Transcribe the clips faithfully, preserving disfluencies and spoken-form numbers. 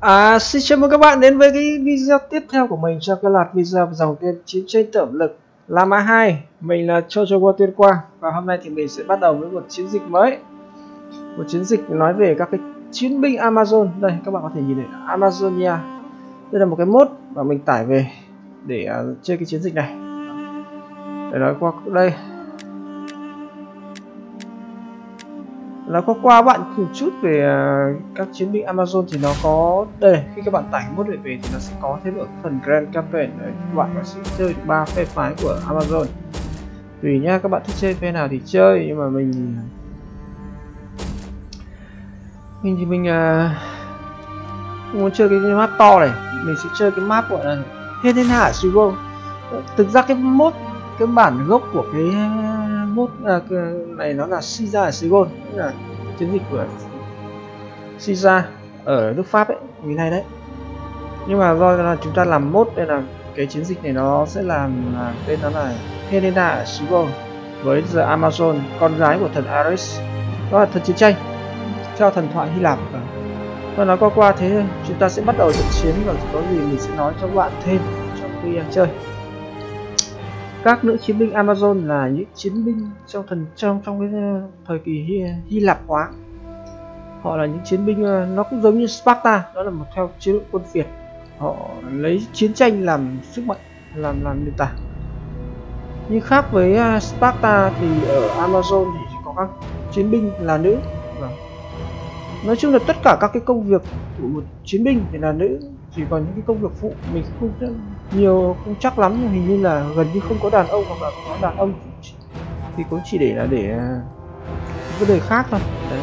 À, xin chào mừng các bạn đến với cái video tiếp theo của mình trong cái loạt video dòng game chiến tranh tổng lực La Mã hai. Mình là Jojo Tuyên Quang và hôm nay thì mình sẽ bắt đầu với một chiến dịch mới. Một chiến dịch nói về các cái chiến binh Amazon. Đây các bạn có thể nhìn thấy Amazonia. Đây là một cái mod mà mình tải về để uh, chơi cái chiến dịch này. Để nói qua đây. Nó có qua bạn một chút về uh, các chiến binh Amazon thì nó có đây, khi các bạn tải mod về thì nó sẽ có thêm ở phần Grand Campaign đấy, các bạn sẽ chơi ba phe phái của Amazon tùy nha, các bạn thích chơi phe nào thì chơi, nhưng mà mình mình thì mình uh, muốn chơi cái map to này, mình sẽ chơi cái map gọi là Helena Sugo. Thực ra cái mod cái bản gốc của cái mod à, cái này nó là Caesar Sigon, tức là chiến dịch của Caesar ở nước Pháp ấy, như này đấy. Nhưng mà do là chúng ta làm mod nên là cái chiến dịch này nó sẽ làm tên nó là Helena Sigon với The Amazon, con gái của thần Ares, đó là thần chiến tranh theo thần thoại Hy Lạp. Và nó qua qua thế chúng ta sẽ bắt đầu trận chiến, và có gì mình sẽ nói cho các bạn thêm trong khi chơi. Các nữ chiến binh Amazon là những chiến binh trong thần trong trong cái thời kỳ Hy, Hy Lạp hóa. Họ là những chiến binh, nó cũng giống như Sparta, đó là một theo chế độ quân Việt. Họ lấy chiến tranh làm sức mạnh, làm làm nền tảng. Nhưng khác với Sparta thì ở Amazon thì chỉ có các chiến binh là nữ. Nói chung là tất cả các cái công việc của một chiến binh thì là nữ, chỉ còn những cái công việc phụ mình không nhiều không chắc lắm, nhưng hình như là gần như không có đàn ông, hoặc là có đàn ông thì cũng chỉ để là để vấn đề khác thôi. Đấy.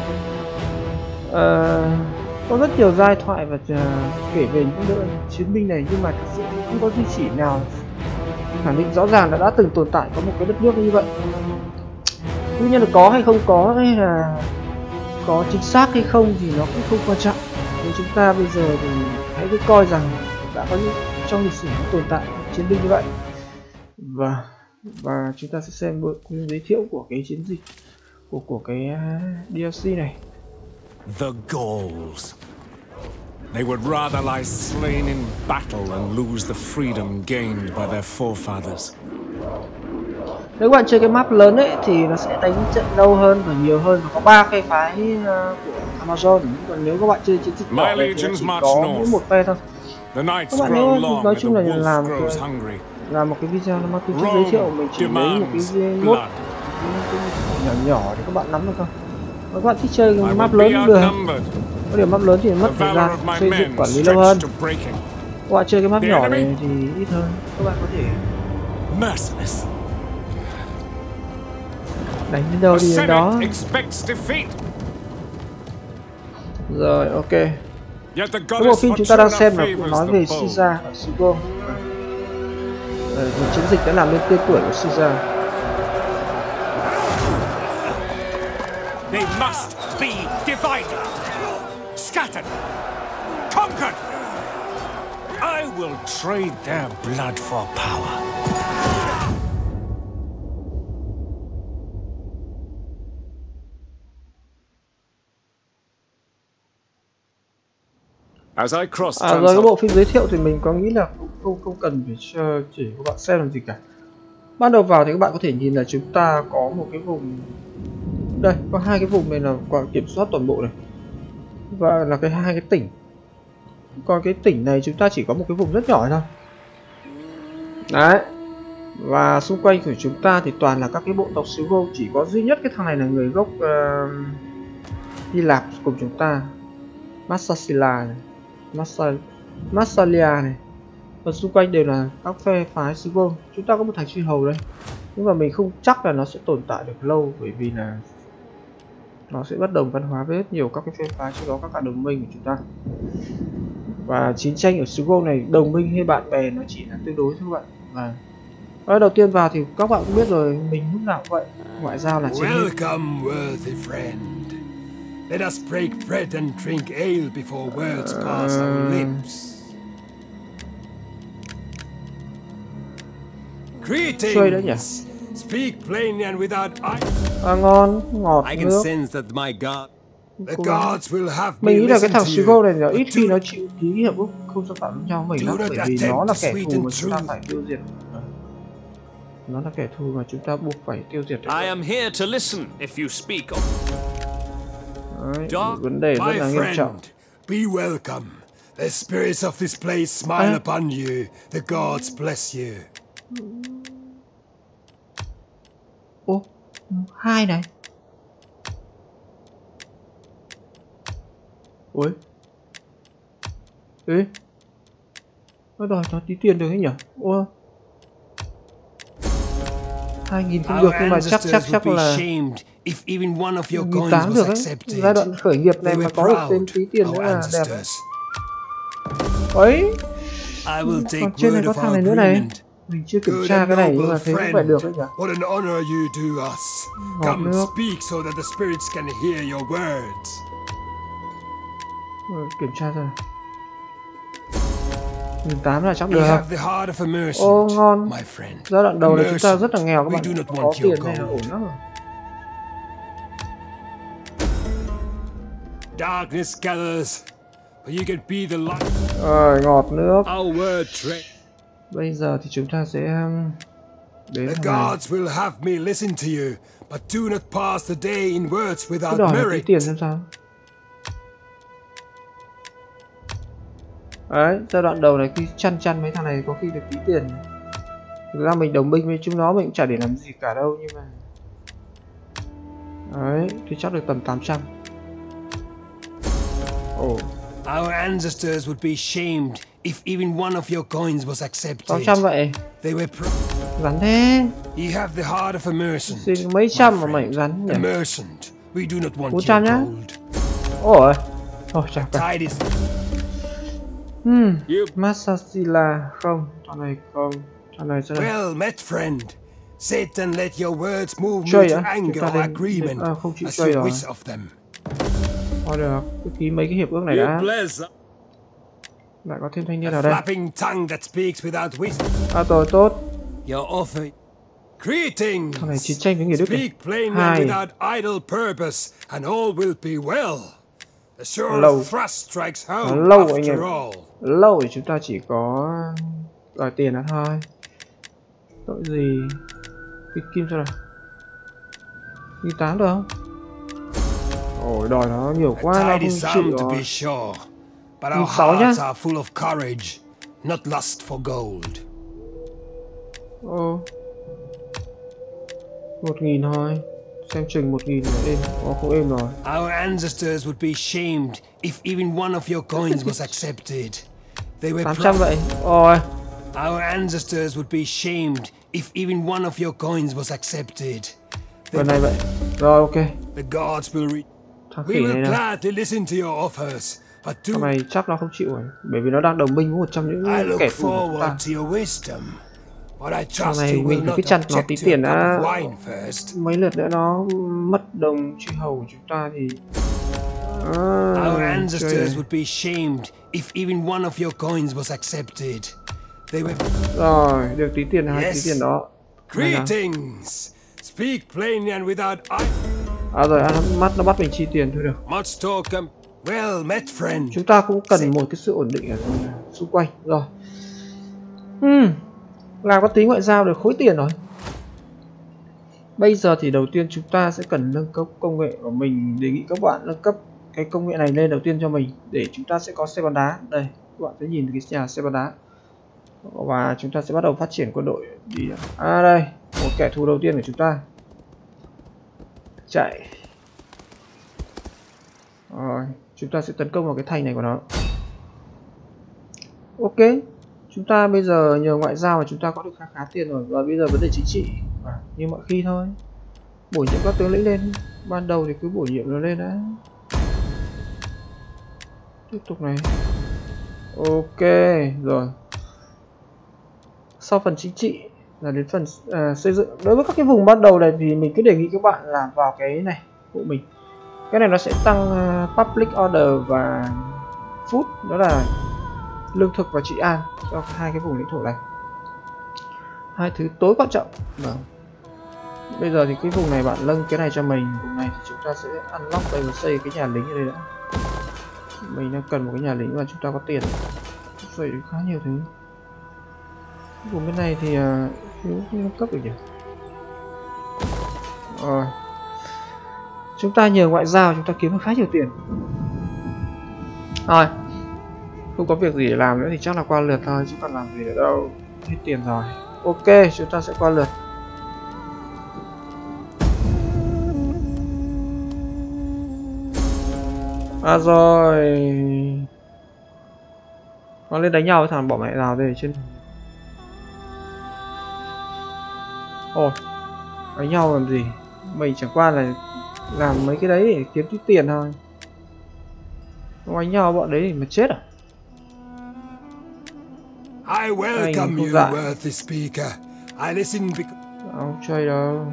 À, có rất nhiều giai thoại và uh, kể về những đứa chiến binh này, nhưng mà thực sự không có di chỉ nào khẳng định rõ ràng là đã từng tồn tại có một cái đất nước như vậy. Tuy nhiên là có hay không có, hay là có chính xác hay không thì nó cũng không quan trọng. Nhưng chúng ta bây giờ thì hãy cứ coi rằng đã có những trong lịch sử tồn tại chiến binh như vậy, và và chúng ta sẽ xem một giới thiệu của cái chiến dịch của của cái đê lờ xê này. The Gauls. They would rather lie slain in battle than lose the freedom gained by their forefathers. Nếu các bạn chơi cái map lớn ấy thì nó sẽ đánh trận lâu hơn và nhiều hơn, và có ba phe phái uh, của Amazon. Còn nếu các bạn chơi chiến dịch nhỏ thì chỉ có mỗi một phe thôi. Các bạn nếu nói chung là làm làm một cái video nó mang tính chất giới thiệu, mình chỉ lấy một cái mod nhỏ nhỏ để các bạn nắm được không. Và các bạn thích chơi cái map lớn cũng được. Có điều map lớn thì mất thời gian xây dựng quản lý lâu hơn. Các bạn chơi cái map nhỏ này thì ít hơn, các bạn có thể đánh đến đâu đi đến đó. Rồi, ok. Cái bộ phim chúng ta đang xem là cũng nói về Caesar ở Sugo. Một chiến dịch đã làm nên tên tuổi của Caesar. They must be divided, scattered, conquered. I will trade their blood for power. As I cross à, rồi cái bộ phim giới thiệu thì mình có nghĩ là cũng không không cần phải chờ chỉ các bạn xem làm gì cả. Ban đầu vào thì các bạn có thể nhìn là chúng ta có một cái vùng, đây có hai cái vùng này là kiểm soát toàn bộ này, và là cái hai cái tỉnh. Còn cái tỉnh này chúng ta chỉ có một cái vùng rất nhỏ thôi. Đấy. Và xung quanh của chúng ta thì toàn là các cái bộ tộc Sugo, chỉ có duy nhất cái thằng này là người gốc uh, Hy Lạp cùng chúng ta, Massalia này, Massa, Massalia này, và xung quanh đều là các phe phái Sugo. Chúng ta có một thành chư hầu đây, nhưng mà mình không chắc là nó sẽ tồn tại được lâu, bởi vì là nó sẽ bất đồng văn hóa với rất nhiều các cái phe phái, trong đó các cả đồng minh của chúng ta. Và chiến tranh ở Sugo này, đồng minh hay bạn bè nó chỉ là tương đối thôi các bạn. Và đầu tiên vào thì các bạn cũng biết rồi, mình lúc nào cũng vậy, ngoại giao là trên hết. Welcome, worthy friend. Let us break bread and drink ale before words pass our lips. Greetings. Speak plainly and without I. À, ngon, ngọt I can nước. sense that my god. The cố gắng. gods will have me Mình nghĩ là cái listen thằng to Sugo you. này nó ít But khi do nó chịu ký hiệp ước không xâm phạm lẫn nhau với mình lắm, bởi vì nó là kẻ thù mà chúng ta phải tiêu diệt. Nó là kẻ thù mà chúng ta buộc phải tiêu diệt. I am here to listen if you speak. Đấy, Dark, vấn đề rất My là nghiêm trọng. friend, be welcome. The spirits of this place smile À. upon you. The gods bless you. Ô, hai này. Ôi. Ê. Nó đòi nó tí tiền được ấy nhỉ? Ô. hai nghìn không được, Our nhưng mà chắc chắc ancestors chắc would be là shamed if even one of your nghìn coins tám được was ấy. accepted. Giai đoạn khởi nghiệp này They mà were có được thêm proud, tí tiền nữa our là đẹp. ancestors. Ấy. I will take Còn trên này word có of thằng our này nữa này. agreement. Mình chưa kiểm Good tra and cái này nhưng noble mà thấy cũng friend, phải được đấy nhỉ? what an honor you do us. Ngọt Come nước. speak so that the spirits can hear your words. Ừ, kiểm tra rồi. nghìn tám là chắc You được. have the heart of a merchant, Ô ngon. my friend. Giai đoạn đầu là chúng ta Merchant. rất là nghèo các We bạn. do not Có want tiền your này là ổn gold. lắm rồi. Darkness gathers, but you can be the light. Rồi, ngọt nước. Our word trade. Bây giờ thì chúng ta sẽ um, đến The thằng này. gods will have me listen to you, but do not pass the day in words Cứ without đòi là tí merit. tiền xem sao. Đấy, giai đoạn đầu này khi chăn chăn mấy thằng này có khi được tí tiền. Thực ra mình đồng minh với chúng nó mình cũng chả để làm gì cả đâu, nhưng mà đấy, thì chắc được tầm tám trăm. Ồ, Our ancestors would be shamed if even one of your coins was tám accepted. trăm vậy. They were proud. Rắn thế. You have the heart of a merchant. Xin mấy trăm mà mày rắn nhỉ? A merchant. We do not want bốn your trăm nhá. gold. Ôi, thôi chả phải. Tide is Hmm, You Masasila không, thằng này không, thằng này sẽ là well met, friend. Satan let your words move chơi me to á. anger Chúng ta or lên, agreement à, không chịu as chơi you rồi. wish of them. Thôi được, cứ ký mấy cái hiệp ước này you đã. bless. Lại có thêm thanh niên A ở đây. flapping tongue that speaks without wisdom. À tôi tốt. Your offer. Greetings. Thằng này chiến tranh với người Đức này. Speak plainly Hai. and without idle purpose, and all will be well. The sure Lâu. thrust strikes home Lâu anh em. after all. Lâu thì chúng ta chỉ có đòi tiền đó thôi. Tội gì? Cái kim cho nào. Nghìn tám được không? Ôi đòi nó nhiều quá, nó Tide không is chịu some to rồi. be sure, but Nghìn our sáu nhá. hearts are full of courage, not lust for gold. Ồ. Một nghìn thôi. Xem chừng một nghìn là êm. Ồ không êm rồi. Our ancestors would be shamed if even one of your coins was accepted. They were tám trăm proud. vậy. Ôi. Our ancestors would be shamed if even one of your coins was accepted. Gần này vậy. Rồi ok. The gods will re- Thằng We khỉ này will nè. gladly listen to your offers, but Thằng do này chắc nó không chịu rồi. Bởi vì nó đang đồng minh với một trong I những look kẻ thù của chúng ta. forward to your wisdom, but I Thằng trust này you mình will phải not cứ chăn nó object tí to a tiền cup đã. of wine first. Mấy lượt nữa nó mất đồng truy hầu của chúng ta thì à, Our chơi ancestors này. would be shamed if even one of your coins was accepted. They were Rồi, được tí tiền hai tí Yes. tiền đó. Này nào. greetings. Speak plainly and without I. À rồi, à, nó mắt nó bắt mình chi tiền thôi được. Much talk. Um, well met, friend. Chúng ta cũng cần một cái sự ổn định ở xung quanh. Rồi. Hmm. Làm có tí ngoại giao được khối tiền rồi. Bây giờ thì đầu tiên chúng ta sẽ cần nâng cấp công nghệ của mình. Đề nghị các bạn nâng cấp cái công nghệ này lên đầu tiên cho mình để chúng ta sẽ có xe bắn đá. Đây, các bạn sẽ nhìn cái nhà xe bắn đá. Và chúng ta sẽ bắt đầu phát triển quân đội đi. À đây, một kẻ thù đầu tiên của chúng ta. Chạy. Rồi, chúng ta sẽ tấn công vào cái thành này của nó. Ok, chúng ta bây giờ nhờ ngoại giao mà chúng ta có được khá khá tiền rồi. Và bây giờ vấn đề chính trị à, như mọi khi thôi. Bổ nhiệm các tướng lĩnh lên. Ban đầu thì cứ bổ nhiệm nó lên đã. Tiếp tục này. Ok, rồi. Sau phần chính trị là đến phần uh, xây dựng. Đối với các cái vùng ban đầu này thì mình cứ đề nghị các bạn làm vào cái này của mình. Cái này nó sẽ tăng uh, public order và food, đó là lương thực và trị an cho hai cái vùng lãnh thổ này. Hai thứ tối quan trọng. Vâng. Bây giờ thì cái vùng này bạn nâng cái này cho mình, vùng này thì chúng ta sẽ unlock đây và xây cái nhà lính ở đây đã. Mình đang cần một cái nhà lính và chúng ta có tiền xây được khá nhiều thứ. Vùng bên này thì thiếu uh, nâng cấp được nhỉ? Rồi, chúng ta nhờ ngoại giao chúng ta kiếm được khá nhiều tiền. Rồi, không có việc gì để làm nữa thì chắc là qua lượt thôi, chứ còn làm gì nữa đâu, hết tiền rồi. Ok, chúng ta sẽ qua lượt. À rồi, nó lên đánh nhau với thằng bỏ mẹ nào đây trên. Ôi, đánh nhau làm gì? Mình chẳng qua là làm mấy cái đấy để kiếm chút tiền thôi. Không đánh nhau bọn đấy thì mà chết à? I welcome you, worthy speaker. I listen because không chơi đâu.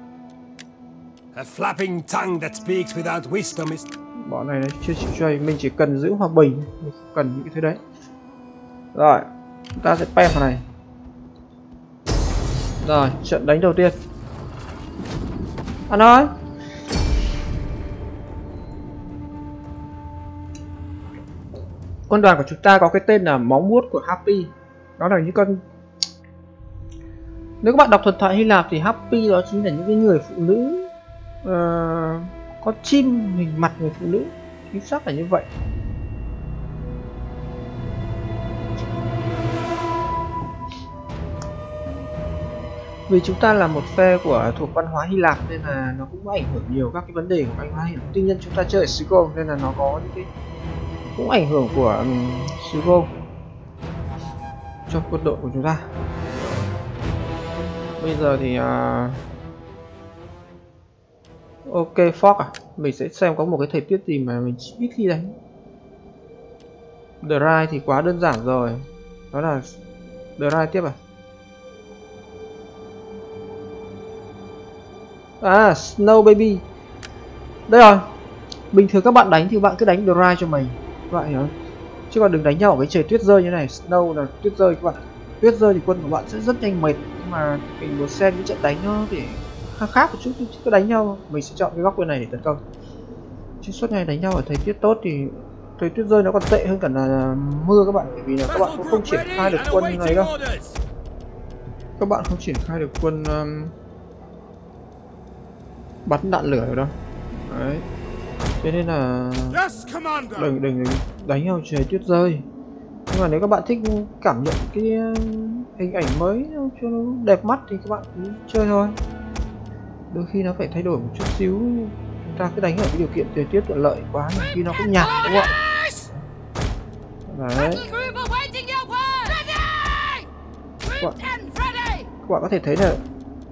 A flapping tongue that speaks without wisdom is. Bọn này nó chưa chịu chơi, mình chỉ cần giữ hòa bình, mình không cần những cái thứ đấy. Rồi, chúng ta sẽ pem vào này. Rồi, trận đánh đầu tiên. Anh ơi. Quân đoàn của chúng ta có cái tên là móng vuốt của Happy. Nó là những con. Nếu các bạn đọc thuật thoại Hy Lạp thì Happy đó chính là những cái người phụ nữ uh, có chim hình mặt người phụ nữ, chính xác là như vậy. Vì chúng ta là một phe của thuộc văn hóa Hy Lạp nên là nó cũng có ảnh hưởng nhiều các cái vấn đề của văn hóa Hy Lạp. Tuy nhiên chúng ta chơi ở Sigo nên là nó có những cái cũng ảnh hưởng của um, Sigo cho quân đội của chúng ta. Bây giờ thì uh... ok, Fog à? Mình sẽ xem có một cái thời tiết gì mà mình chỉ biết khi đánh. Dry thì quá đơn giản rồi. Đó là Dry tiếp à? À, Snow Baby. Đây rồi. Bình thường các bạn đánh thì bạn cứ đánh Dry cho mình, các bạn hiểu không? Chứ còn đừng đánh nhau ở cái trời tuyết rơi như này. Snow là tuyết rơi các bạn. Tuyết rơi thì quân của bạn sẽ rất nhanh mệt. Nhưng mà mình muốn xem những trận đánh nó để khác khác một chút, chứ cứ đánh nhau mình sẽ chọn cái góc bên này để tấn công. Chứ suốt ngày đánh nhau ở thời tiết tốt thì thời tuyết rơi nó còn tệ hơn cả là mưa các bạn, bởi vì là các bạn cũng không triển khai được quân như này đâu. Các bạn không triển khai được quân um, bắn đạn lửa được đâu. Đấy. Thế nên là đừng đừng đánh nhau trời tuyết rơi. Nhưng mà nếu các bạn thích cảm nhận cái hình ảnh mới cho nó đẹp mắt thì các bạn cứ chơi thôi. Đôi khi nó phải thay đổi một chút xíu. Chúng ta cứ đánh ở cái điều kiện thời tiết thuận lợi quá nhưng khi nó cũng nhạt đúng không ạ? Đấy. Các bạn, các bạn có thể thấy là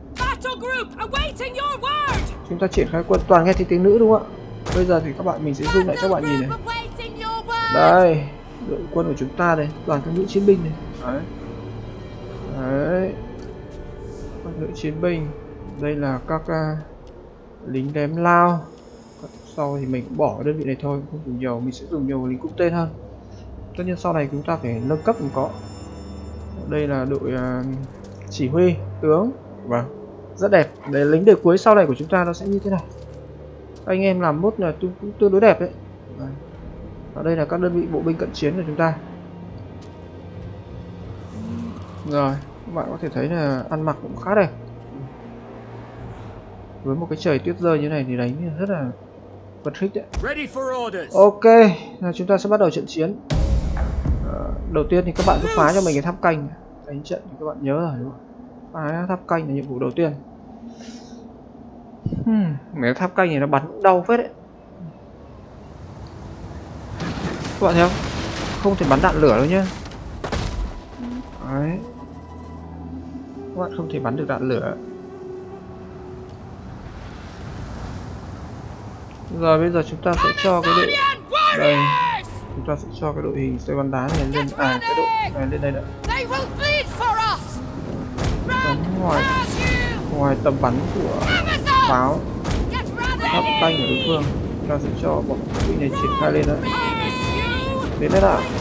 chúng ta triển khai quân toàn nghe thấy tiếng nữ đúng không ạ? Bây giờ thì các bạn mình sẽ zoom lại cho các bạn nhìn này. Đây, đội quân của chúng ta đây, toàn các nữ chiến binh này. Đấy. Đấy. Các nữ chiến binh. Đây là các uh, lính đếm lao. Sau thì mình cũng bỏ đơn vị này thôi, không dùng nhiều, mình sẽ dùng nhiều lính cung tên hơn. Tất nhiên sau này chúng ta phải nâng cấp cũng có. Đây là đội uh, chỉ huy tướng, vâng, rất đẹp. Đấy, lính đời cuối sau này của chúng ta nó sẽ như thế này. Anh em làm mốt là cũng tương đối đẹp đấy. Vâng. Ở đây là các đơn vị bộ binh cận chiến của chúng ta. Rồi, các bạn có thể thấy là ăn mặc cũng khá đẹp. Với một cái trời tuyết rơi như này thì đánh rất là vật thích đấy. Ok, là chúng ta sẽ bắt đầu trận chiến. À, đầu tiên thì các bạn cứ phá cho mình cái tháp canh. Đánh trận thì các bạn nhớ rồi đúng không? Phá tháp canh là nhiệm vụ đầu tiên. Hmm, mấy tháp canh này nó bắn cũng đau phết đấy. Các bạn thấy không? Không thể bắn đạn lửa đâu nhá. Đấy. Các bạn không thể bắn được đạn lửa. Rồi bây giờ chúng ta sẽ cho cái đội đây, chúng ta sẽ cho cái đội hình xe bắn đá này lên, à cái đội này lên đây nữa. Bắn ngoài ngoài tầm bắn của pháo tháp canh của đối phương, chúng ta sẽ cho bọn đội này triển khai lên đấy. Đến đây nào.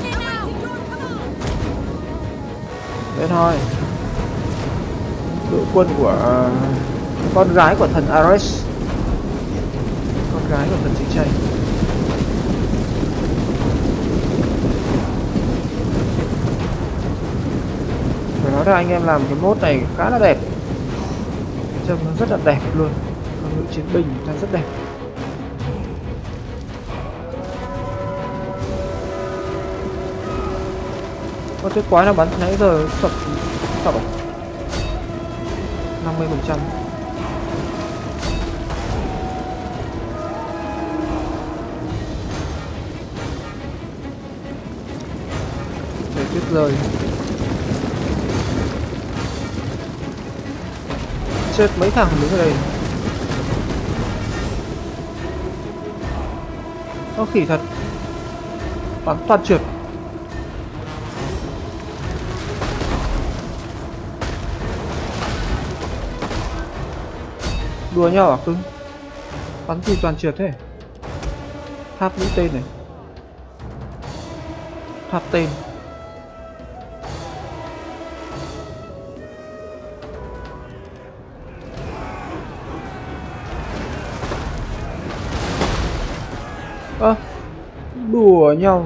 Đến thôi. Đội quân của Con gái của thần Ares, con gái của thần chiến tranh. Phải nói là anh em làm cái mode này khá là đẹp, trông nó rất là đẹp luôn. Con nữ chiến binh ta rất đẹp. Con cái quái nào bắn nãy giờ sập sập à? năm mươi phần trăm. Để tuyết rơi. Chết mấy thằng đứng ở đây. Nó khỉ thật. Bắn toàn trượt. Đùa nhau à cưng? Bắn gì toàn trượt thế? Tháp mũi tên này. Tháp tên. Ơ à, đùa nhau.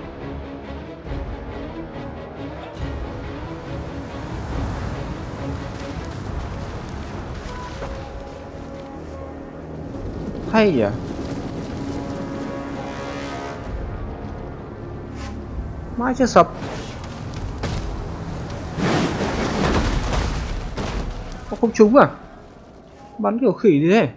Hay nhỉ? Mãi chưa sập. Có không trúng à? Bắn kiểu khỉ gì thế?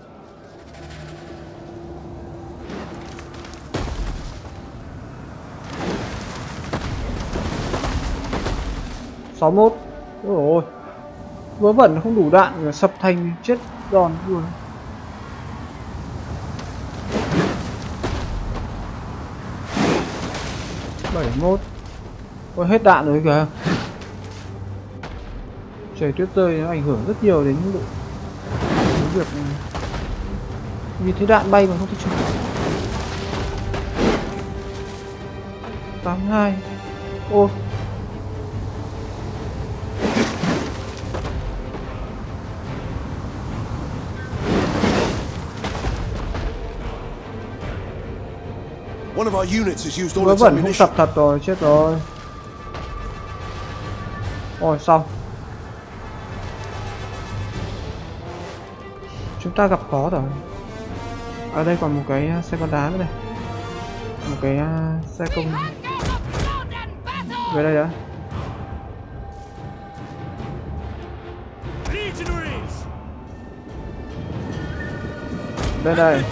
sáu mốt. Ôi dồi ôi. Vớ vẩn không đủ đạn, sập thành chết đòn luôn. bảy mốt. Ôi hết đạn rồi kìa. Trời tuyết rơi nó ảnh hưởng rất nhiều đến những việc nhìn thấy đạn bay mà không thấy trúng. tám mươi hai. Ô. One of our units has used all Vớ its vẩn không ammunition. sập thật rồi, chết rồi. Ôi xong. Chúng ta gặp khó rồi. Ở đây còn một cái xe con đá nữa này. Một cái uh, xe công. Về đây đã. Đây đây.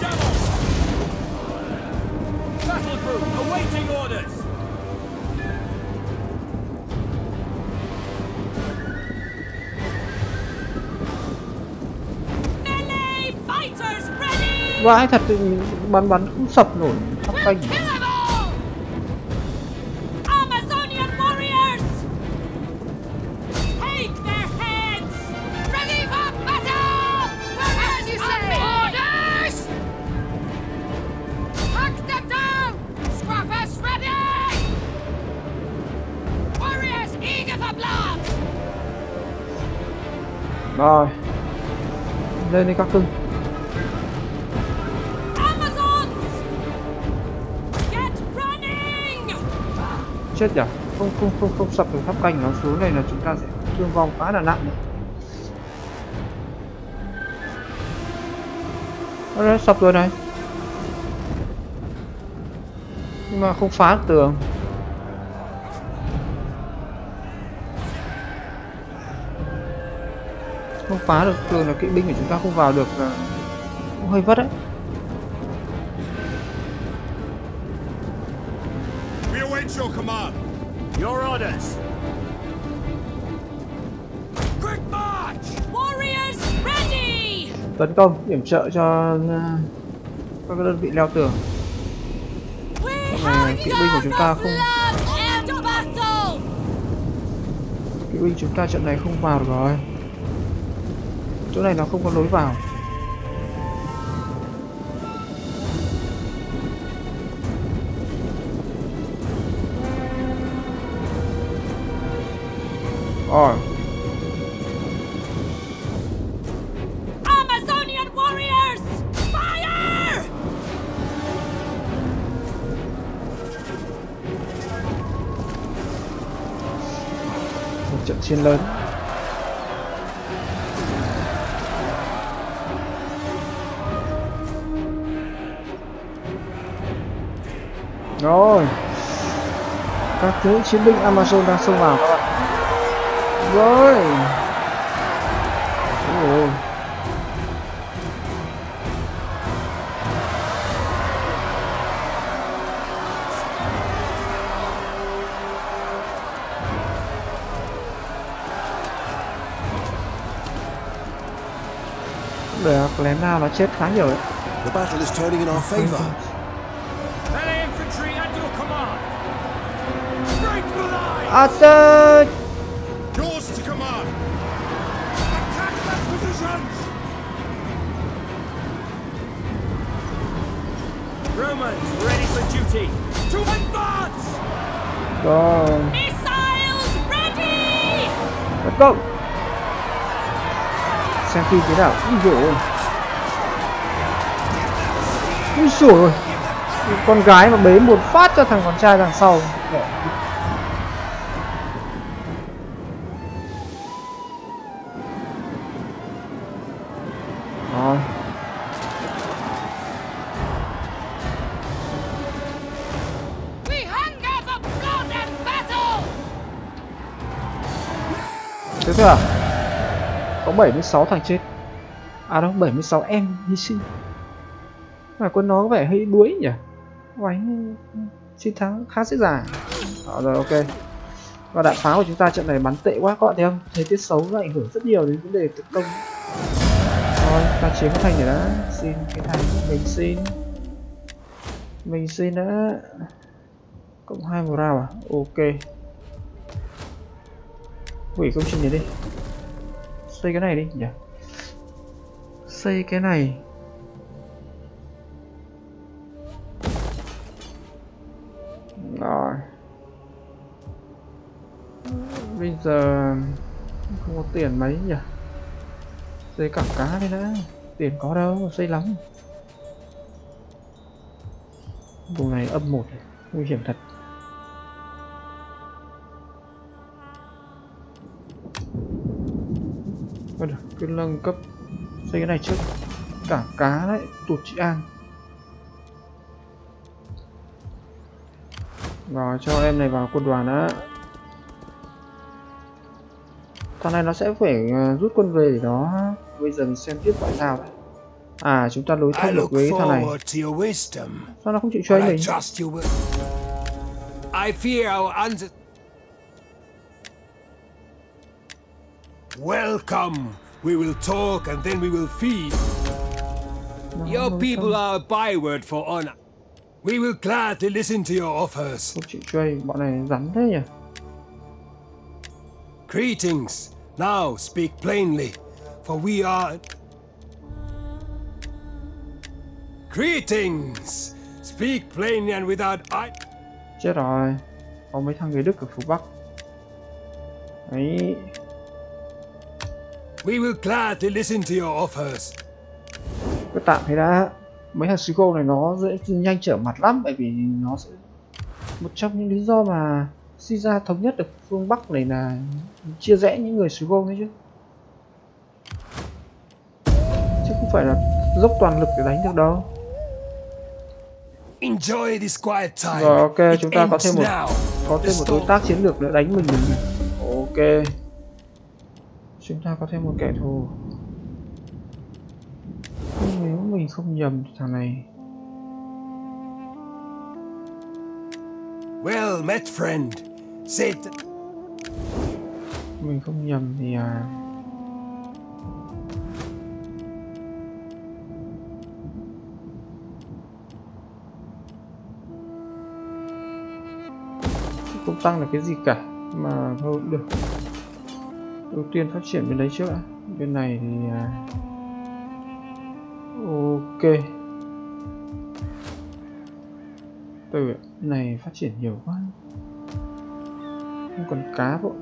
Vãi thật, bắn bắn không sập nổi tháp canh. Rồi, lên đi các cưng. Chết nhỉ? Không không không không sập được tháp canh, nó xuống này là chúng ta sẽ thương vong khá là nặng đấy. Nó sập rồi này. Nhưng mà không phá được tường. Không phá được tường là kỵ binh của chúng ta không vào được, cũng hơi vất đấy. Your command. Your orders. Quick march. Warriors ready. Tấn công, điểm trợ cho các đơn vị leo tường. Này, kỵ binh của chúng ta không. Kỵ binh chúng ta trận này không vào được rồi. Chỗ này nó không có lối vào. Rồi. chiến lớn. Rồi, các thứ chiến binh Amazon đang xông vào các bạn. Rồi, ôi, để lén nào nó chết khá nhiều đấy. The battle is turning in our favor. Melee infantry at your command. Break the line. Attack! Yours to command. Attack their positions. Romans ready for duty. To advance. Rồi, Missiles ready! let's go. Xem phim thế nào. Úi dồi ôi. Úi dồi ôi. Con gái mà bế một phát cho thằng con trai đằng sau. Rồi. We hunger for blood and battle! Thế thôi à? Có bảy mươi sáu thằng chết. À đâu, bảy mươi sáu em hy sinh. Mà quân nó có vẻ hơi đuối nhỉ. Đánh chiến thắng khá dễ dàng. Đó, rồi ok. Và đạn pháo của chúng ta trận này bắn tệ quá các bạn thấy không? Thời tiết xấu nó ảnh hưởng rất nhiều đến vấn đề tấn công. Rồi, ta chiếm cái thành này đã. Xin cái thành mình xin. Mình xin đã. Cộng hai một rào à? Ok. Hủy công trình này đi. Xây cái này đi nhỉ. Xây cái này. Rồi. Bây giờ không có tiền mấy nhỉ. Xây cảng cá đi đã. Tiền có đâu, xây lắm. Vùng này âm một, nguy hiểm thật. Thôi được, cứ nâng cấp xây cái này trước. Cảng cá đấy, tụt Trị An. Rồi cho em này vào quân đoàn á. Thằng này nó sẽ phải rút quân về để đó. Bây giờ mình xem tiếp ngoại giao đấy. À chúng ta đối thông được với thằng này. Sao nó không chịu chơi mình? I fear our answer. Welcome. We will talk and then we will feed. Your people are a byword for honor. We will gladly listen to your offers. Không chịu chơi, bọn này rắn thế nhỉ? Greetings. Now speak plainly, for we are... Greetings. Speak plainly and without I... Chết rồi. Có mấy thằng người Đức ở phía Bắc. Đấy. We will gladly listen to your offers. Cứ tạm thế đã. Mấy thằng Sigo này nó dễ nhanh trở mặt lắm, bởi vì nó sẽ một trong những lý do mà Caesar thống nhất được phương Bắc này là chia rẽ những người Sigo đấy chứ, chứ không phải là dốc toàn lực để đánh được đâu. Enjoy this quiet time. Rồi ok, chúng ta có thêm một có thêm một đối tác chiến lược nữa đánh mình mình. Ok, chúng ta có thêm một kẻ thù. Nếu mình không nhầm thằng này. Well met, friend. Said. Mình không nhầm thì à. Không tăng là cái gì cả mà thôi cũng được. Đầu tiên phát triển bên đấy trước ạ. Bên này thì à. Ok. Từ này phát triển nhiều quá. Không còn cá vội.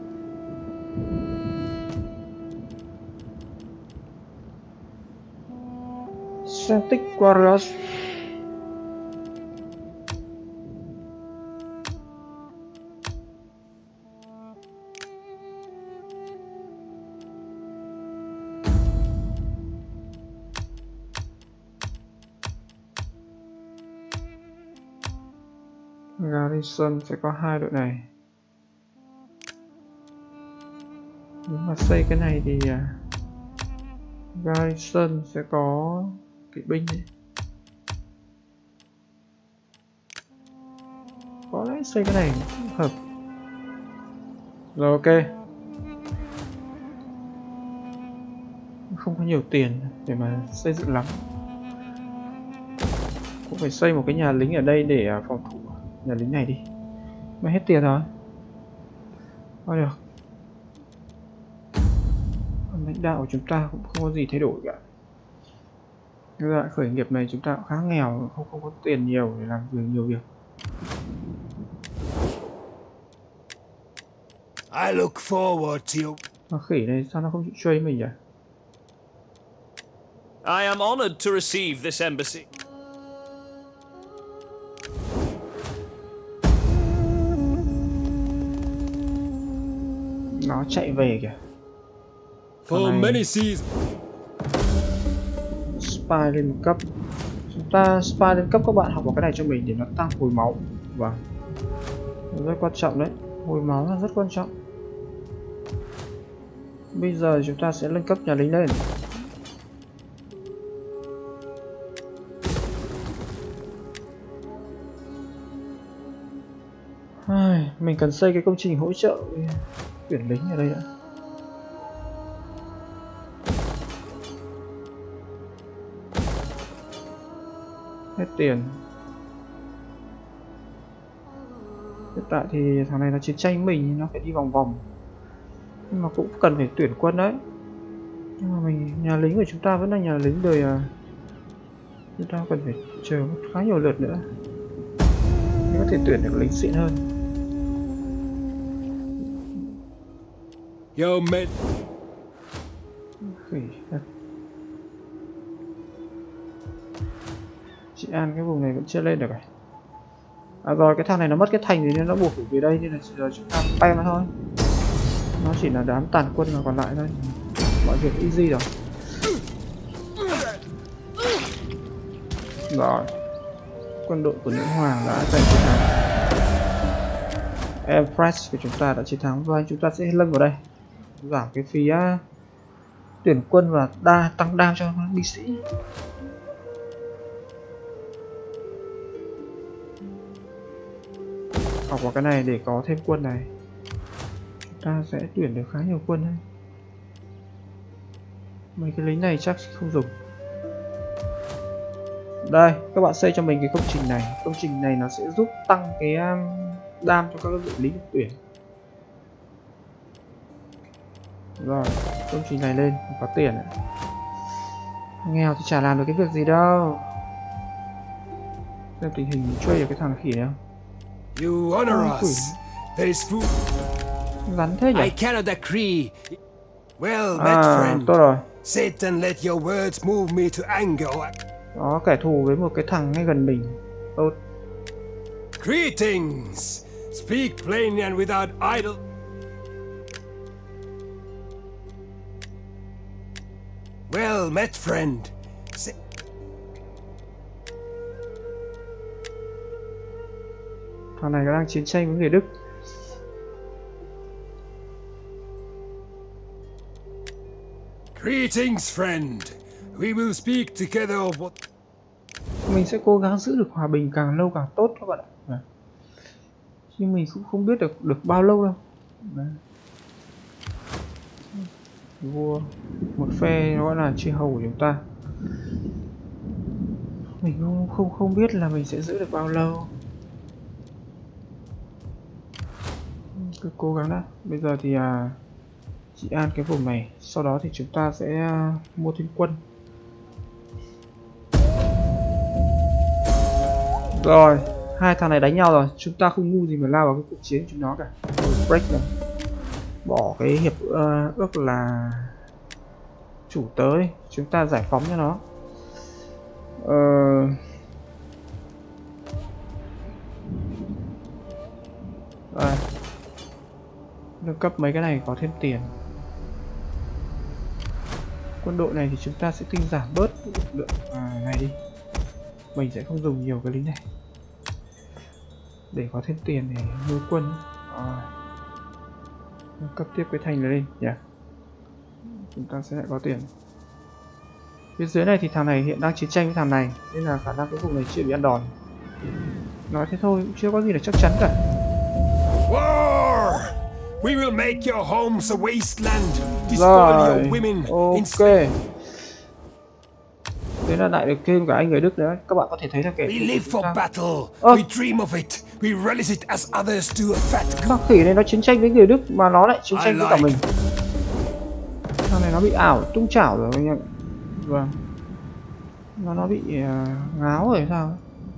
Celtic Warriors. Garrison sẽ có hai đội này. Nếu mà xây cái này thì uh, Garrison sẽ có kỵ binh này. Có lẽ xây cái này cũng hợp. Rồi ok. Không có nhiều tiền để mà xây dựng lắm. Cũng phải xây một cái nhà lính ở đây để phòng thủ nhà lính này đi. Mà hết tiền rồi. Thôi được. Lãnh đạo của chúng ta cũng không có gì thay đổi cả. Giai đoạn khởi nghiệp này chúng ta cũng khá nghèo, không không có tiền nhiều để làm việc nhiều việc. I look forward to you. Mà khỉ này sao nó không chịu chơi mình nhỉ? I am honored to receive this embassy. Nó chạy về kìa. For many seasons. Spy lên cấp. Chúng ta spy lên cấp, các bạn học vào cái này cho mình để nó tăng hồi máu. Vâng. Rất quan trọng đấy. Hồi máu là rất quan trọng. Bây giờ chúng ta sẽ nâng cấp nhà lính lên. Ai, mình cần xây cái công trình hỗ trợ tuyển lính ở đây đã. Hết tiền. Hiện tại thì thằng này nó chiến tranh mình, nó phải đi vòng vòng. Nhưng mà cũng cần phải tuyển quân đấy. Nhưng mà mình, nhà lính của chúng ta vẫn là nhà lính đời à, chúng ta cần phải chờ khá nhiều lượt nữa để có thể tuyển được lính xịn hơn. Yo, mate. Khỉ thật. Chị An cái vùng này vẫn chưa lên được à? À rồi, cái thằng này nó mất cái thành gì nên nó buộc phải về đây, nên là chỉ giờ chúng ta bay mà thôi. Nó chỉ là đám tàn quân mà còn lại thôi. Mọi việc easy rồi. Rồi. Quân đội của nữ hoàng đã giành chiến thắng. Empress của chúng ta đã chiến thắng và chúng ta sẽ lân vào đây. Giảm cái phí tuyển quân và đa tăng đam cho binh sĩ. Học vào cái này để có thêm quân này. Chúng ta sẽ tuyển được khá nhiều quân đấy. Mấy cái lính này chắc không dùng. Đây, các bạn xây cho mình cái công trình này. Công trình này nó sẽ giúp tăng cái đam cho các đội lính tuyển. Rồi, công trình này lên, có tiền ạ. Nghèo thì chả làm được cái việc gì đâu. Xem tình hình chơi được cái thằng khỉ này không? You honor us. There is food. Rắn thế nhỉ? I cannot agree. Well, À, met friend. tốt rồi. Sit and let your words move me to anger. Đó, kẻ thù với một cái thằng ngay gần mình. Tốt. Greetings. Speak plainly and without idle. Well met, friend. Si Thằng này đang chiến tranh với người Đức. Greetings, friend. We will speak together of what... Mình sẽ cố gắng giữ được hòa bình càng lâu càng tốt các bạn ạ. Nhưng mình cũng không biết được được bao lâu đâu. Đấy. Vua một phe nó gọi là chư hầu của chúng ta. Mình không không không biết là mình sẽ giữ được bao lâu. Cứ cố gắng đã. Bây giờ thì à, chị an cái vùng này. Sau đó thì chúng ta sẽ à, mua thêm quân. Rồi, hai thằng này đánh nhau rồi. Chúng ta không ngu gì mà lao vào cái cuộc chiến chúng nó cả. Break them. Bỏ cái hiệp uh, ước là chủ tới, chúng ta giải phóng cho nó. Uh... À. Nâng cấp mấy cái này có thêm tiền. Quân đội này thì chúng ta sẽ tinh giảm bớt lực lượng à, này đi. Mình sẽ không dùng nhiều cái lính này. để có thêm tiền để nuôi quân. À, cấp tiếp cái thành này lên nhỉ, yeah. Chúng ta sẽ lại có tiền. Phía dưới này thì thằng này hiện đang chiến tranh với thằng này, nên là khả năng cái vùng này chưa bị ăn đòn. Nói thế thôi, cũng chưa có gì là chắc chắn cả. War! We will make your homes a wasteland. Destroy Rồi, your women. ok. Thế là lại được thêm cả anh người Đức nữa. Các bạn có thể thấy là kẻ We live for battle. Ơ. We dream of it. We relish it as others do a fat goose. Con khỉ này nó chiến tranh với người Đức mà nó lại chiến tranh với cả mình. Thằng này nó bị ảo tung chảo rồi anh em. Vâng. Nó nó bị uh, ngáo rồi sao?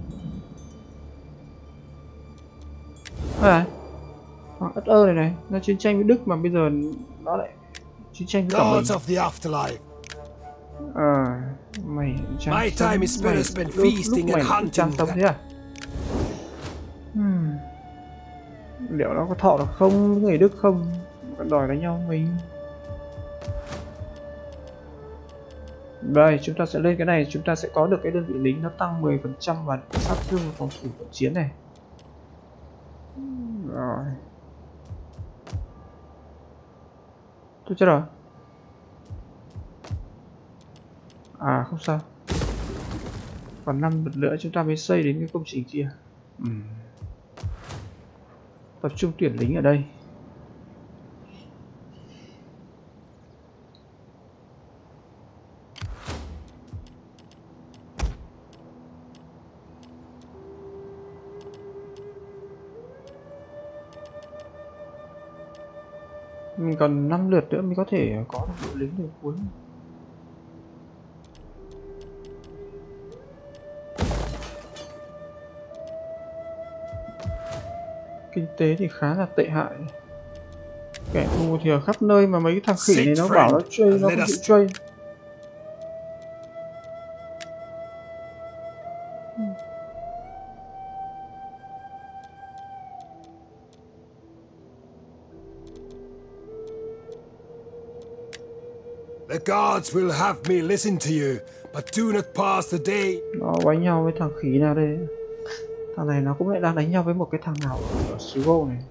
Đây. Thằng ất ơ này này, nó chiến tranh với Đức mà bây giờ nó lại chiến tranh với cả mình. Gods of the afterlife. À, mày chán My sống, time is better mày- spent lúc- feasting lúc and mày cũng chán hunting. sống thế à? Hmm. Liệu nó có thọ được không với người Đức không? Còn đòi đánh nhau mình. Đây, chúng ta sẽ lên cái này, chúng ta sẽ có được cái đơn vị lính nó tăng mười phần trăm và sát thương phòng thủ của chiến này. Rồi. Tôi chết rồi. À không sao. Còn năm lượt nữa chúng ta mới xây đến cái công trình kia. Uhm. Tập trung tuyển lính ở đây. Mình còn năm lượt nữa mới có thể có được đội lính được cuối. Kinh tế thì khá là tệ hại. Kẻ thù thì ở khắp nơi mà mấy cái thằng khỉ này nó bảo nó chơi nó không chịu chơi. The gods will have me listen to you, but do not pass the day. Nó đánh nhau với thằng khỉ nào đây? Thằng này nó cũng lại đang đánh nhau với một cái thằng nào ở xứ Gô này.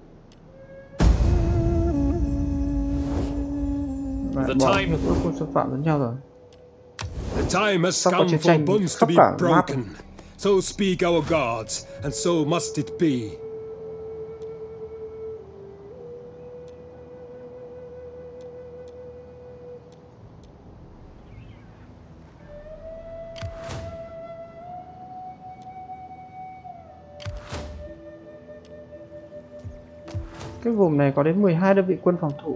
Lại The bỏ time- hiệp ước quân xâm phạm lẫn nhau rồi. The time has Sắp có come chiến for tranh bonds to khắp be cả map. broken. So speak our gods, and so must it be. Cái vùng này có đến mười hai đơn vị quân phòng thủ.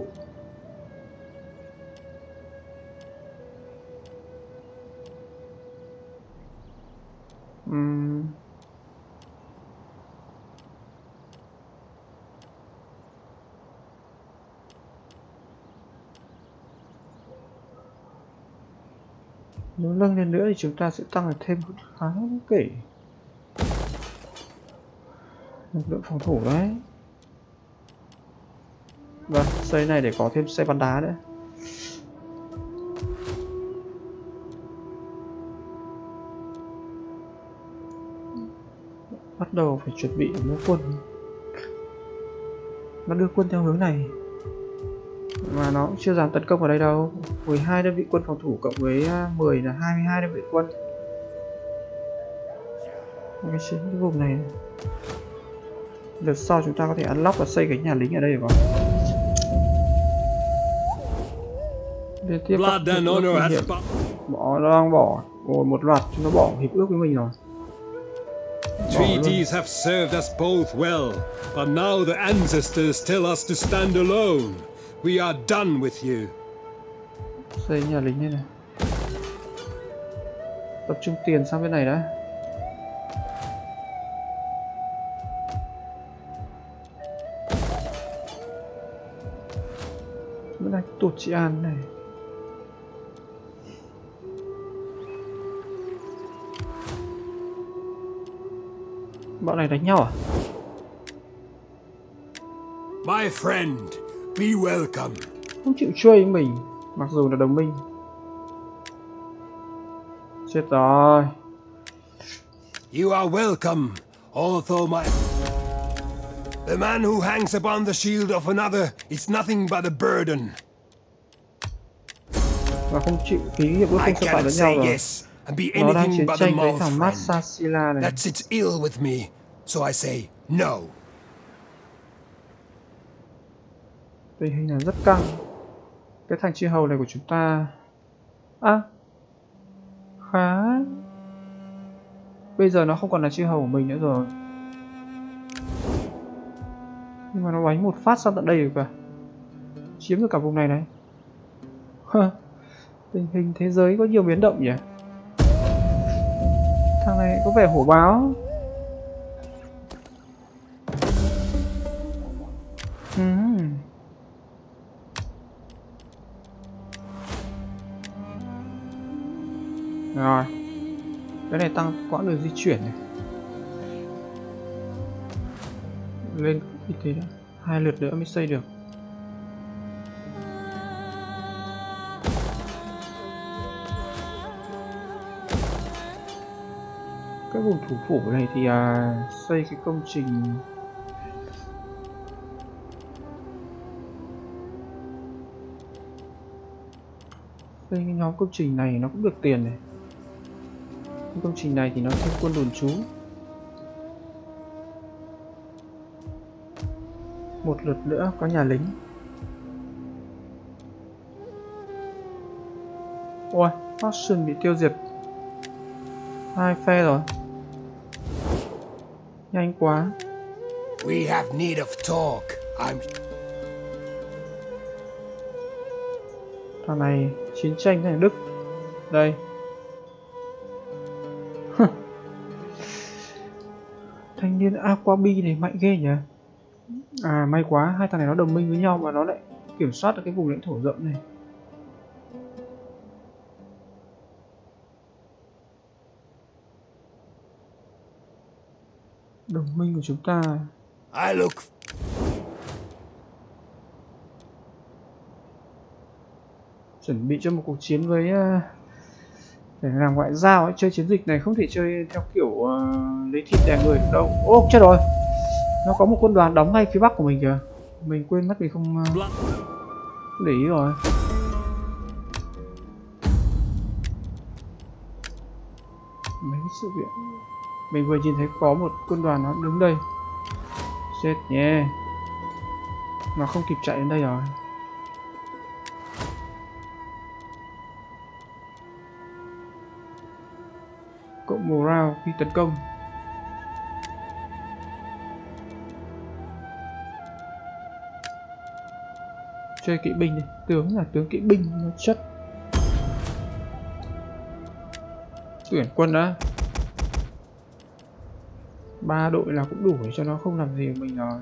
Uhm. Nếu nâng lên nữa thì chúng ta sẽ tăng được thêm khá kể lực lượng phòng thủ đấy. Vâng, xây này để có thêm xe bắn đá nữa. Bắt đầu phải chuẩn bị mua quân. Nó đưa quân theo hướng này mà nó cũng chưa dám tấn công ở đây đâu. mười hai đơn vị quân phòng thủ cộng với mười là hai mươi hai đơn vị quân. Cái trên cái vùng này. Lượt sau chúng ta có thể unlock và xây cái nhà lính ở đây được không? Liên tiếp các Blood and hiệp ước honor nguy has hiểm. bo- Bỏ nó đang bỏ rồi một loạt chúng nó bỏ hiệp ước với mình rồi. Bỏ luôn. Treaties have served us both well, but now the ancestors tell us to stand alone. We are done with you. Xây nhà lính như này. Tập trung tiền sang bên này đã. Bên này tụt chị An này. Bọn này đánh nhau à? My friend, be welcome. Không chịu chơi với mình, mặc dù là đồng minh. Chết rồi. You are welcome, although my... The man who hangs upon the shield of another is nothing but a burden. Và không chịu ký hiệp ước I không xâm phạm cannot lẫn say nhau rồi. yes and be Nó đang anything chiến but a tranh với mouth thằng friend. Masasila này. That sits ill with me, so I say no. Tình hình là rất căng. Cái thằng chư hầu này của chúng ta à, khá. Bây giờ nó không còn là chư hầu của mình nữa rồi. Nhưng mà nó đánh một phát sang tận đây được cả. Chiếm được cả vùng này này. Tình hình thế giới có nhiều biến động nhỉ. Thằng này có vẻ hổ báo. uhm. Rồi. Cái này tăng quãng đường di chuyển này. Lên như thế đó. Hai lượt nữa mới xây được. Cái vùng thủ phủ này thì à, xây cái công trình xây cái nhóm công trình này nó cũng được tiền này. Cái công trình này thì nó thêm quân đồn trú. Một lượt nữa có nhà lính. Ôi, faction bị tiêu diệt hai phe rồi. Nhanh quá. We have need of talk. I'm Thằng này chiến tranh với thằng Đức. Đây. Thanh niên Aquabi này mạnh ghê nhỉ. À may quá, hai thằng này nó đồng minh với nhau mà nó lại kiểm soát được cái vùng lãnh thổ rộng này. Đồng minh của chúng ta. I look Chuẩn bị cho một cuộc chiến với uh, để làm ngoại giao ấy. Chơi chiến dịch này không thể chơi theo kiểu uh, lấy thịt đè người được đâu. Ô chết rồi, nó có một quân đoàn đóng ngay phía bắc của mình kìa. Mình quên mất, mình không uh, để ý rồi. Mấy cái sự việc mình vừa nhìn thấy có một quân đoàn nó đứng đây. Chết nhé, nó không kịp chạy đến đây rồi. Cộng morale khi tấn công. Chơi kỵ binh đi, tướng là tướng kỵ binh nó chất. Tuyển quân đã. Ba đội là cũng đủ để cho nó không làm gì của mình rồi.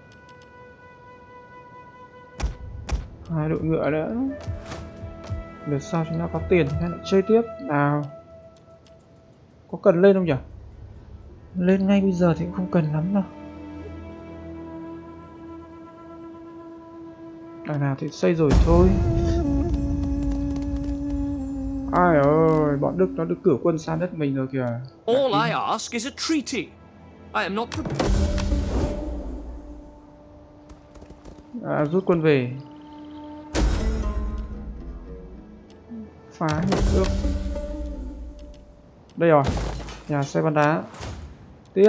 Hai đội ngựa nữa. Lượt sau chúng ta có tiền thì lại chơi tiếp nào. Có cần lên không nhỉ? Lên ngay bây giờ thì cũng không cần lắm đâu. Đằng nào thì xây rồi thôi. Ai ơi, bọn Đức nó được cử quân sang đất mình rồi kìa. All I ask is a treaty. I am not prepared. À, rút quân về. Phá hiệp ước. Đây rồi, nhà xe bắn đá. Tiếp.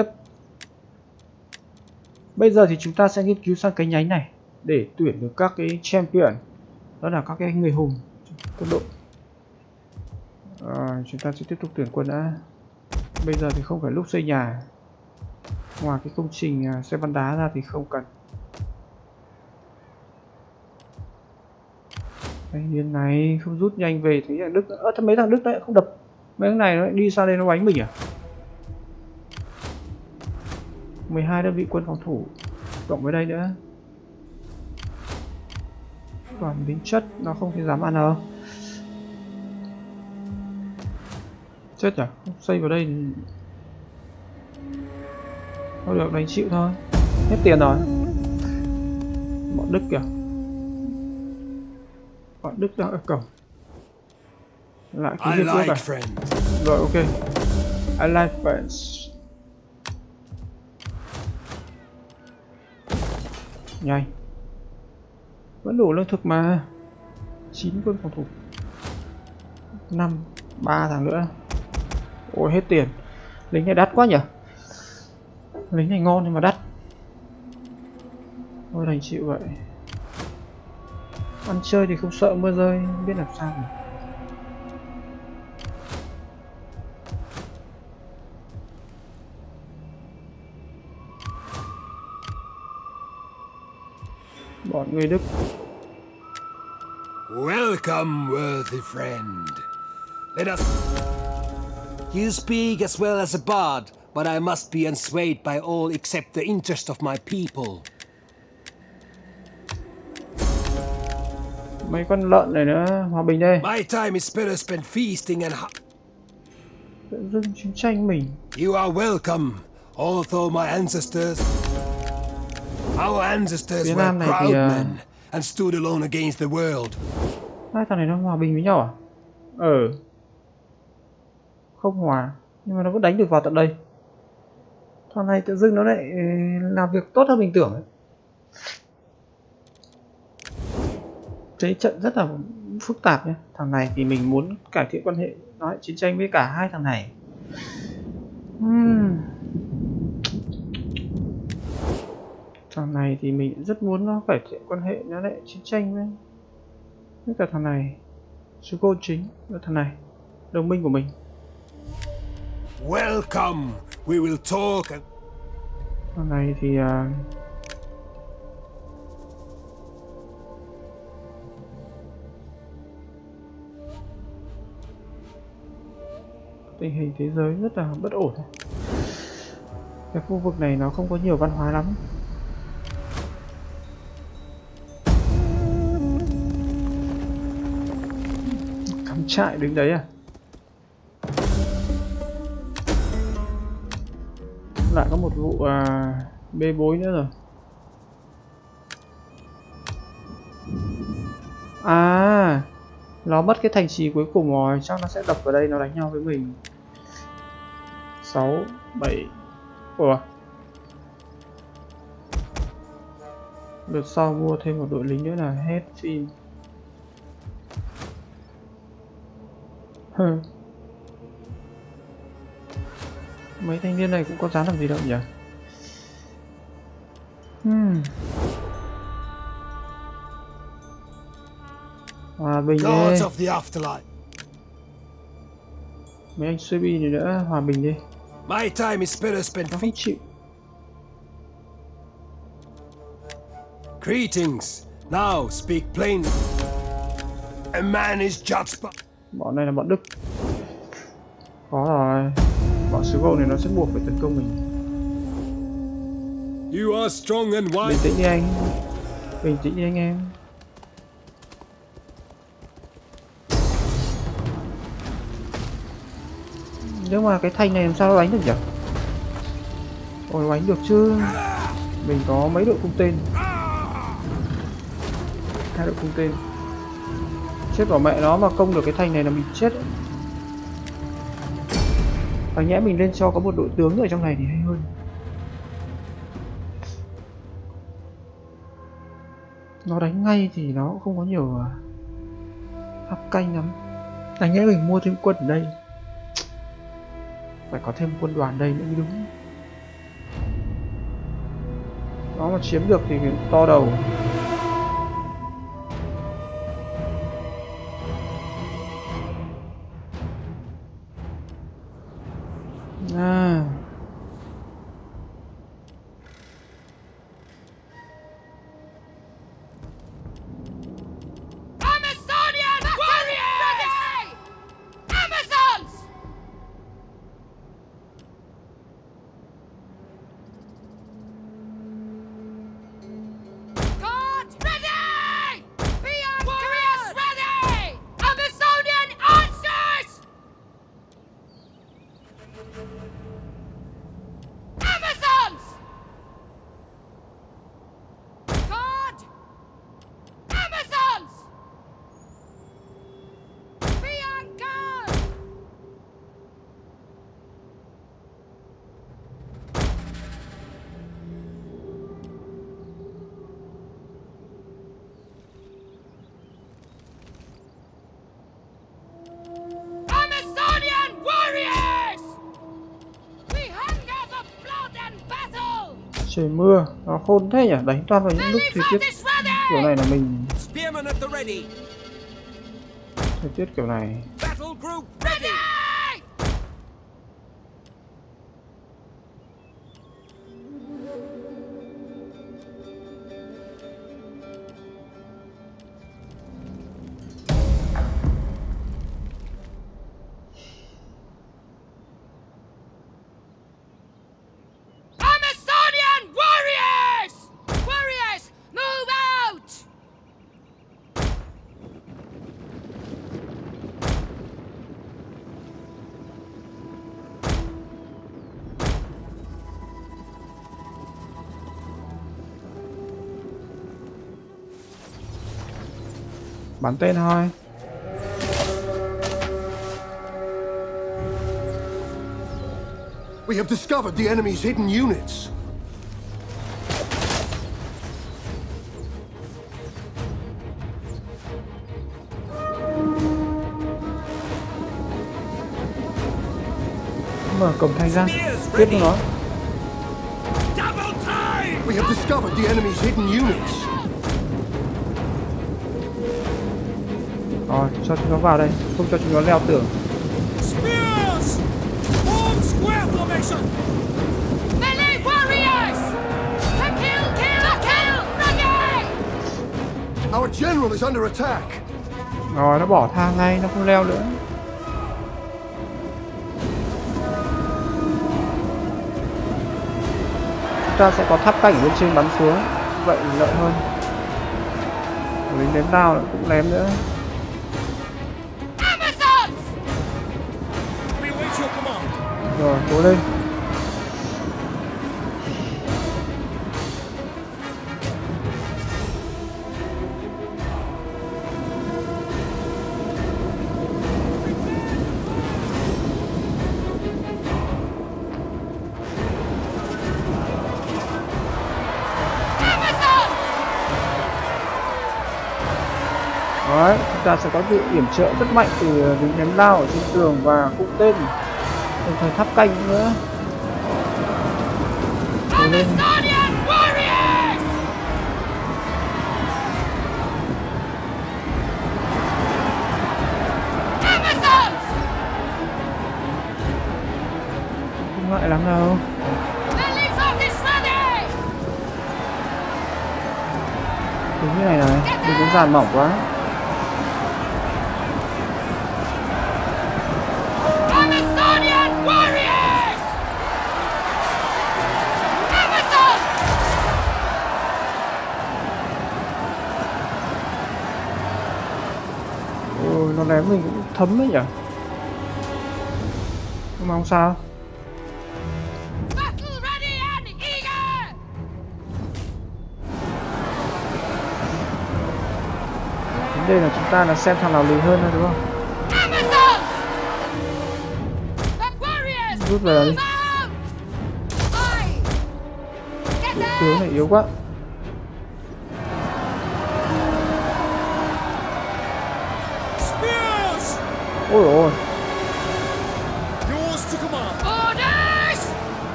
Bây giờ thì chúng ta sẽ nghiên cứu sang cái nhánh này để tuyển được các cái champion. Đó là các cái người hùng quân đội. À, chúng ta sẽ tiếp tục tuyển quân đã. Bây giờ thì không phải lúc xây nhà. Ngoài cái công trình uh, xe bắn đá ra thì không cần. Thanh niên này không rút nhanh về thì thằng Đức. Ơ, mấy thằng Đức đấy không đập. Mấy thằng này nó đi sang đây nó đánh mình à? mười hai đơn vị quân phòng thủ cộng với đây nữa. Còn tính chất nó không thể dám ăn đâu. Chết à? Xây vào đây thì... thôi được, đánh chịu thôi. Hết tiền rồi. Bọn Đức kìa. Bọn Đức đang ở cổng. Lại cái hiệp ước à? Rồi ok. I like friends. Nhanh. Vẫn đủ lương thực mà. chín quân phòng thủ. năm, ba thằng nữa. Ôi hết tiền. Lính này đắt quá nhỉ. Lính này ngon nhưng mà đắt. Thôi đành chịu vậy. Ăn chơi thì không sợ mưa rơi, biết làm sao mà. Bọn người Đức. Welcome, worthy friend. Let us... You speak as well as a bard, but I must be unswayed by all except the interest of my people. Mấy con lợn này nữa, hòa bình đây. My time is better spent feasting and... Tự dưng chiến tranh mình. You are welcome, although my ancestors... Our ancestors Việt were Nam này proud thì, uh... men and stood alone against the world. Hai thằng này nó hòa bình với nhau à? Ờ. Không hòa, nhưng mà nó vẫn đánh được vào tận đây. Thằng này tự dưng nó lại làm việc tốt hơn mình tưởng ấy. Thế trận rất là phức tạp nhé. Thằng này thì mình muốn cải thiện quan hệ nói chiến tranh với cả hai thằng này. uhm. Thằng này thì mình rất muốn nó cải thiện quan hệ nó lại chiến tranh với với cả thằng này. Sư cô chính là thằng này, đồng minh của mình. Welcome, we will talk and... Thằng này thì uh... tình hình thế giới rất là bất ổn. Cái khu vực này nó không có nhiều văn hóa lắm. Cắm trại đứng đấy à? Lại có một vụ uh, bê bối nữa rồi. À, nó mất cái thành trì cuối cùng rồi, chắc nó sẽ đập vào đây nó đánh nhau với mình. Sáu, bảy. Ủa, đợt sau mua thêm một đội lính nữa là hết phim. Hừ. Mấy thanh niên này cũng có dám làm gì đâu nhỉ? Hmm. Hòa bình đi. Mấy anh suy bi này nữa, hòa bình đi. My time is better spent. Nó không chịu. Greetings. Now speak plain. A man is judged by... Bọn này là bọn Đức. Có rồi. Bọn sứ gỗ này nó sẽ buộc phải tấn công mình. You are strong and wise. Bình tĩnh đi anh. Bình tĩnh đi anh em. Nhưng mà cái thanh này làm sao nó đánh được nhỉ? Ôi đánh được chứ. Mình có mấy đội cung tên. Hai đội cung tên. Chết bỏ mẹ nó mà công được cái thanh này là mình chết. Đáng nhẽ mình lên cho có một đội tướng ở trong này thì hay hơn. Nó đánh ngay thì nó cũng không có nhiều áp canh lắm. Đáng nhẽ mình mua thêm quân ở đây. Phải có thêm quân đoàn đây nữa mới đúng. Nó mà chiếm được thì to đầu. À. Amazonian warriors! Amazons! God ready! Beyond warriors ready! Amazonian answers! Amazons! God! Amazons! Be on guard! Trời mưa, nó khôn thế nhỉ, đánh toàn vào những lúc thời tiết kiểu này là mình Spearmen at the ready. thời tiết kiểu này. Battle group ready. Amazonian warriors! Warriors, move out! Bắn tên thôi. We have discovered the enemy's hidden units. Mở cổng thành ra, tiếp với nó. Double time. We have discovered the enemy's hidden units. Rồi, cho chúng nó vào đây, không cho chúng nó leo tường. Spears! Form square formation! Melee warriors! To kill, kill, kill! Ready! Our general is under attack. Rồi, nó bỏ thang ngay, nó không leo nữa. Chúng ta sẽ có tháp canh ở bên trên bắn xuống, vậy lợi hơn. Lính ném đao cũng ném nữa. Amazons! We await your command. Rồi, cố lên. Đấy, chúng ta sẽ có sự yểm trợ rất mạnh từ lính ném lao ở trên tường và cung tên, đồng thời tháp canh nữa. Cố lên. Amazonian warriors! Amazons! Không ngại lắm đâu. Melee focus ready! Đúng như này này, đừng có dàn mỏng quá. Amazonian warriors! Amazons! Ôi, nó ném mình cũng thấm ấy nhỉ. Nhưng mà không sao. Battle ready and eager! Vấn đề là chúng ta là xem thằng nào lì hơn thôi đúng không? Amazons! The warriors! Rút về đi. Move out! Aye! Get there! Tướng này yếu quá. Spears! Ôi ôi. Yours to command. Orders!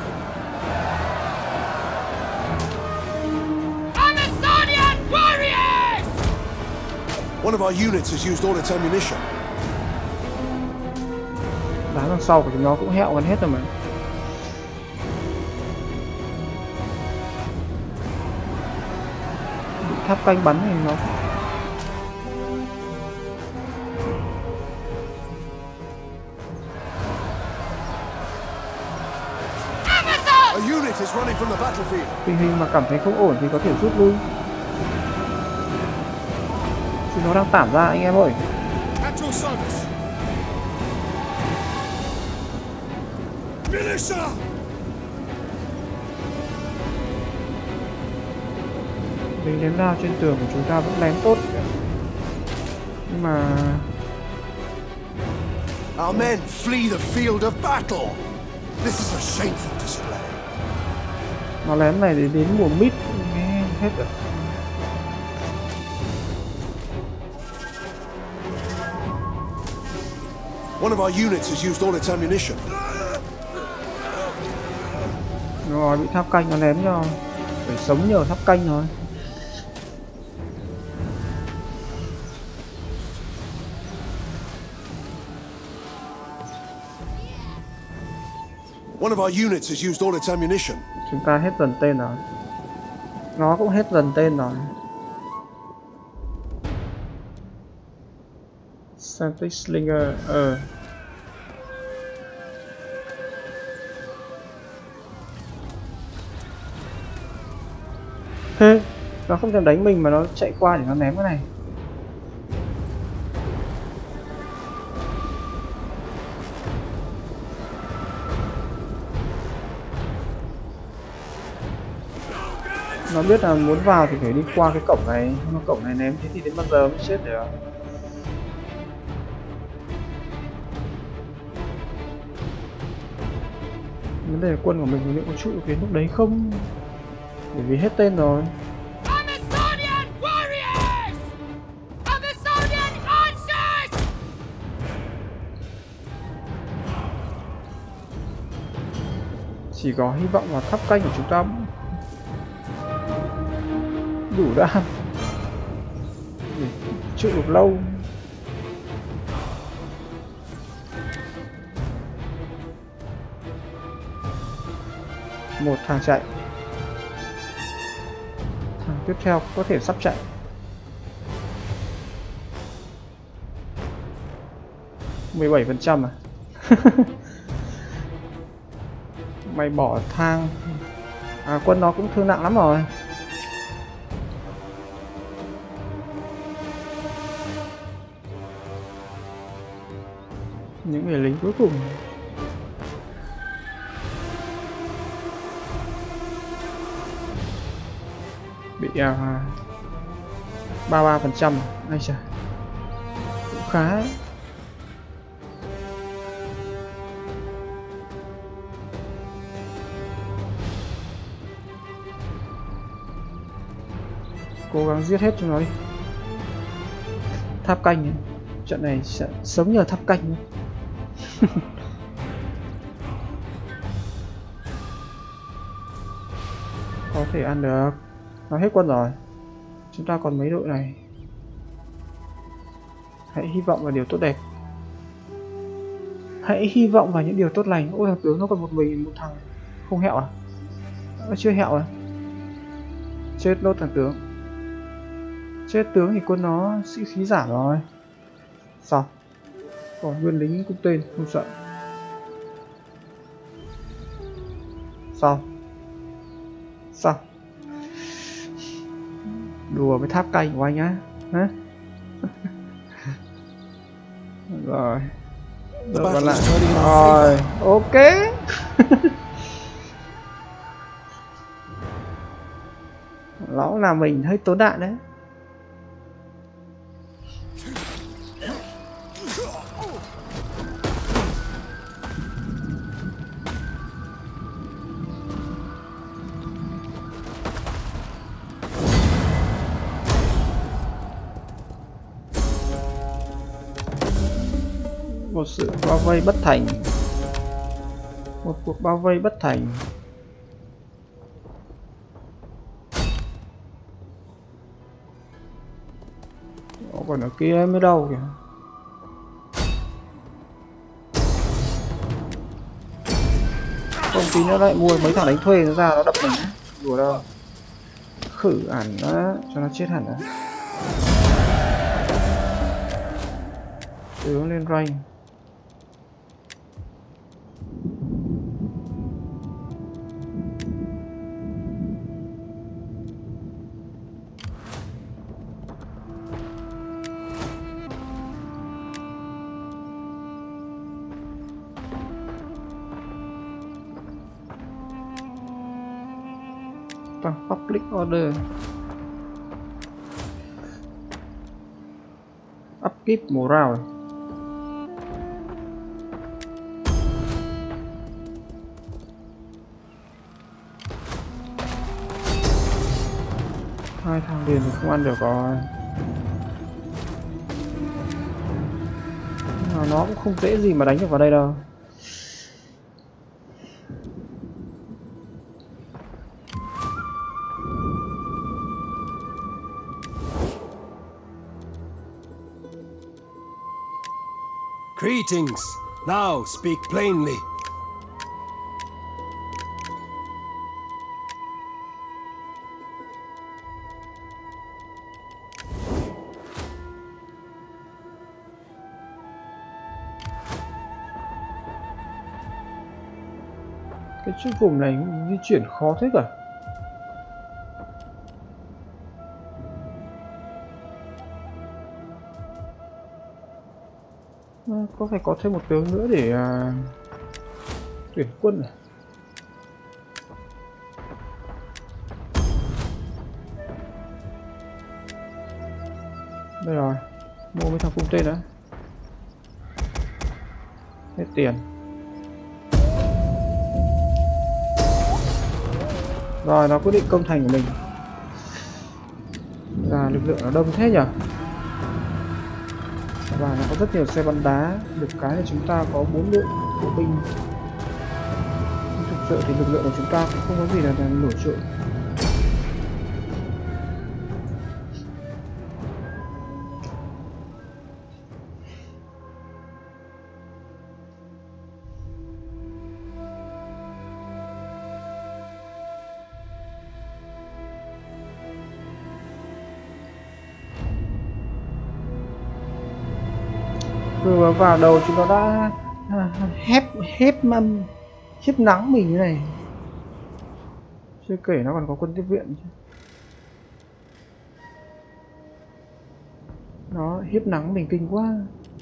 Amazonian warriors! One of our units has used all its ammunition. Đá đằng sau của chúng nó cũng hẹo gần hết rồi mà. Bị tháp canh bắn thì nó Amazons! A unit is running from the battlefield. tình hình mà cảm thấy không ổn thì có thể rút lui. Chúng nó đang tản ra anh em ơi. At your service. Militia! Lính ném đao trên tường của chúng ta vẫn ném tốt. Nhưng mà Our men flee the field of battle. This is a shameful display. nó ném này thì đến mùa mít nghe hết rồi. One of our units has used all its ammunition. Rồi bị tháp canh nó ném cho. Phải sống nhờ tháp canh thôi. One of our units has used all its ammunition. Chúng ta hết dần tên rồi. Nó cũng hết dần tên rồi. Santic Slinger, ờ. Thế, nó không thèm đánh mình mà nó chạy qua để nó ném cái này. Nó biết là muốn vào thì phải đi qua cái cổng này, mà cổng này ném thế thì đến bao giờ mới chết được. Vấn đề là quân của mình liệu có trụ được đến lúc đấy không? Bởi vì hết tên rồi. Amazonian warriors! Amazonian archers! Chỉ có hy vọng vào tháp canh của chúng ta đủ đam để trụ được lâu. Một thằng chạy, thằng tiếp theo có thể sắp chạy. mười bảy phần trăm à? Mày bỏ thang à? Quân nó cũng thương nặng lắm rồi. Những người lính cuối cùng bị uh, ba mươi ba phần trăm. Ai chà, cũng khá ấy. Cố gắng giết hết cho nó đi. Tháp canh ấy. Trận này sẽ sống nhờ tháp canh ấy. Có thể ăn được. Nó hết quân rồi. Chúng ta còn mấy đội này. Hãy hy vọng vào điều tốt đẹp. Hãy hy vọng vào những điều tốt lành. Ôi, thằng tướng nó còn một mình, một thằng không hẹo à? Nó chưa hẹo à? Chết nốt thằng tướng. Chết tướng thì quân nó sĩ khí giảm rồi. Sao? Còn nguyên lính cung tên, không sợ. Sao? Sao? Đùa với tháp canh của anh á? Hả? Rồi. Rồi còn lại. Rồi, ok. Lão là mình hơi tốn đạn đấy. Một sự bao vây bất thành. Một cuộc bao vây bất thành. Nó còn ở kia mới đâu kìa. Không tí nữa lại mua mấy thằng đánh thuê nó ra nó đập mình. Đùa đâu. Khử hẳn nó cho nó chết hẳn đó. Tướng lên rank. Tăng public order. Upkeep morale. Hai thằng liền thì không ăn được rồi. Mà nó cũng không dễ gì mà đánh được vào đây đâu. Greetings. Now speak plainly. Cái chiếc vùng này di chuyển khó thế cả. À, có phải có thêm một tướng nữa để à, tuyển quân à? Đây rồi, mua mấy thằng cung tên đó. Hết tiền. Rồi nó quyết định công thành của mình. Là lực lượng nó đông thế nhỉ? Và nó có rất nhiều xe bắn đá. Được cái là chúng ta có bốn lượng bộ binh. Nhưng thực sự thì lực lượng của chúng ta cũng không có gì là nổi trội. Vừa vào đầu chúng nó đã hép hép mâm hiếp nắng mình như này, chưa kể nó còn có quân tiếp viện chứ. Nó hiếp nắng mình kinh quá.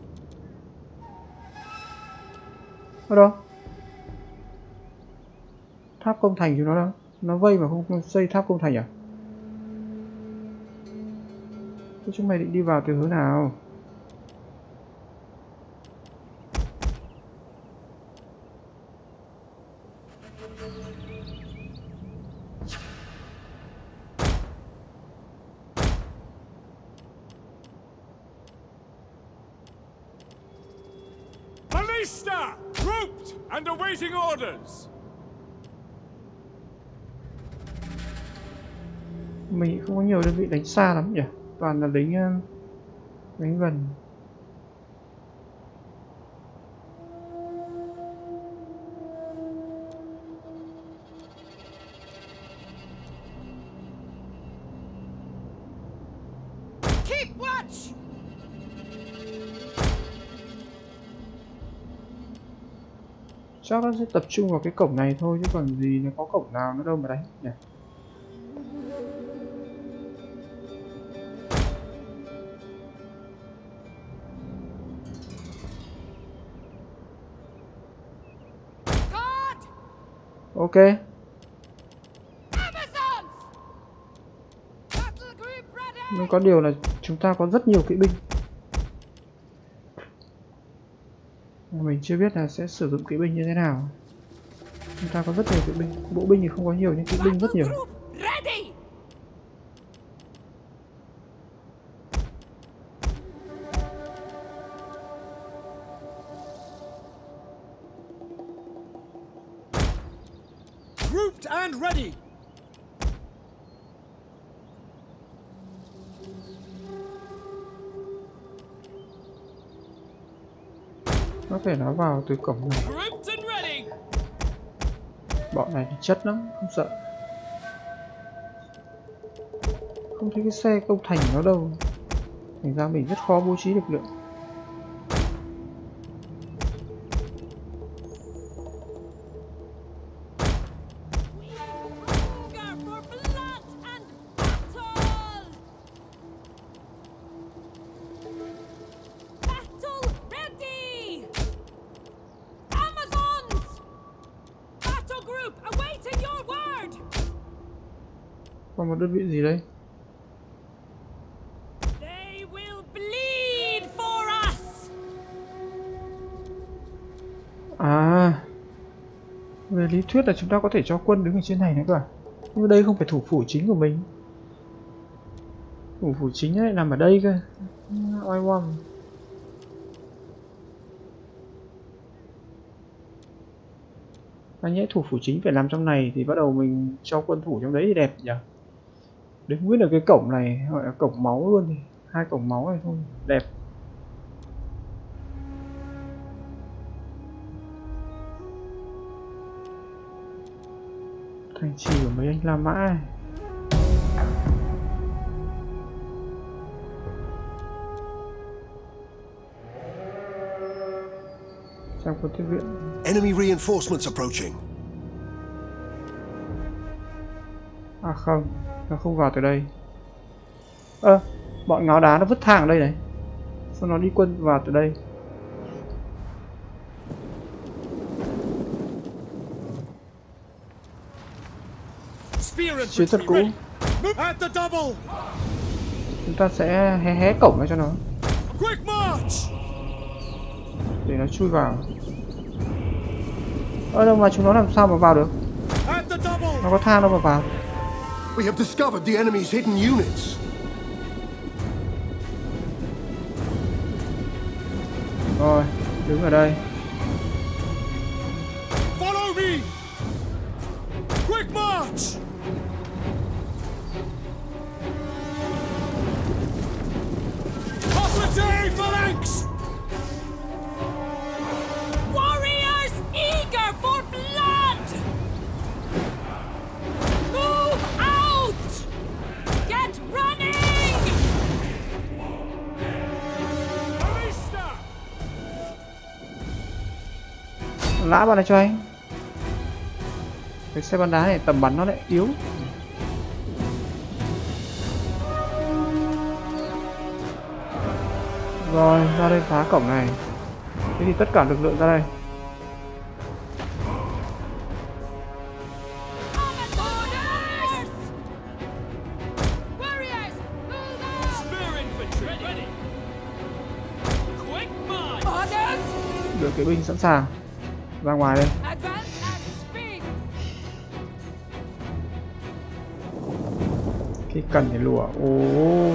Ở đâu? Tháp công thành chúng nó đâu? Nó vây mà không xây tháp công thành à? Thế chúng mày định đi vào từ hướng nào? Ballista! Grouped and awaiting orders! Mình không có nhiều đơn vị đánh xa lắm nhỉ? Toàn là đánh đánh gần. Keep watch! Chắc nó sẽ tập trung vào cái cổng này thôi chứ còn gì nó có cổng nào nó đâu mà đánh nhỉ? Ok. Nhưng có điều là chúng ta có rất nhiều kỵ binh. Mình chưa biết là sẽ sử dụng kỵ binh như thế nào. Chúng ta có rất nhiều kỵ binh. Bộ binh thì không có nhiều nhưng kỵ binh rất nhiều. Grouped and ready. Có thể nó vào từ cổng này. Bọn này thì chất lắm, không sợ. Không thấy cái xe công thành nó đâu. Thành ra mình rất khó bố trí lực lượng. Còn một đơn vị gì đây? À, về lý thuyết là chúng ta có thể cho quân đứng ở trên này nữa cơ à? Nhưng đây không phải thủ phủ chính của mình. Thủ phủ chính lại nằm ở đây cơ. Oai oăm. Anh nhẽ thủ phủ chính phải nằm trong này thì bắt đầu mình cho quân thủ trong đấy thì đẹp nhỉ? Đứng nguyên ở cái cổng này gọi là cổng máu luôn thì hai cổng máu này thôi đẹp. Thành trì của mấy anh La Mã này. Trong quân tiếp viện. Enemy reinforcements approaching. À không, nó không vào từ đây. Ơ, à, bọn ngáo đá nó vứt thang ở đây này. Sao nó đi quân vào từ đây? Chiến thuật cũ. Chúng ta sẽ hé hé cổng ra cho nó để nó chui vào. Ở đâu mà chúng nó làm sao mà vào được? Nó có thang đâu mà vào. We have discovered the enemy's hidden units. Rồi, đứng ở đây. Follow me. Quick march. Hoplite phalanx. Warriors eager for blood! Move out! Get running! Lã vào này cho anh. Cái xe bắn đá này tầm bắn nó lại yếu. Rồi, ra đây phá cổng này. Thế thì tất cả lực lượng ra đây. Đội kỵ binh sẵn sàng. Ra ngoài đây. Khi cần thì lùa. Ồ.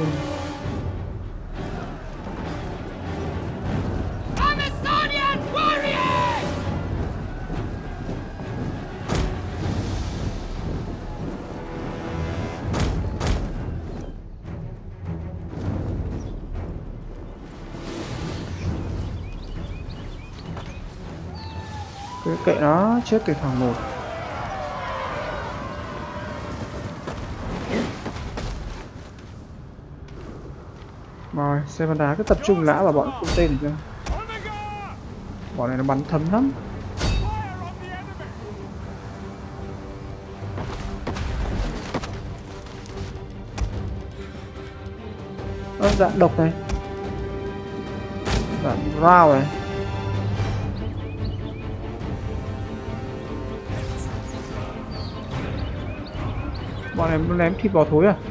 Cứ kệ nó chết từ thằng một. Rồi, xe bắn đá cứ tập trung lã vào bọn cung tên này chưa? Bọn này nó bắn thấm lắm. Ơ, đạn độc này. Đạn rao này. Bọn này nó ném thịt bò thối à?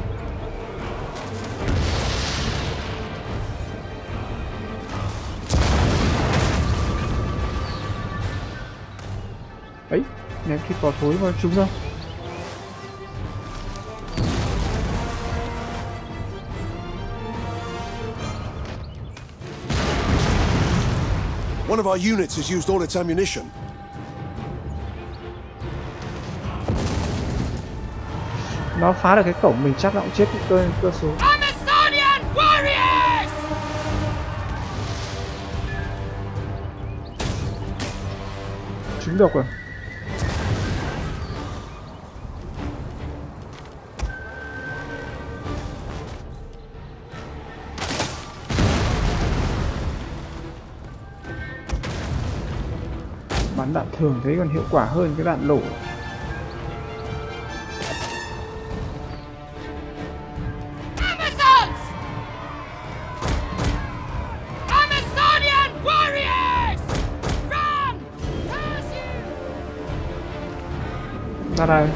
Ấy, ném thịt bò thối vào chúng đâu? One of our units has used all its ammunition. Nó phá được cái cổng mình chắc nó cũng chết cơ cơ số. Amazonian warriors! Trúng độc rồi. Bắn đạn thường thấy còn hiệu quả hơn cái đạn nổ. Ra đây.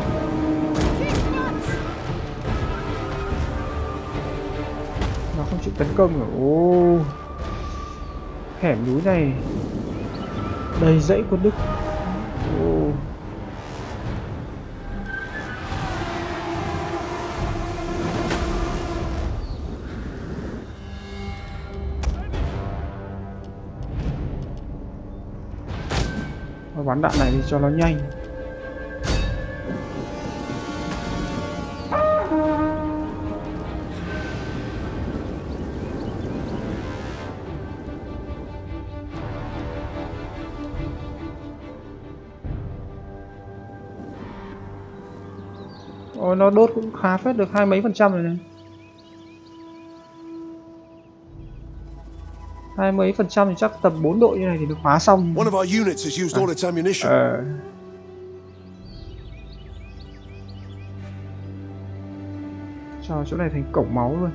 Nó không chịu tấn công rồi. Ô, hẻm núi này đầy dãy quân Đức. Ô. Nó bắn đạn này đi cho nó nhanh. Ôi, nó đốt cũng khá phết, được hai mấy phần trăm rồi này. Hai mấy phần trăm thì chắc tầm bốn đội như này thì được phá xong. One of our units has used all its ammunition. Ờ. Cho chỗ này thành cổng máu luôn.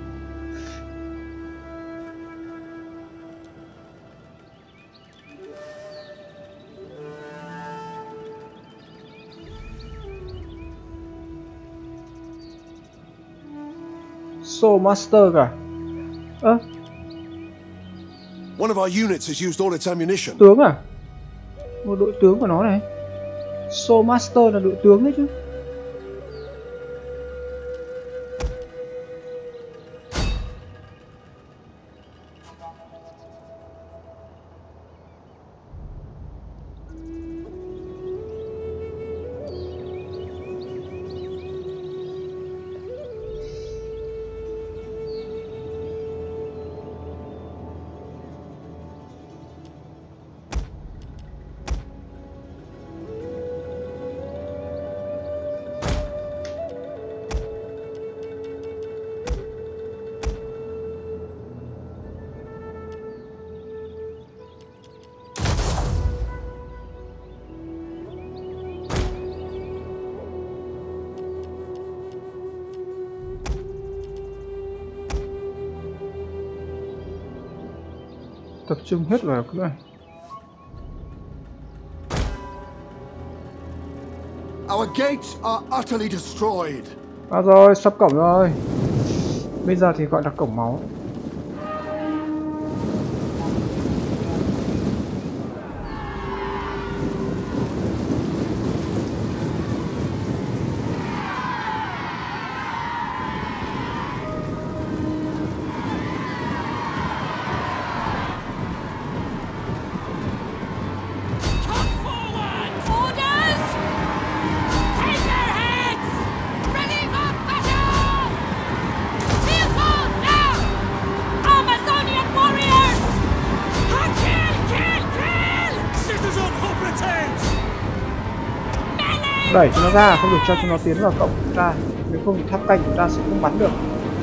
Soul Master cả. Ơ. One of our units has used all its ammunition. Tướng à? Một đội tướng của nó này. Soul Master là đội tướng đấy chứ. Tập trung hết vào cái này. Our gates are utterly destroyed. À rồi, sắp cổng rồi. Bây giờ thì gọi là cổng máu. Đẩy cho nó ra, không được cho chúng nó tiến vào cổng chúng ta. Nếu không thì tháp canh chúng ta sẽ không bắn được.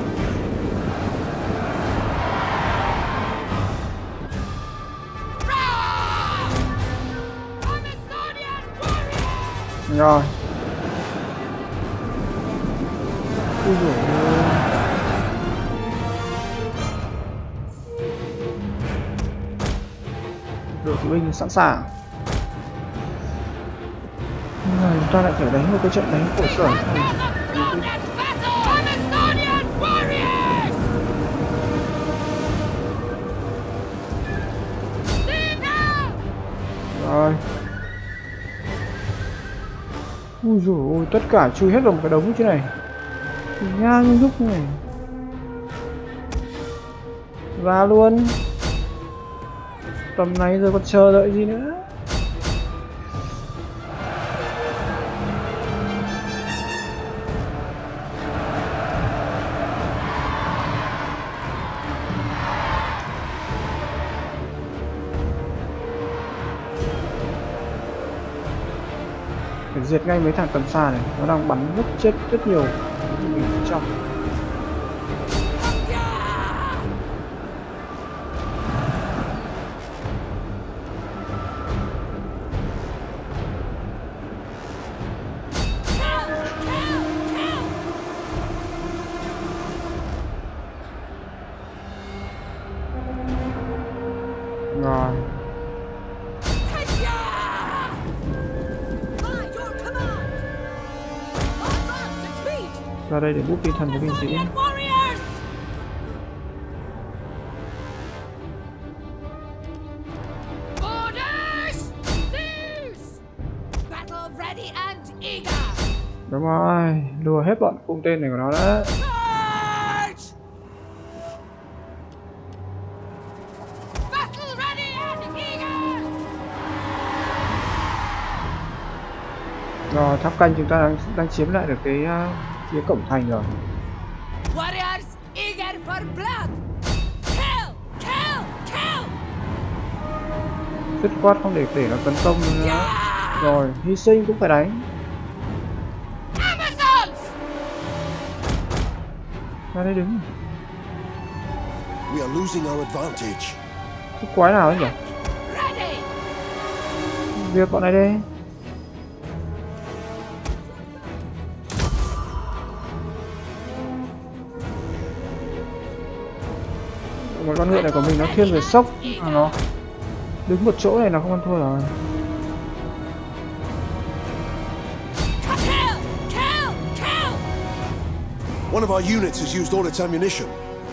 Rồi. Ui dồi ôi. Đội kỵ binh sẵn sàng. Rồi, chúng ta lại phải đánh một cái trận đánh khổ sở. Rồi. Ui dồi ôi, tất cả chui hết vào một cái đống như thế này. Ngang lúc này. Ra luôn. Tầm này rồi còn chờ đợi gì nữa. Phải diệt ngay mấy thằng tầm xa này, nó đang bắn rất chết rất nhiều mình trong. Rồi. Ra đây để bút tinh thần cho binh sĩ. Đúng rồi, lùa hết bọn cung tên này của nó đó. Rồi, tháp canh chúng ta đang, đang chiếm lại được cái uh, phía cổng thành rồi. Warriors eager for blood. Kill, kill, kill. Dứt khoát không để để nó tấn công nữa. Rồi, hy sinh cũng phải đánh. Amazons, Ra đây đứng. We are losing our advantage. Cái quái nào ấy nhỉ? Việc bọn này đây. Một con ngựa này của mình nó thiên về sốc, à, nó đứng một chỗ này nó không ăn thua rồi. One of our units has used all its ammunition.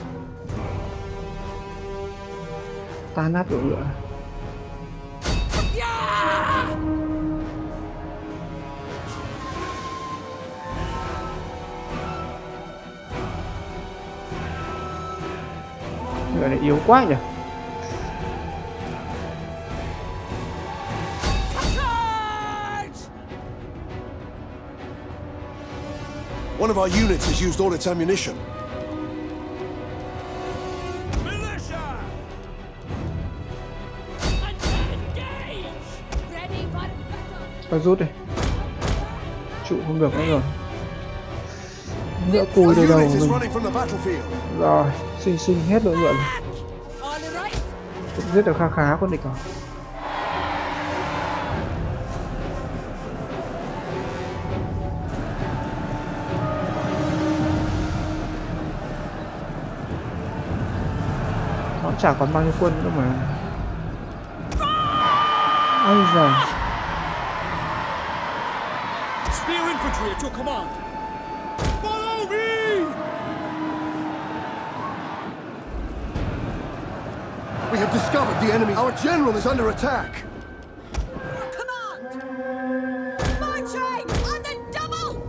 Tan nát đội ngựa. Ngựa này yếu quá nhỉ. One of our units has used all its ammunition. Militia! Ready for battle! Phải rút đi. Trụ không được nữa rồi. Ngựa cùi Our đây đầu unit is mình. running from the battlefield. Rồi, sinh sinh hết đội ngựa rồi. All right! Cũng giết được khá khá con địch rồi. Nó chả còn bao nhiêu quân nữa mà. Ây giời. Spear infantry at your command! Follow me! We have discovered the enemy. Our general is under attack. Command! Marching on the double!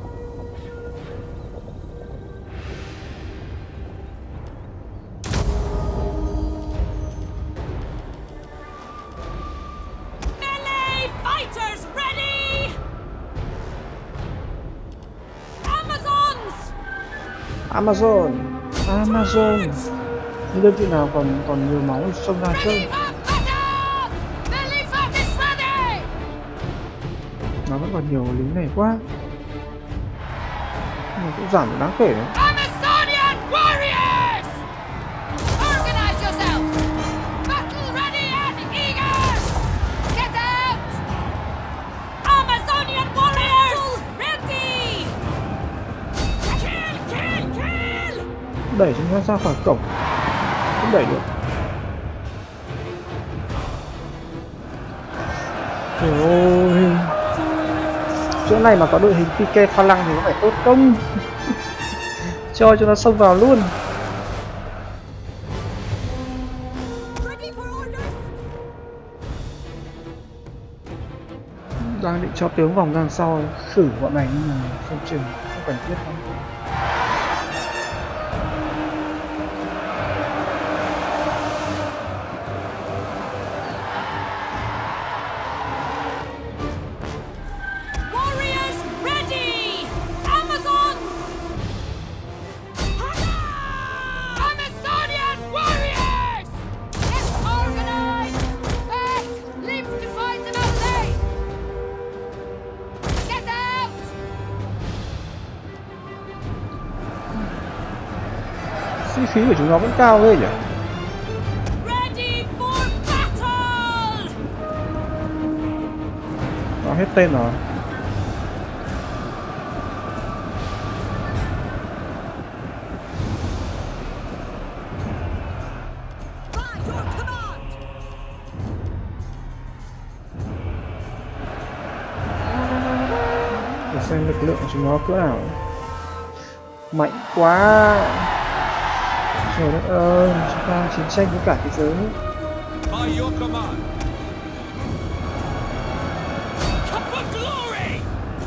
Melee fighters ready! Amazons! Amazon. Amazon. Những đơn vị nào còn còn nhiều máu thì xông ra chơi. Nó vẫn còn nhiều lính này quá. Nhưng cũng giảm được đáng kể đấy. Amazonian warriors! Organize yourselves! Battle ready and eager! Get out! Amazonian warriors! Ready! Kill, kill, kill! Đẩy chúng ta ra khỏi cổng. Không đẩy được. Trời ơi. Chỗ này mà có đội hình pê ca pha lăng thì có phải tốt không? Cho cho nó xông vào luôn. Ready for orders! Đang định cho tướng vòng đằng sau khử bọn này nhưng mà không chừng không cần thiết không. Warriors ready! Amazons! Amazonian warriors! Get organized! Back! Leave to fight another day! Get out! Sĩ khí của chúng nó vẫn cao ghê nhỉ. Ready for battle! Nó hết tên rồi. By your command! Để xem lực lượng của chúng nó cỡ nào. Mạnh quá. Trời đất ơi, chúng ta chiến tranh với cả thế giới. By your command! Come for glory!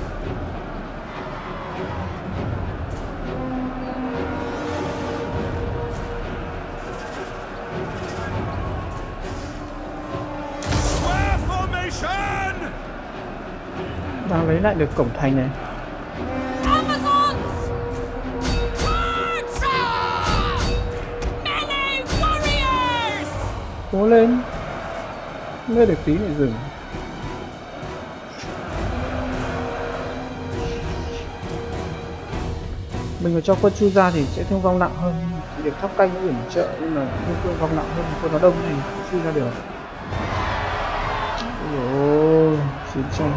Square formation! Đang lấy lại được cổng thành này. Amazons! March! Melee warriors! Cố lên. Nghe được tí lại dừng. Mình mà cho quân chui ra thì sẽ thương vong nặng hơn. Điểm tháp canh cũng điểm trợ nhưng mà thương vong nặng hơn, quân nó đông thì chui ra được. Ôi, chiến tranh.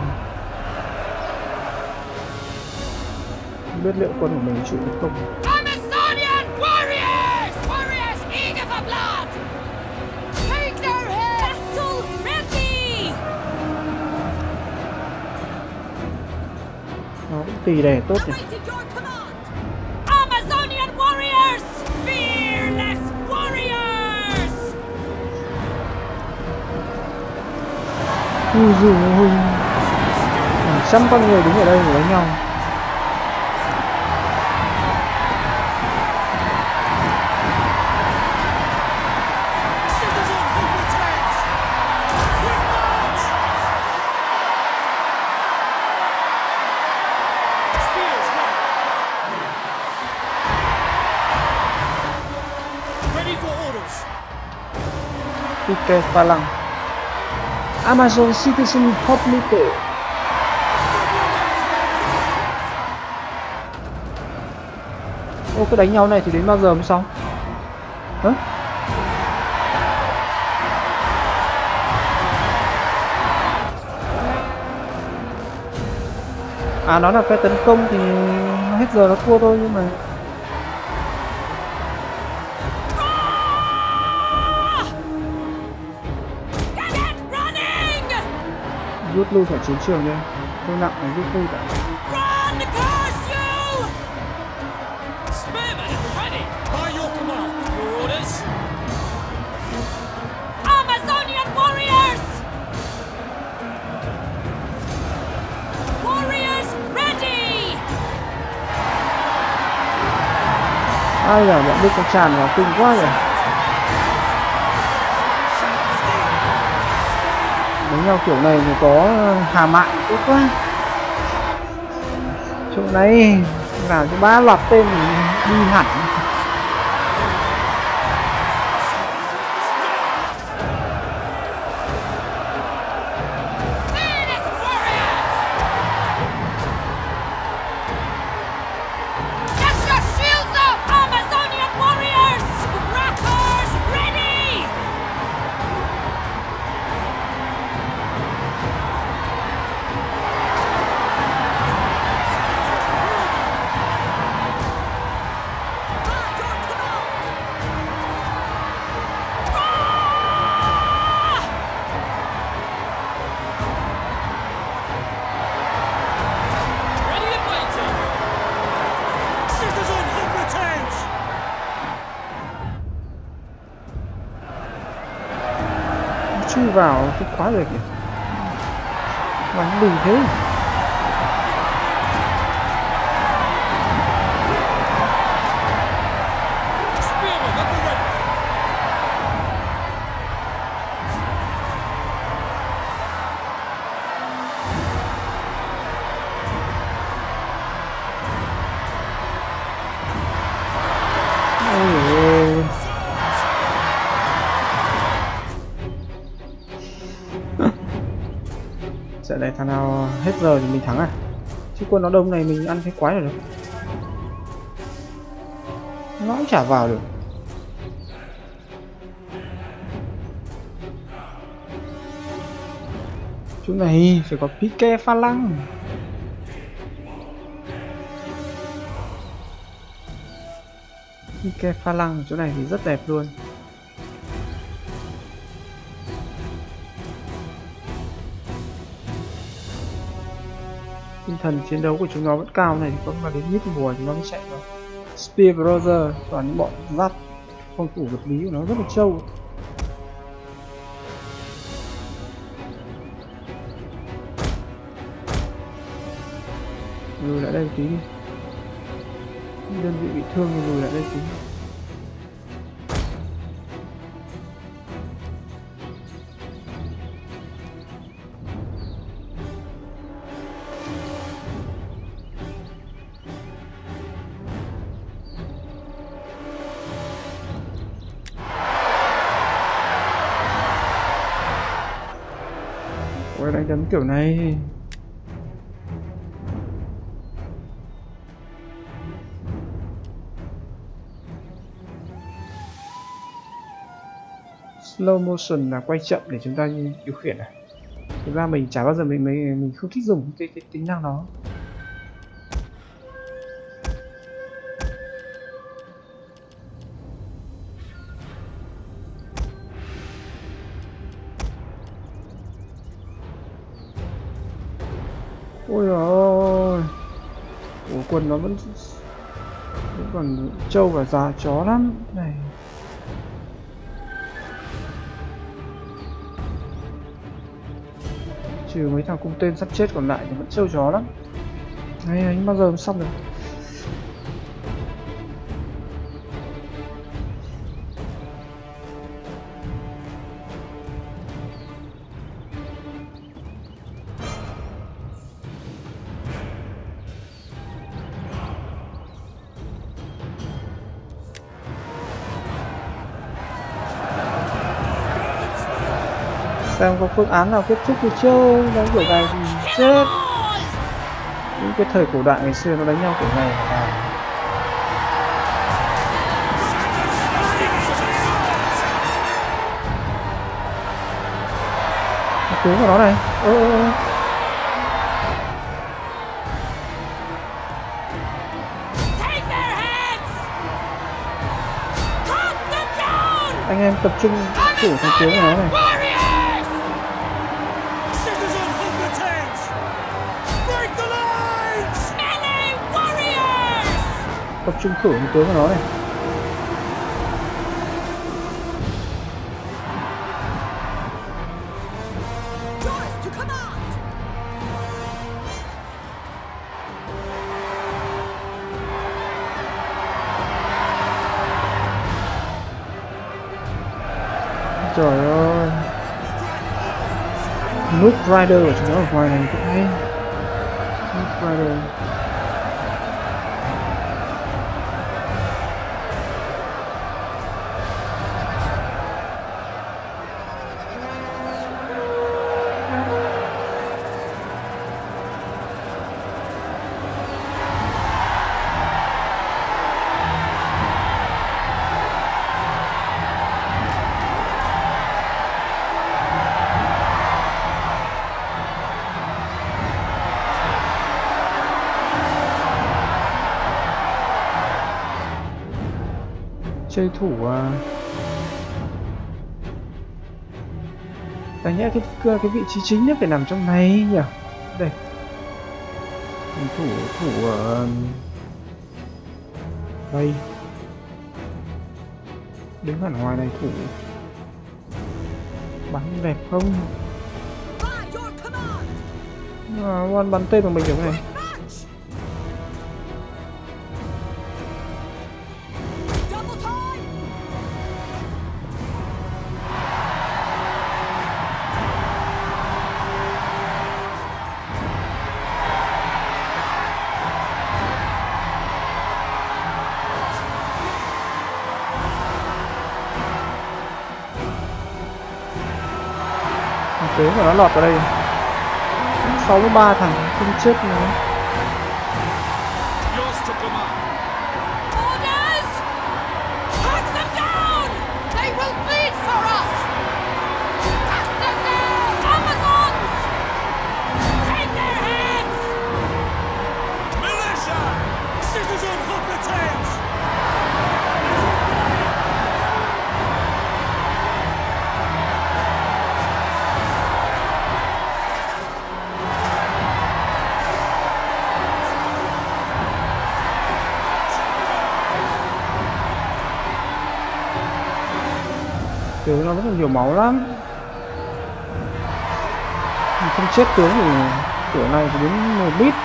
Không biết liệu quân của mình chịu được không. Amazonian warriors! Warriors eager for blood! Take their heads! Battle ready! Nó cũng tì đè tốt nhỉ. Awaiting your command! Amazonian warriors! Fearless warriors! Ui dồi ôi, trăm con người đứng ở đây để đánh nhau. Pike pha lăng. Amazon Citizen Public. Ô, cái đánh nhau này thì đến bao giờ mới xong? Hả? À, nó là phe tấn công thì hết giờ nó thua thôi, nhưng mà rút lui khỏi chiến trường nha. Tôi nặng phải rút lui cả. Run, curse you! Spearmen ready. By your command. Your orders. Amazonian warriors! Warriors ready! Ai da, bọn Đức có tràn vào kinh quá rồi. Đánh nhau kiểu này thì có hà mạn tốt quá. Chỗ này làm cho ba loạt tên thì đi hẳn. Fearless warriors! Get your shields up! Amazonian warriors! Rappers ready! Ready and waiting. Citizen Hippocrates! Chui vào cái quá rồi kìa. Mà đừng thế. Spearmen at the ready. Ôi ôi. Trận này thằng nào hết giờ thì mình thắng à? Chứ quân nó đông này mình ăn thấy quái rồi đâu. Nó cũng chả vào được. Chỗ này phải có Pike pha lăng. Pike pha lăng chỗ này thì rất đẹp luôn. Tinh thần chiến đấu của chúng nó vẫn cao này, thì có mà đến mid mùa chúng nó mới chạy thôi. Spear Brother toàn những bọn giáp phòng thủ vật lý của nó rất là trâu. Lùi lại đây một tí đi. Đơn vị bị thương thì lùi lại đây tí. Ôi, đánh đấm kiểu này slow motion là quay chậm để chúng ta điều khiển này. Thực ra mình chả bao giờ mình mình, mình không thích dùng cái, cái tính năng đó. Ôi giời ơi, ủa quần nó vẫn vẫn còn trâu và già chó lắm này. Trừ mấy thằng cung tên sắp chết còn lại thì vẫn trâu chó lắm. Này anh bao giờ mới xong được. Xem có phương án nào kết thúc thì chơi, đánh kiểu này thì chết. Những cái thời cổ đại ngày xưa nó đánh nhau kiểu này là tướng của nó này. Ơ ơ ơ. Anh em tập trung thủ thằng tướng của nó này. Tập trung khử cái tướng của nó này. Trời ơi, Noob Rider của chúng nó ở ngoài này cũng hay. Noob Rider chơi thủ à. Đáng nhẽ cái cái vị trí chính nhất phải nằm trong này nhỉ. Đây thủ thủ ở đây, đứng hẳn ngoài này thủ bắn đẹp không à, bắn, bắn tên của mình giống này. Tướng của nó lọt vào đây sáu mươi ba thằng không chết nữa. Tướng nó rất là nhiều máu lắm. Mình không chết tướng thì kiểu này thì đến một bit.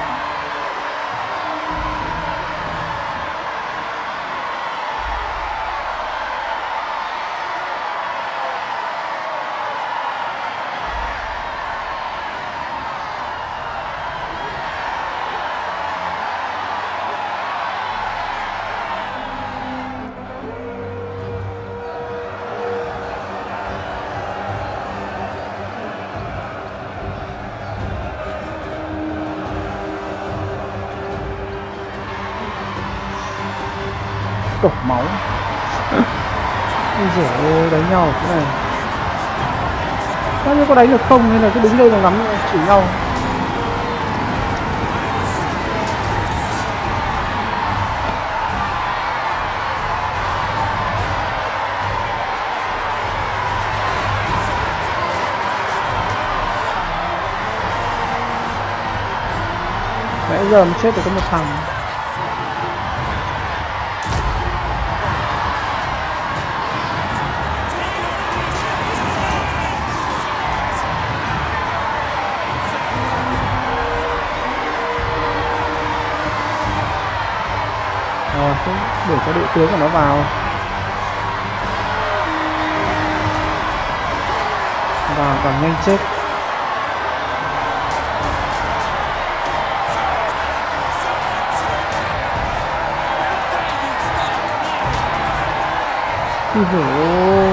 Đổ máu. Ôi giời ơi, đánh nhau thế này. Bao nhiêu có đánh được không hay là cứ đứng đây mà ngắm chỉ nhau. Nãy giờ mới chết được có một thằng. Rồi, để cho đội tướng của nó vào. Vào càng nhanh chết. Ui dồi ôi.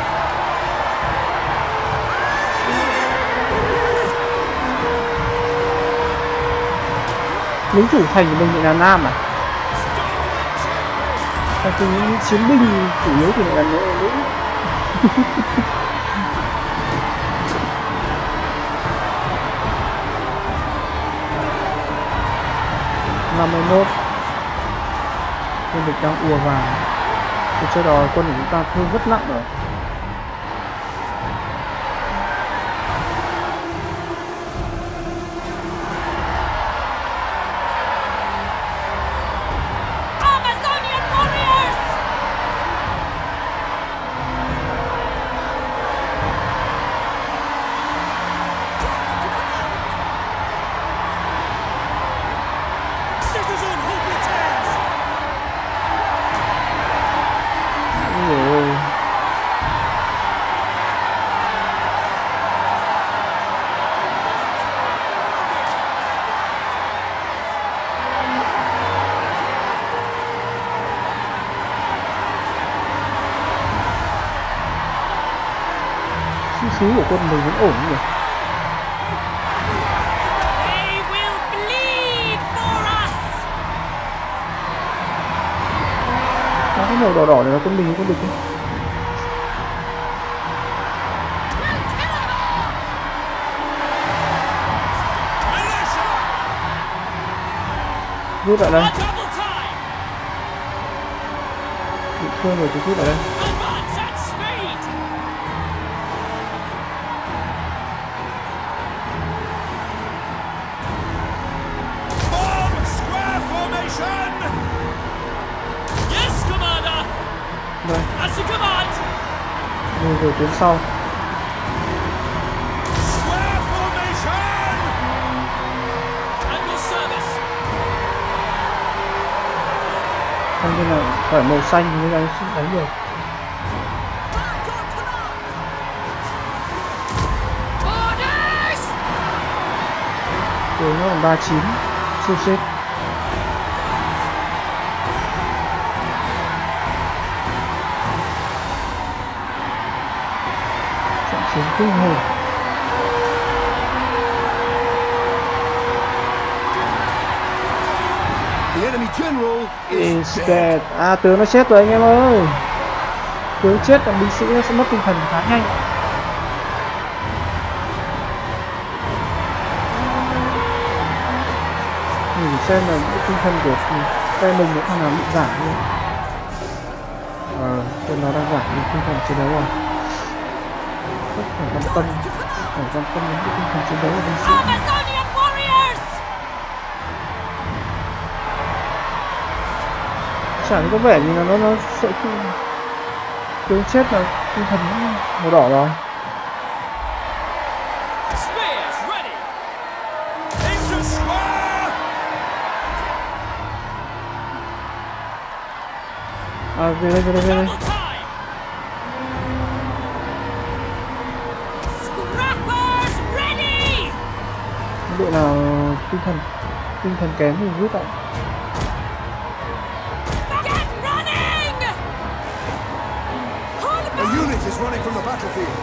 Lính thủ thành của mình lại là nam à? Sao tôi nghĩ chiến binh chủ yếu thì lại là nữ. năm mươi mốt quân địch đang ùa vào. Thì trước đó quân của chúng ta thương rất nặng rồi. Amazonian warriors! Citizen, hold your tears! Ui dồi ôi. Sĩ khí của quân mình vẫn ổn nhỉ? They will bleed for us! Nó cái màu đỏ đỏ này là quân mình hay quân địch ấy? Militia! Rút lại đây. Double time! Bị thương rồi thì rút lại đây. Advance at speed! Form square formation! Yes, Commander! Đây, As you command! rồi rồi tuyến sau. Square formation! At your service! Không như là phải màu xanh mới đánh đánh được. Orders! Rồi nó còn ba chín. Siêu xếp. Trận chiến kinh hồn. The enemy general is Is dead. dead. À, tướng nó chết rồi anh em ơi. Tướng chết là binh sĩ nó sẽ mất tinh thần khá nhanh. Nhìn xem là cái tinh thần của phe mình những thằng nào bị giảm đi. Ờ, tên nó đang giảm đi tinh thần chiến đấu rồi. Rất phải quan tâm, phải quan tâm đến cái tinh thần chiến đấu của binh sĩ. Amazonian warriors! Chẳng có vẻ như là nó nó sợ khi tướng chết là tinh thần nó màu đỏ rồi. Spears ready! Into square! À, về đây, về đây, về đây. Double time! Scrappers ready! Đội nào tinh thần tinh thần kém thì rút lại. Get running! Hold A back! unit is running from the battlefield.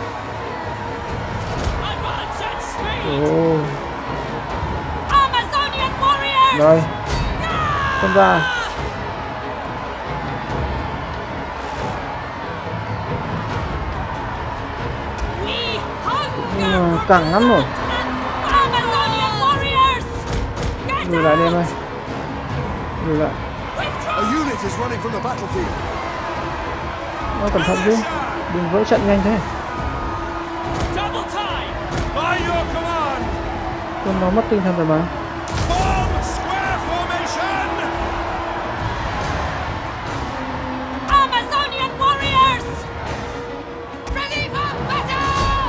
Advance at speed! Ồ, Amazonian warriors! đây, không ra. We hunt Ừ, căng lắm rồi. Amazonian warriors! Get Lùi lại đi em ơi. Lùi lại. A unit is running from the battlefield. Nó cẩn thận chứ. Đừng vỡ trận nhanh thế. Double time! By your command! Quân nó mất tinh thần rồi mà. Form square formation! Amazonian warriors! Ready for battle!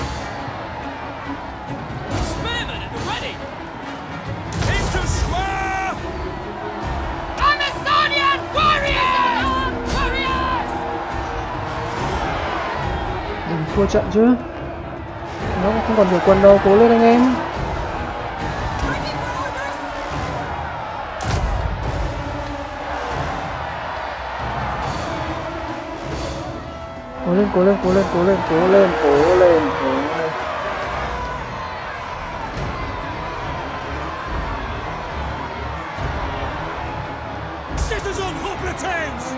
Spearmen at the ready! Into square! Amazonian warriors! Warriors! Đừng thua trận chứ. Nó không còn nhiều quân đâu, cố lên anh em. Cố lên, cố lên, cố lên, cố lên, cố lên, cố lên, cố lên. Citizen Hoplites!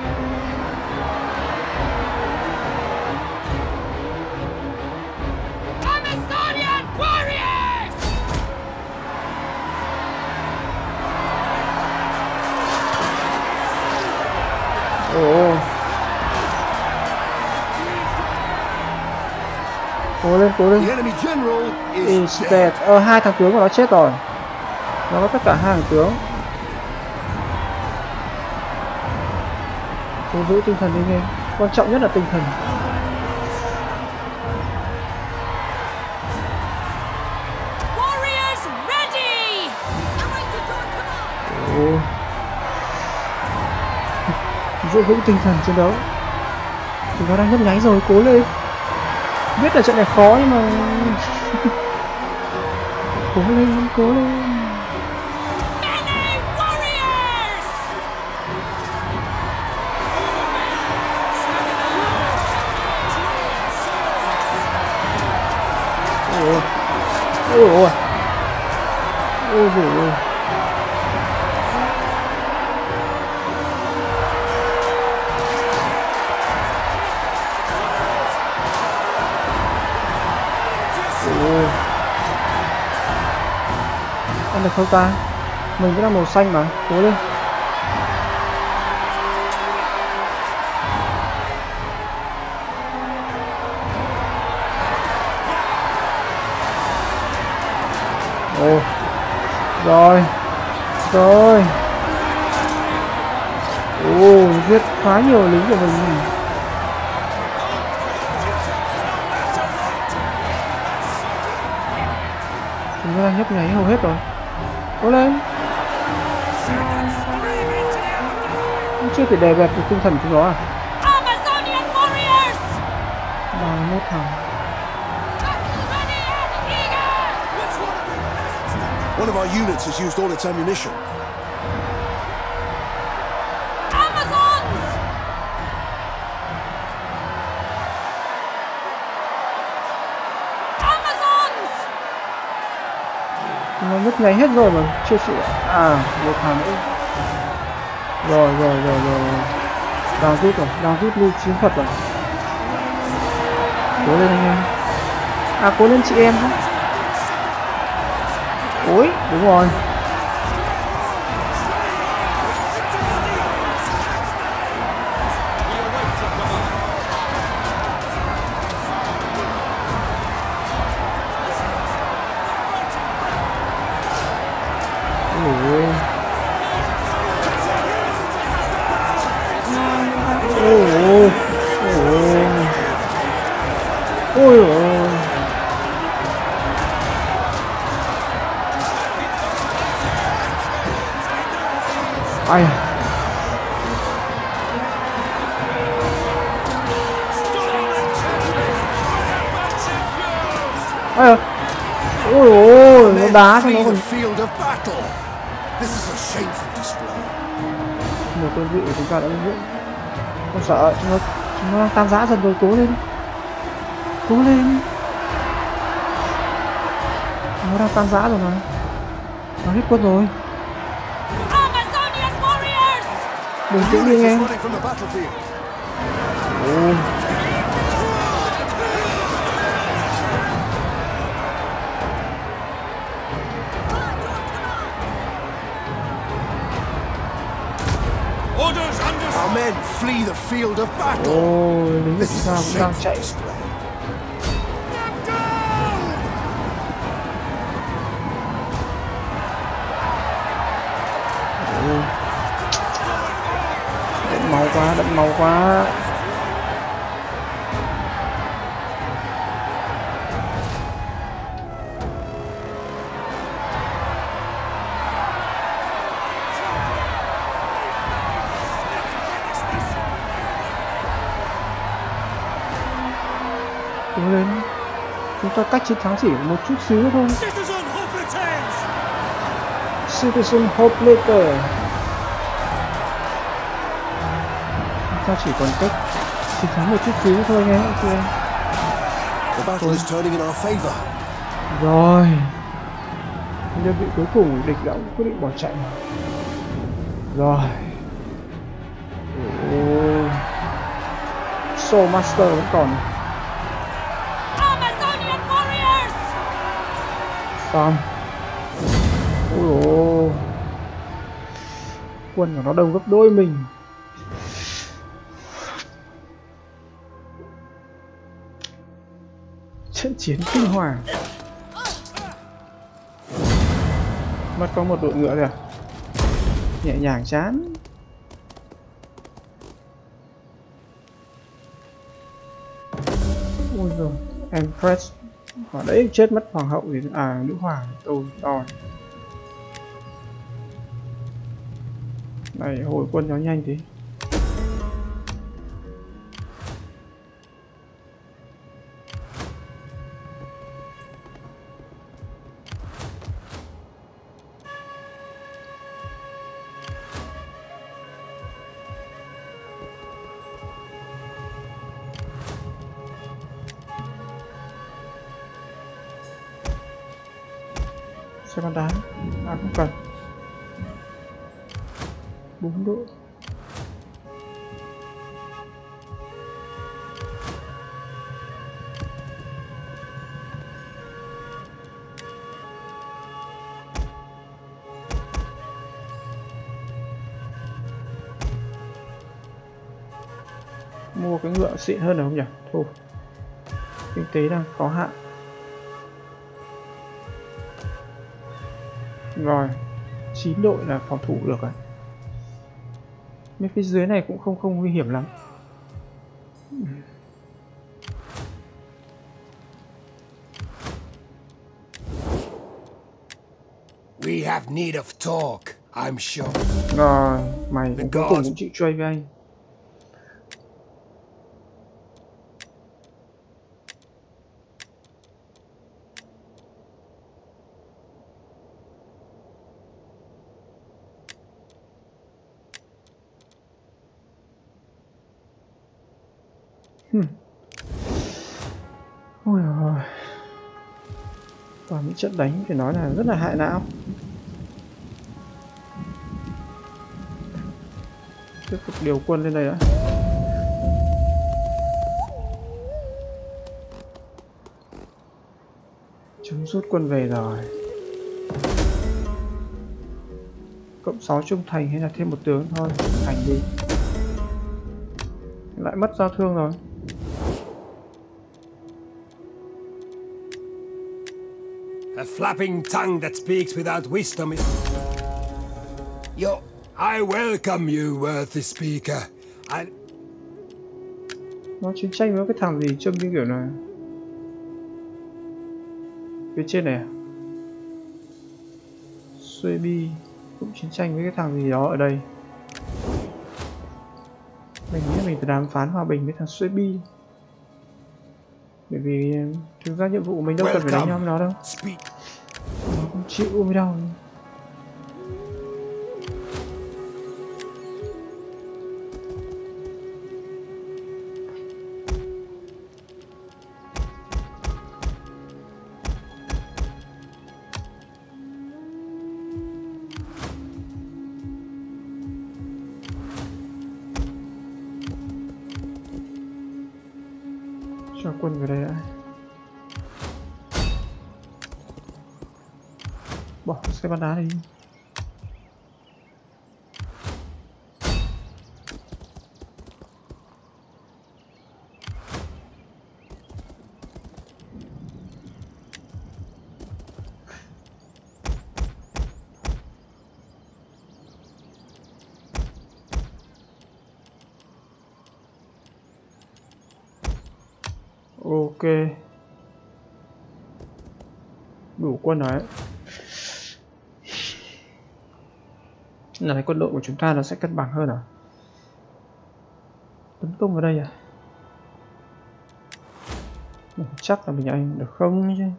Amazonian warriors! Ồ. Cố lên, cố lên. The enemy general is Instead, dead. ờ hai thằng tướng của nó chết rồi. Nó có tất cả hai thằng tướng. Cố giữ tinh thần đi anh em. Quan trọng nhất là tinh thần. Warriors ready! Ồ. Giữ vững tinh thần chiến đấu. Thì nó đang nhấp nháy rồi, cố lên. Biết là trận này khó nhưng mà cố lên, cố lên. Melee warriors! Ôi ôi ôi ôi ôi ôi. Ôi. Ăn được không ta? Mình cũng là màu xanh mà, cố lên. Ồ. Rồi. Rồi. Ồ, giết khá nhiều lính của mình. Chúng ta nhấp nháy hầu hết rồi. Cố lên. Chưa thể đè bẹp được tinh thần của nó à? Amazonian warriors! ba mươi mốt thằng. Ready and eager! One of our units has used all its ammunition. Amazons! Amazons! Nó nhấp nháy hết rồi mà chưa chịu. À, một thằng nữa. Rồi rồi rồi rồi. Đang rút rồi, đang rút lui chiến thuật rồi. Cố lên anh em. À, cố lên chị em. Ôi, đúng rồi. Ôi. Ôi ôi. Ôi ôi. Ai à. Ai à. Ôi ôi, nó đá cho nó Flee còn the field of battle. This is a shameful display. một đơn vị của chúng ta đã lên dưỡng. Không sợ, chúng nó chúng nó đang tan rã dần rồi, cố lên. Cố lên. Nó đang tan rã rồi mà. Nó hết quân rồi. Amazonian warriors! Bình The tĩnh đi unit anh is em. running from the battlefield. Ôi. Others under. Our men flee the field of battle. Ôi, lính This is sao a cũng đang shameful chạy. display. Đậm máu quá, đậm máu quá. Cố lên. Chúng ta cách chiến thắng chỉ một chút xíu thôi. Citizen Hoplites! Citizen Hoplite. Chúng ta chỉ còn cách chiến thắng một chút xíu thôi nhé. Ok. The battle is turning in our favor. Rồi. Đơn vị cuối cùng địch đã quyết định bỏ chạy. Rồi. Ôi. Soul Master vẫn còn. Amazonian warriors! Xong. Ôi ôi. Quân của nó đông gấp đôi mình. Trận chiến kinh hoàng. Mất có một đội ngựa rồi à? Nhẹ nhàng chán. Ôi rồi, Empress. Ở đấy chết mất hoàng hậu thì à nữ hoàng tôi rồi. Này hồi quân nó nhanh tí. Xe bắn đá. À không cần. Bốn độ. Mua cái ngựa xịn hơn được không nhỉ? Thôi. Kinh tế đang có hạn. Rồi, chín đội là phòng thủ được rồi. Mấy phía dưới này cũng không không nguy hiểm lắm. We have need of talk, I'm sure. Rồi, mày cũng cuối cùng cũng chịu chơi với anh. Hmm. Ôi ôi. Toàn những trận đánh phải nói là rất là hại não. Tiếp tục điều quân lên đây đã. Chúng rút quân về rồi. Cộng sáu trung thành hay là thêm một tướng thôi. Trung thành đi. Lại mất giao thương rồi. A flapping tongue that speaks without wisdom is... Yo, I welcome you, worthy speaker. I... Nó chiến tranh với cái thằng gì trông như kiểu này. Phía trên này à? Suebi cũng chiến tranh với cái thằng gì đó ở đây. Mình nghĩ là mình phải đàm phán hòa bình với thằng Suebi. Bởi vì thực ra nhiệm vụ của mình đâu cần phải đánh nhau với nó đâu. Nó không chịu mới đâu. Cho quân về đây đã. Bỏ xe bắn đá đi. Ok, đủ quân rồi đấy. Là cái quân đội của chúng ta nó sẽ cân bằng hơn à? Tấn công vào đây à? Chắc là mình anh được không chứ?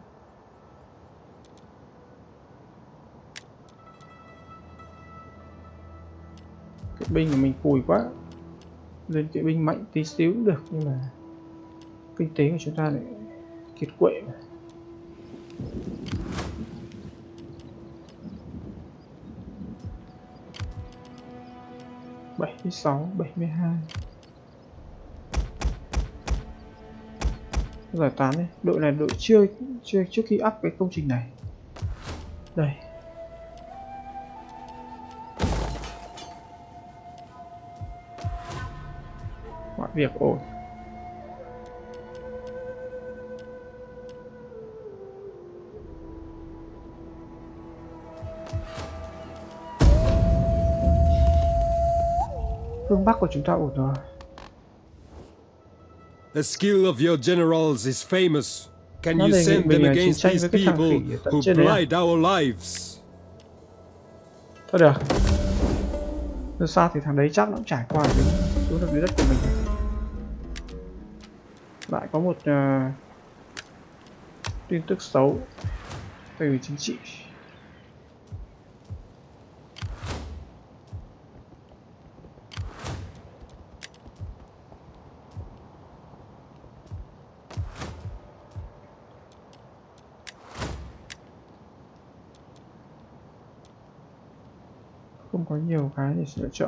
Kỵ binh của mình cùi quá. Lên kỵ binh mạnh tí xíu cũng được, nhưng mà kinh tế của chúng ta lại kiệt quệ. bảy mươi sáu, bảy mươi hai. Giải tán đi. Đội này đội chưa chưa trước khi up cái công trình này. Đây. Mọi việc ổn. Phương Bắc của chúng ta ổn rồi. The skill of your generals is famous. Can Nó you đề nghị send them mình chiến against tranh these với cái thằng people khỉ ở tận who trên đấy à? blight our lives? Thôi được. Từ xa thì thằng đấy chắc nó cũng trải qua đến xuống được dưới đất của mình. Lại có một uh, tin tức xấu về chính trị. Không có nhiều cái để lựa chọn.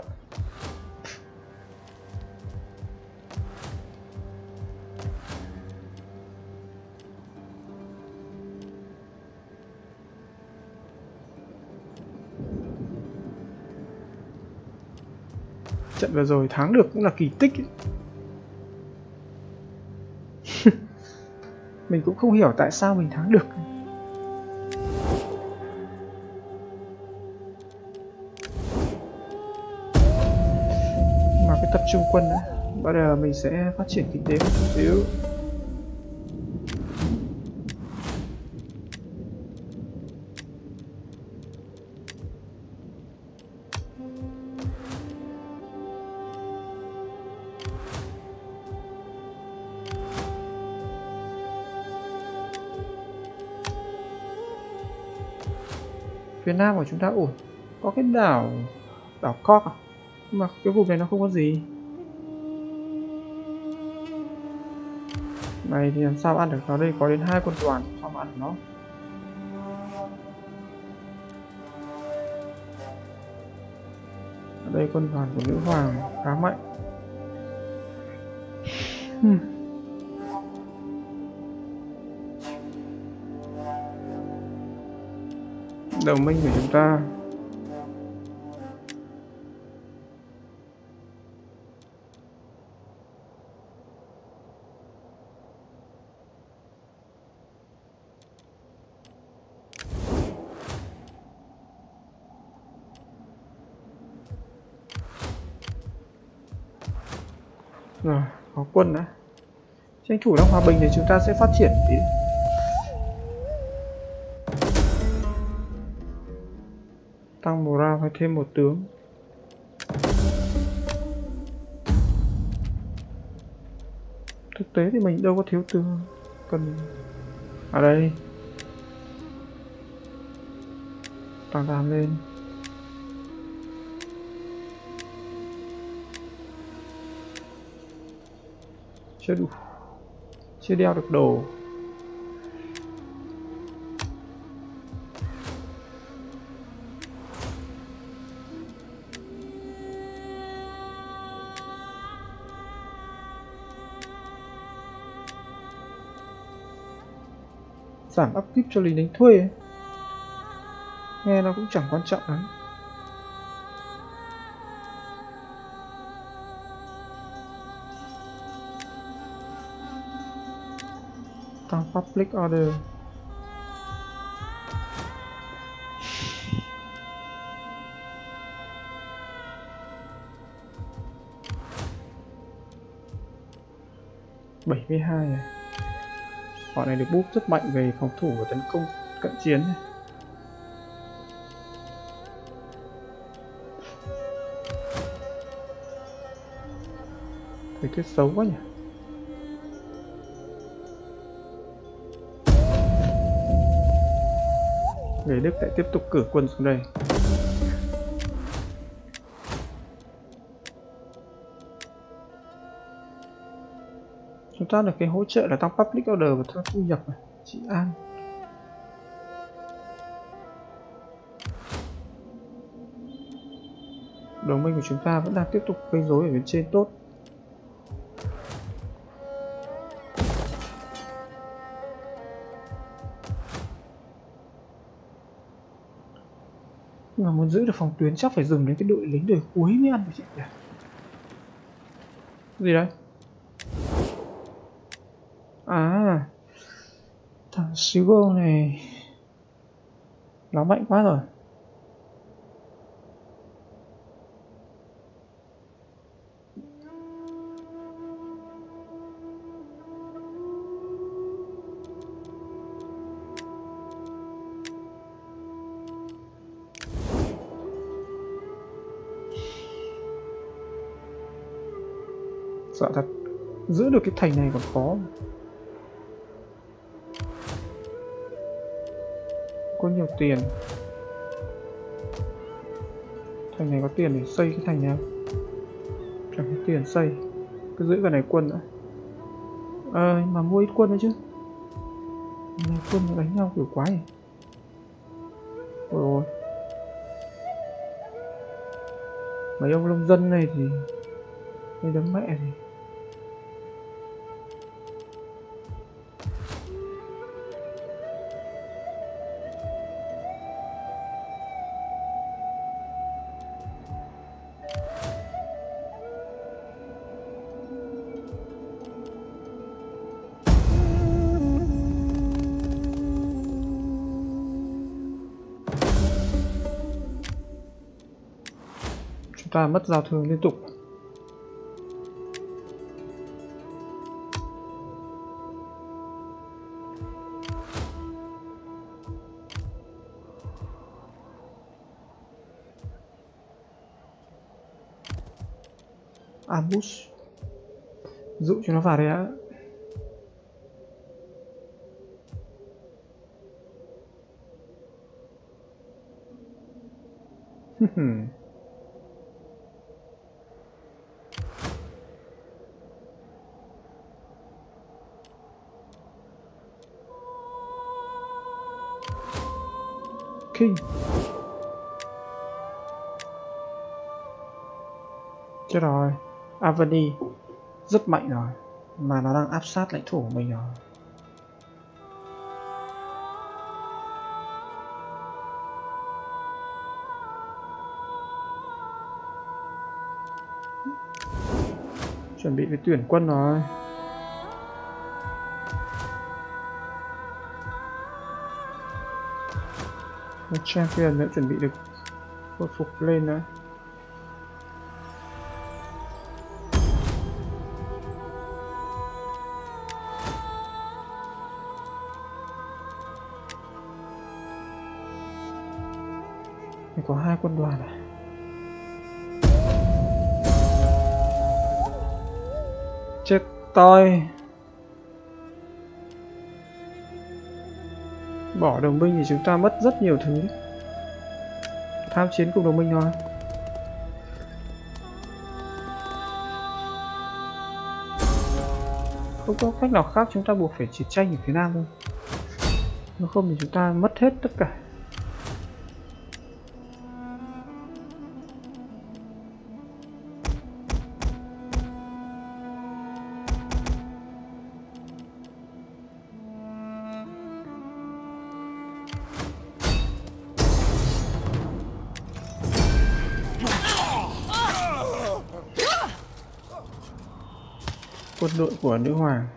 Trận vừa rồi thắng được cũng là kỳ tích ấy. Mình cũng không hiểu tại sao mình thắng được. Mà cái tập trung quân đấy, bây giờ mình sẽ phát triển kinh tế một chút xíu. Phía nam của chúng ta ổn, có cái đảo đảo Cork à? Nhưng mà cái vùng này nó không có gì. Này thì làm sao ăn được nó, đây có đến hai quân đoàn, sao mà ăn được nó. Ở đây quân đoàn của nữ hoàng khá mạnh. Hmm. Đồng minh của chúng ta rồi, có quân đã. Tranh thủ đang hòa bình thì chúng ta sẽ phát triển tí. Tăng morale phải thêm một tướng. Thực tế thì mình đâu có thiếu tướng. Cần ở đây tăng đàm lên. Chưa đủ, chưa đeo được đồ. Giảm upkeep cho lính đánh thuê ấy. Nghe nó cũng chẳng quan trọng lắm. Tăng public order. bảy mươi hai này. Họ này được búp rất mạnh về phòng thủ và tấn công cận chiến này. Thời tiết xấu quá nhỉ. Người Đức lại tiếp tục cử quân xuống đây. Chúng ta được cái hỗ trợ là tăng public order và tăng thu nhập này, trị an. Đồng minh của chúng ta vẫn đang tiếp tục gây rối ở bên trên tốt. Nhưng mà muốn giữ được phòng tuyến chắc phải dừng đến cái đội lính đời cuối mới ăn được chị nhỉ? Gì đấy? À, thằng Sigo này nó mạnh quá rồi. Sợ thật, giữ được cái thành này còn khó. Có nhiều tiền. Thành này có tiền để xây cái thành này không? Chẳng có tiền xây. Cứ giữ cái này quân nữa. Ờ, à, mà mua ít quân nữa chứ. Này quân đánh nhau kiểu quái này. Ôi ôi. Mấy ông nông dân này thì cái đấm mẹ thì chúng ta mất giao thương liên tục. Ambus dụ cho nó vào đây đã. King chết rồi. Avani rất mạnh rồi, mà nó đang áp sát lãnh thổ của mình rồi. Chuẩn bị với tuyển quân rồi. Một champion nữa chuẩn bị được khôi phục lên nữa. Có hai quân đoàn này. Chết tôi. Bỏ đồng minh thì chúng ta mất rất nhiều thứ. Tham chiến cùng đồng minh thôi. Không có cách nào khác, chúng ta buộc phải chiến tranh ở phía nam thôi. Nếu không thì chúng ta mất hết tất cả. Quân đội của nữ hoàng.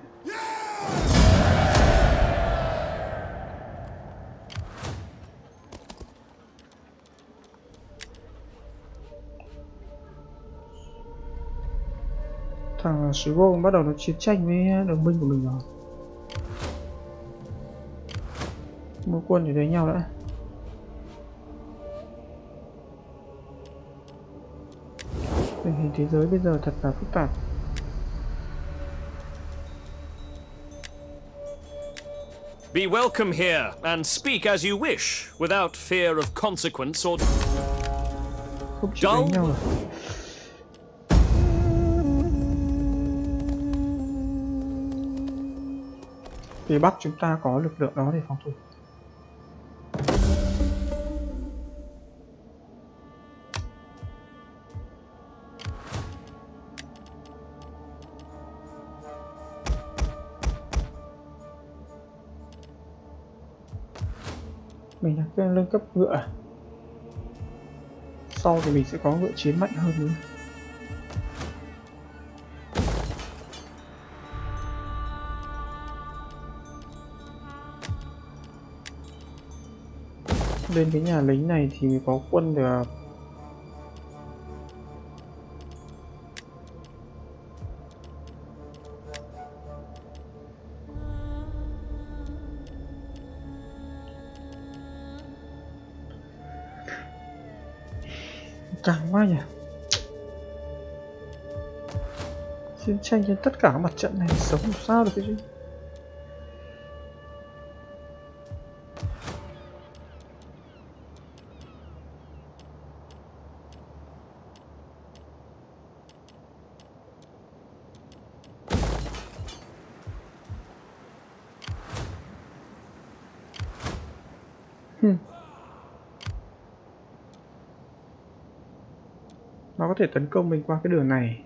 Thằng Sugo bắt đầu nó chiến tranh với đồng minh của mình rồi. Mua quân để đánh nhau đã. Tình hình thế giới bây giờ thật là phức tạp. Be welcome here and speak as you wish, without fear of consequence or... Không chịu đánh nhau rồi. Phía Bắc chúng ta có lực lượng đó để phòng thủ. Mình đã nâng cấp ngựa. Sau thì mình sẽ có ngựa chiến mạnh hơn nữa. Lên cái nhà lính này thì mới có quân được. Càng quá nhỉ. Chiến tranh trên tất cả các mặt trận này sống làm sao được cái gì. Hmm. Nó có thể tấn công mình qua cái đường này.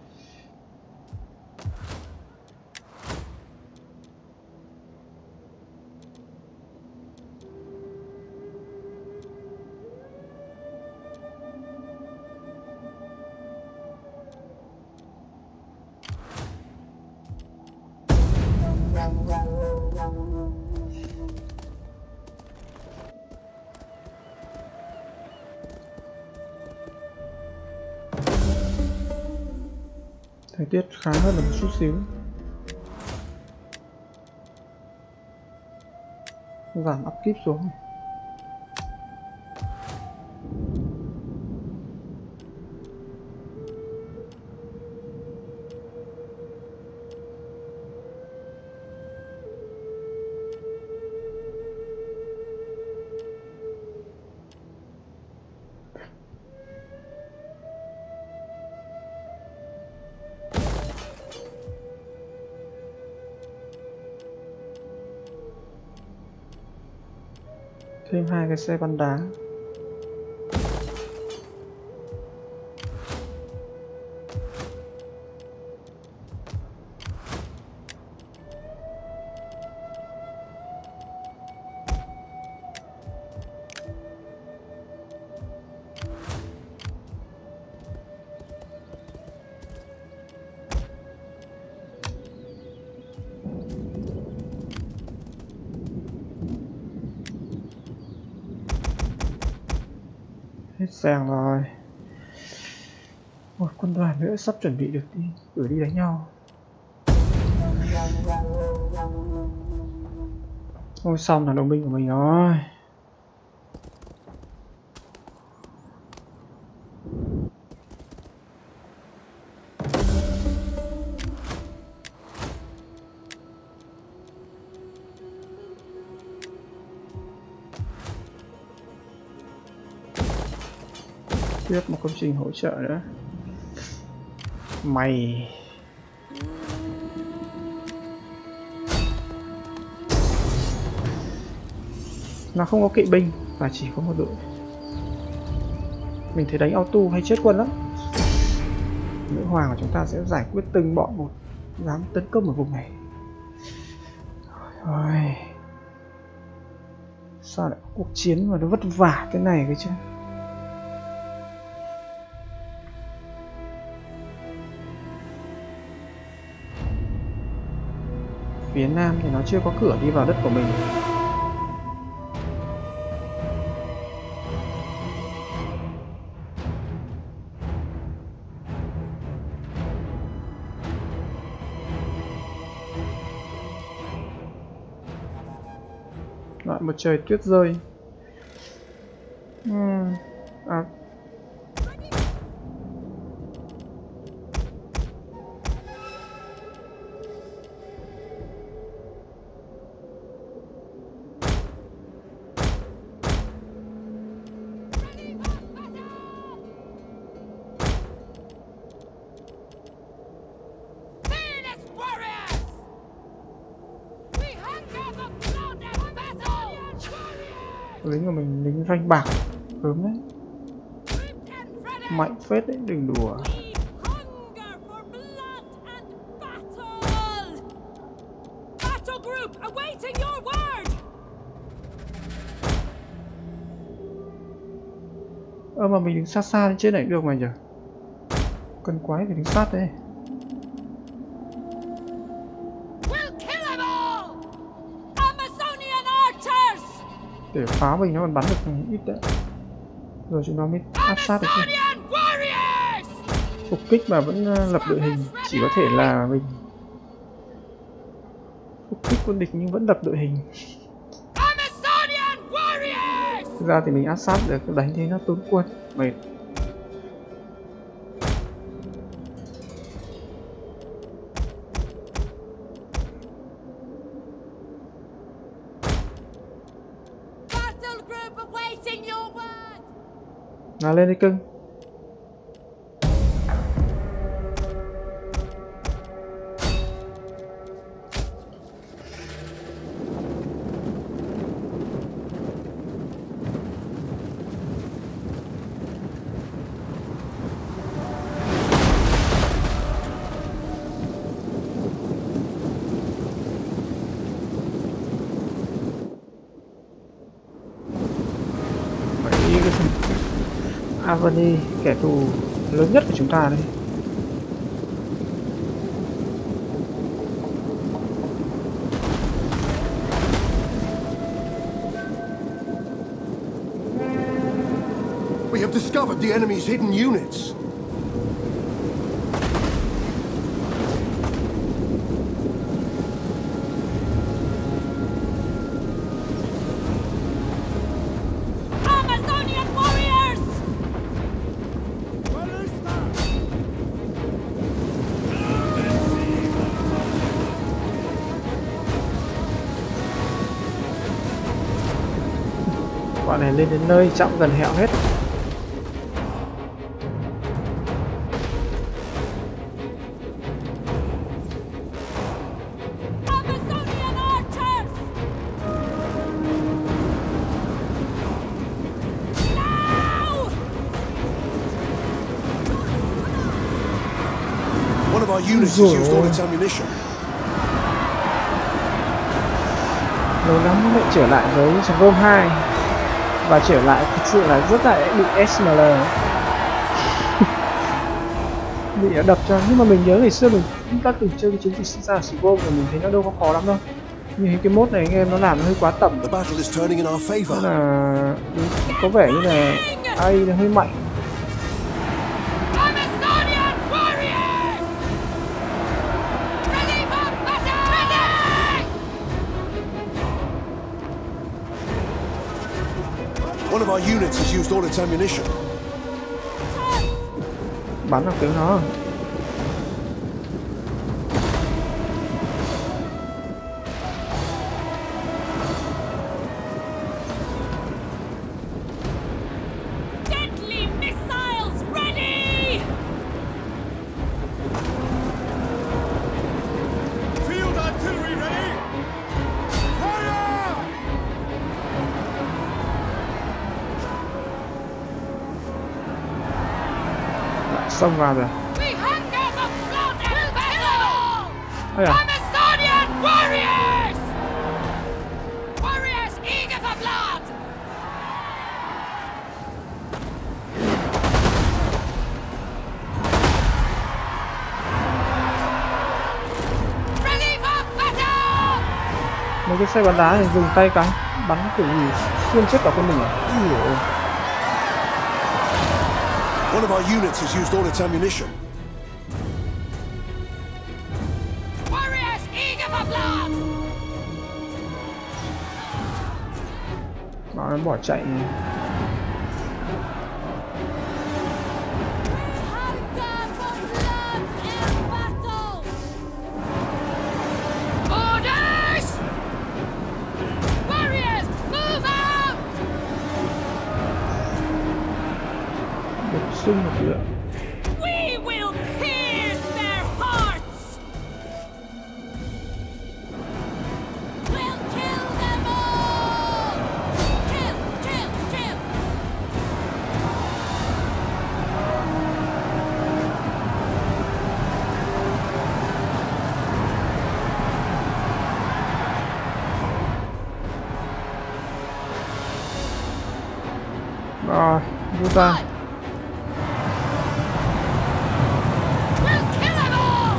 Thời tiết khá hơn là một chút xíu. Giảm upkeep xuống. Thêm hai cái xe bắn đá. Hết sàng rồi. Một quân đoàn nữa sắp chuẩn bị được đi gửi đi đánh nhau. Ôi xong là đồng minh của mình rồi. Tiếp một công trình hỗ trợ nữa. Mày nó không có kỵ binh và chỉ có một đội. Mình thấy đánh auto hay chết quân lắm. Nữ hoàng của chúng ta sẽ giải quyết từng bọn một dám tấn công ở vùng này. Rồi. Sao lại có cuộc chiến mà nó vất vả thế này cơ chứ. Phía nam thì nó chưa có cửa đi vào đất của mình. Lại một trời tuyết rơi. uhm. À. Lính của mình lính ranh bạc gớm đấy, mạnh phết đấy, đừng đùa. Ơ mà mình đứng xa xa lên trên này được mà nhỉ? Cần quái phải đứng sát đây. Để pháo mình nó còn bắn được ít đấy. Rồi chúng nó mới áp sát được. Phục kích mà vẫn lập đội hình, chỉ có thể là mình phục kích quân địch nhưng vẫn lập đội hình. Thực ra thì mình áp sát được, đánh thế nó tốn quân, mệt. Nào lên đi cưng. Avani, kẻ thù lớn nhất của chúng ta đây. We have discovered the enemy's hidden units. Bọn này lên đến nơi trọng gần hẹo hết. One of our units has used all its ammunition. Lâu lắm mới trở lại với Rome hai. Và trở lại thực sự là rất là bị ét em lờ. Bị đập cho, nhưng mà mình nhớ ngày xưa mình cũng đã từng chơi cái chiến dịch sinh ra ở Rome và mình thấy nó đâu có khó lắm đâu. Nhưng cái mode này anh em nó làm nó hơi quá tầm. Nên là có vẻ như là a i nó hơi mạnh. One of our units has used all its ammunition. Bắn vào tiếng nó. Deadly missiles ready! Field artillery ready! Fire! Xông vào rồi. Ây à. Amazonian warriors! Warriors eager for blood! Ready for battle! Mấy cái xe bắn đá thì dùng tay cái bắn kiểu gì xuyên chết cả con mình à? Ủa. One of our units has used all its ammunition. Warriors eager for blood! Nó bỏ chạy. Orders! Warriors, move out! Bổ sung lực lượng. We will pierce their hearts! We'll kill them all! Kill, kill, kill! Rồi, rút ra. We'll kill them all!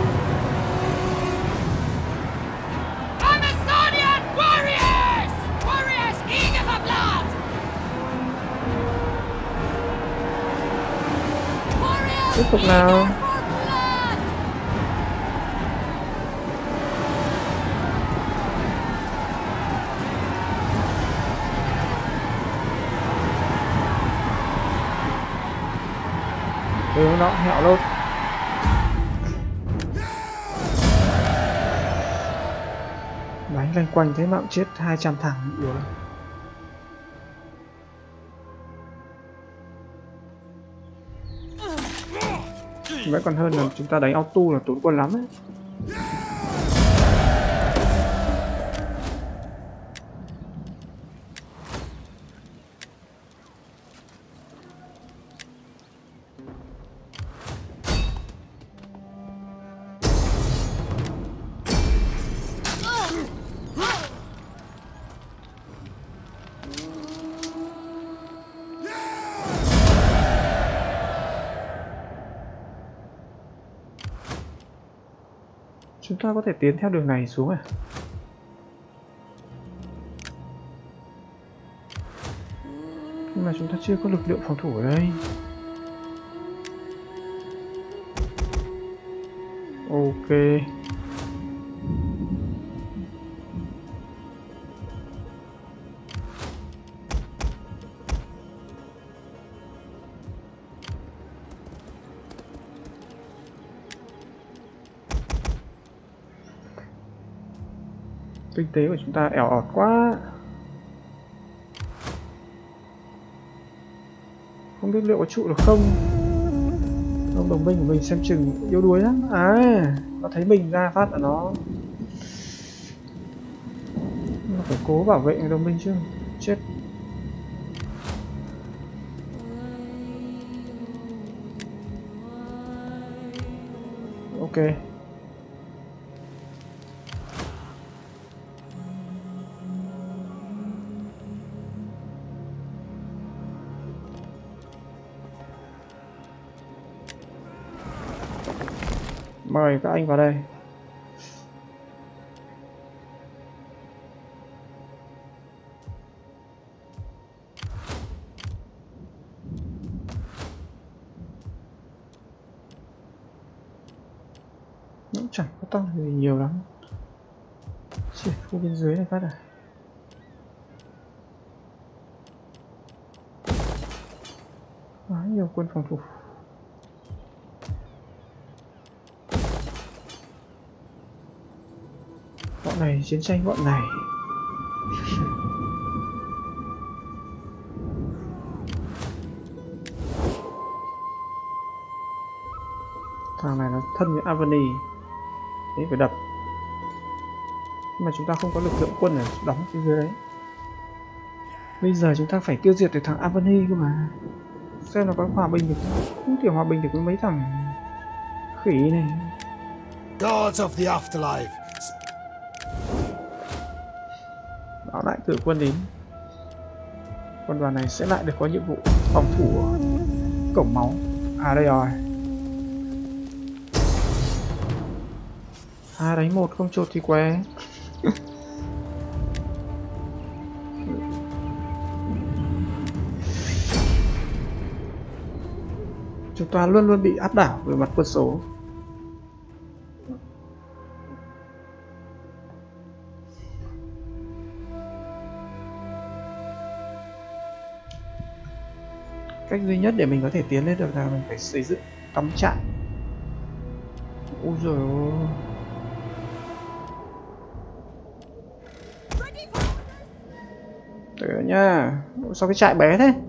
Amazonian warriors! Warriors eager for blood! Warriors Tiếp tục eager nào. for blood! Ừ, nó hẹo luôn. Đánh loanh quanh thế mà cũng chết hai trăm thằng nữa. Vẫn còn hơn là chúng ta đánh auto là tốn quân lắm ấy. Chúng ta có thể tiến theo đường này xuống à? Nhưng mà chúng ta chưa có lực lượng phòng thủ ở đây. Ok. Kinh tế của chúng ta ẻo ọt quá. Không biết liệu có trụ được không. Ông đồng minh của mình xem chừng yếu đuối lắm. À, nó thấy mình ra phát là nó Nó phải cố bảo vệ đồng minh chứ. Chết. Ok. Mời các anh vào đây. Cũng chẳng có tăng gì nhiều lắm. Chỉ khu bên dưới này phát à. Quá nhiều quân phòng thủ. Bọn này chiến tranh bọn này. Thằng này nó thân với Avani. Thế phải đập. Nhưng mà chúng ta không có lực lượng quân để đóng phía dưới đấy. Bây giờ chúng ta phải tiêu diệt được thằng Avani cơ mà. Xem nó có hòa bình được không? Không thể hòa bình được với mấy thằng khỉ này. Guards of the afterlife. Báo lại cử quân đến. Quân đoàn này sẽ lại được có nhiệm vụ phòng thủ cổng máu. À đây rồi. Hai đánh một không chột thì què. Chúng ta luôn luôn bị áp đảo về mặt quân số. Cách duy nhất để mình có thể tiến lên được là mình phải xây dựng cắm trại. Ôi giời ơi. Được nhá. Sao cái trại bé thế?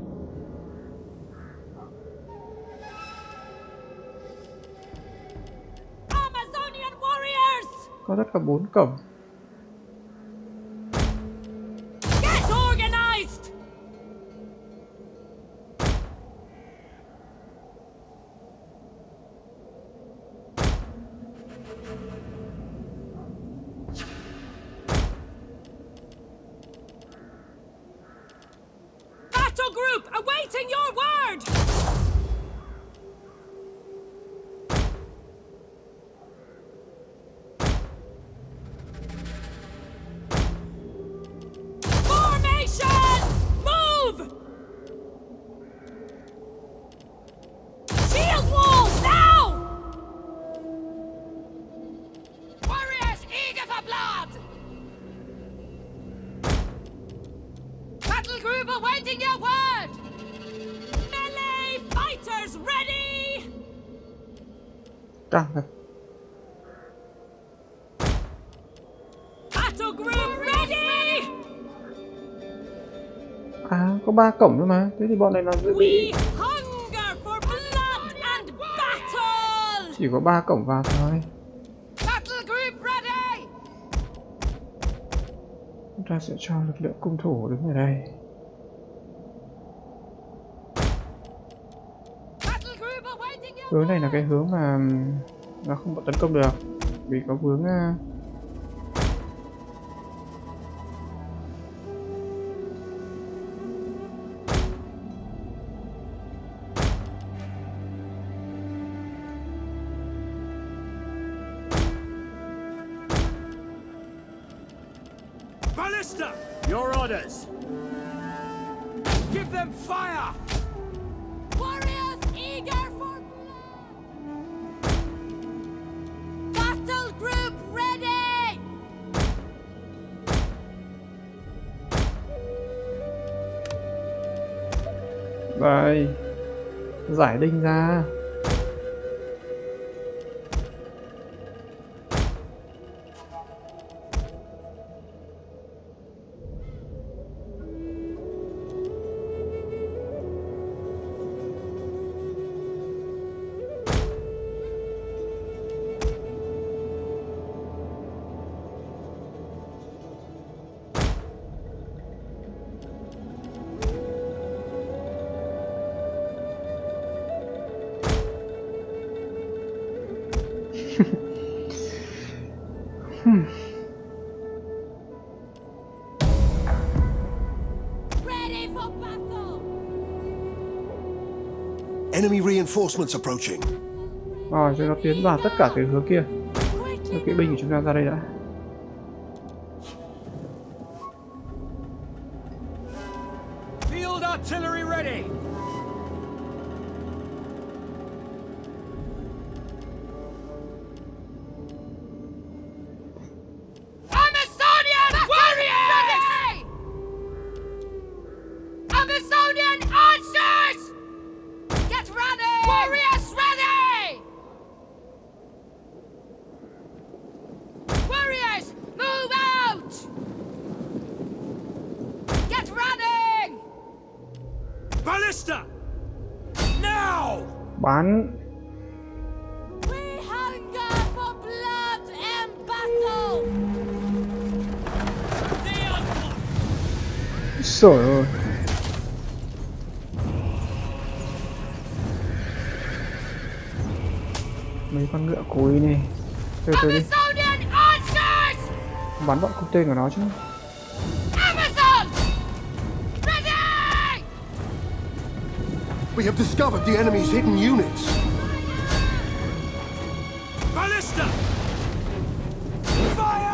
Amazonian warriors! Có tất cả bốn cổng. Get organized! Battle group awaiting your word! Formation! Move! Shield wall now! Warriors eager for blood! Battle group awaiting your word! Melee fighters ready! Căng thật. Battle group ready! À, có ba cổng thôi mà. Thế thì bọn này nó dự bị We hunger for blood and battle! chỉ có ba cổng vào thôi. Battle group ready! Chúng ta sẽ cho lực lượng cung thủ đứng ở đây. Battle group awaiting your Hướng này là cái hướng mà nó không có tấn công được, vì có vướng uh, Ballista! Your orders! Give them fire! warriors eager for blood! Battle group ready! đây, giải đinh ra. Ready for battle! Enemy reinforcements approaching. Rồi, cho nó tiến vào tất cả cái hướng kia. Cho kỵ binh của chúng ta ra đây đã. Field artillery ready! Amazonian warriors! Amazonian archers! Get ready! Warriors ready! Warriors, move out! Get running! Ballista! Now! Bắn. We hunger for blood and battle! Trời ơi. Mấy con ngựa cối này. Từ từ đi. Amazonian archers! Bắn bọn cung tên của nó chứ. Amazon! Ready! We have discovered the enemy's hidden units. Ballista! Fire!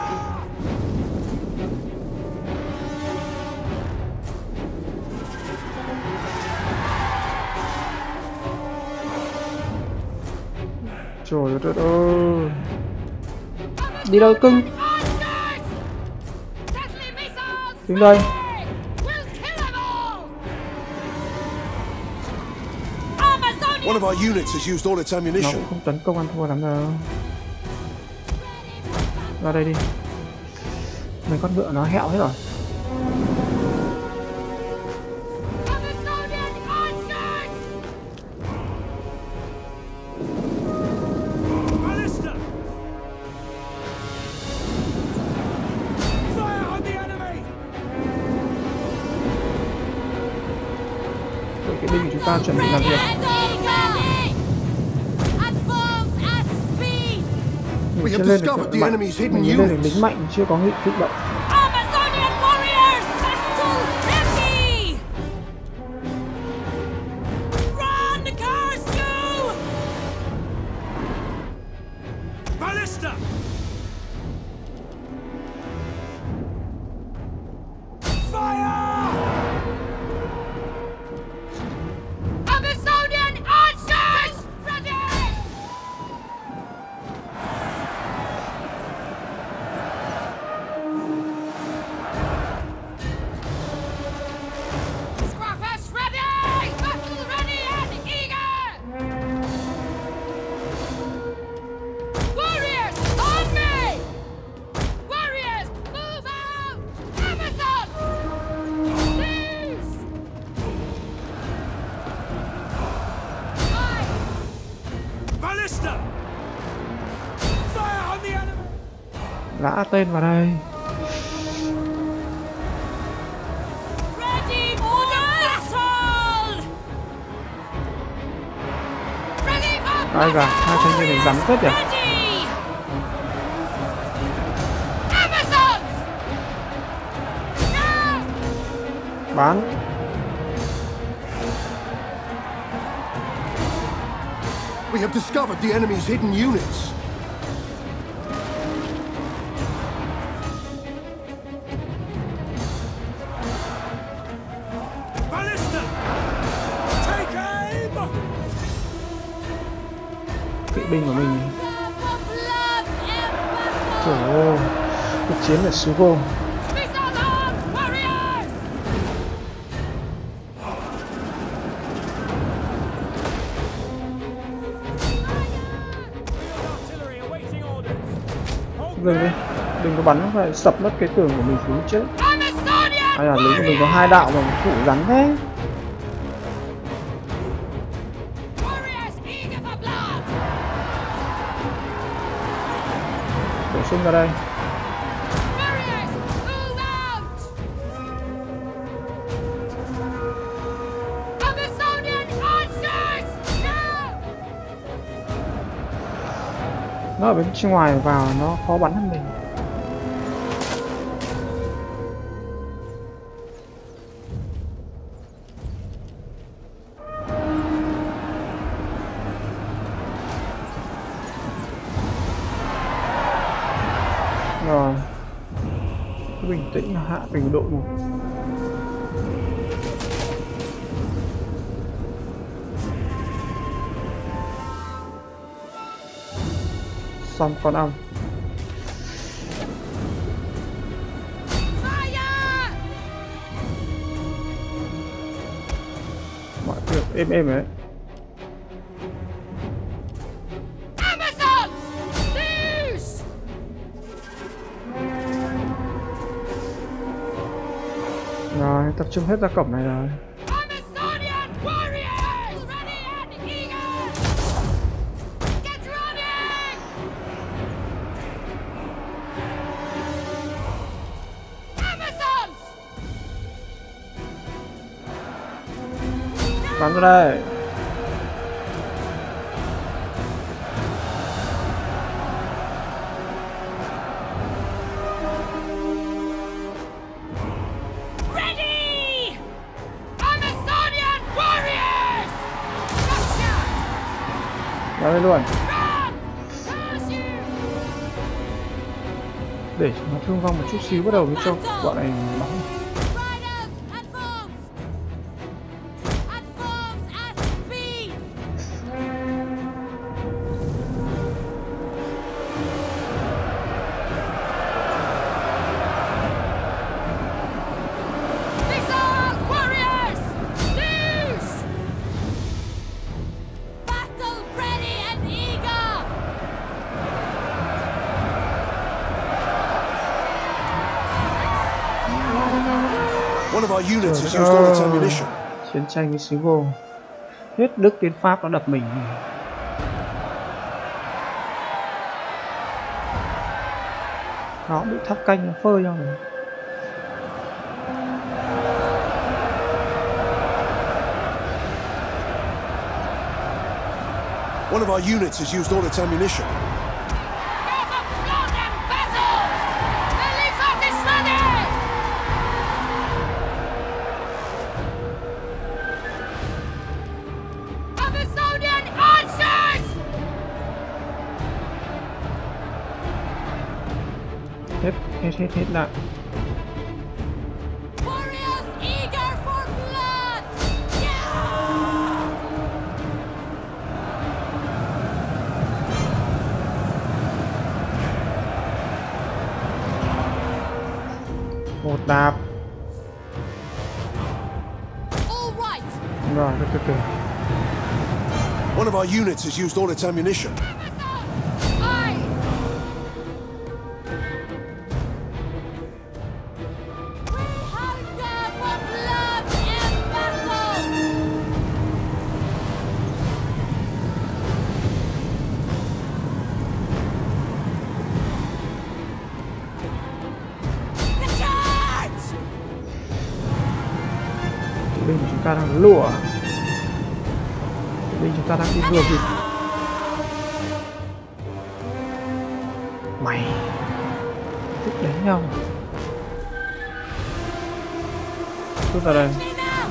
Trời đất ơi. Đi đâu cưng? Archers! Deadly missiles! Đứng đây. We'll kill them all! One of our units has used all its Nó ammunition. cũng không tấn công ăn thua lắm đâu. Ra đây đi. Mấy con ngựa nó hẹo hết rồi. Ballista! Fire on the enemy! Đội kỵ binh của chúng ta chuẩn bị làm việc. We Chưa have lên được discovered the mạnh. enemy's hidden Mình lên được units. lính mạnh chưa có nghị kích động. Amazonian warriors, settle ready! Run, curse you! Ballista! Fire! Amazonian archers, ready! Scruffers ready! Battle ready and eager! Warriors, on me! Warriors, move out! Amazons! Please! Aye! Ballista! Fire on the enemy! Lã tên vào đây. Ready, orders! Ready for Ai da, hai thanh niên này rắn phết nhỉ. ready! Amazons! Now! Bán. We have discovered the enemy's hidden units. Ballista! Take aim! Kỵ binh của mình. For blood and battle! Trời ơi, cuộc chiến ở Sugo. These are the warriors! Artillery awaiting orders. Hold Dừng đi, đừng có bắn phải sập mất cái tường của mình xuống chết. Amazonian Ai là lính của mình có hai đạo mà thủ rắn thế. warriors eager for blood! Bổ sung ra đây. Warriors, move out! Amazonian archers! Now! Nó ở bên trên ngoài vào nó khó bắn hơn mình. Rồi, cứ bình tĩnh hạ bình độ một. Xong con ong. Fire! Mọi việc êm êm đấy. Amazons! Loose! Rồi, tập trung hết ra cổng này rồi. Amazonian warriors! Ready and eager! Get running! Amazons! Bắn ra đây. Ready! Amazonian warriors! Gotcha! Vào đây luôn. Run! Curse you! Để nó thương vong một chút xíu bắt đầu mới cho bọn này bắn. Riders, advance! Advance at speed! These are warriors! Loose! One of our units has used all its ammunition. Chiến tranh với xứ vô. Hết Đức đến Pháp nó đập mình. Nó bị tháp canh nó phơi nhau rồi. One of our units has used all its ammunition. There's a bloody battle! The Leafheart is ready! Amazonian archers! Hết, hết, hết, hết lại. Warriors eager for blood! Yeah! Một đạp. All right! Rồi, từ từ từ. One of our units has used all its ammunition. Amazon! Aye! We hunger for blood in battle! The charge! Kỵ binh của chúng ta đang lùa. Kỵ binh chúng ta đang đi lùa kịp. Mày thích đánh nhau. Rút ra đây. Me now!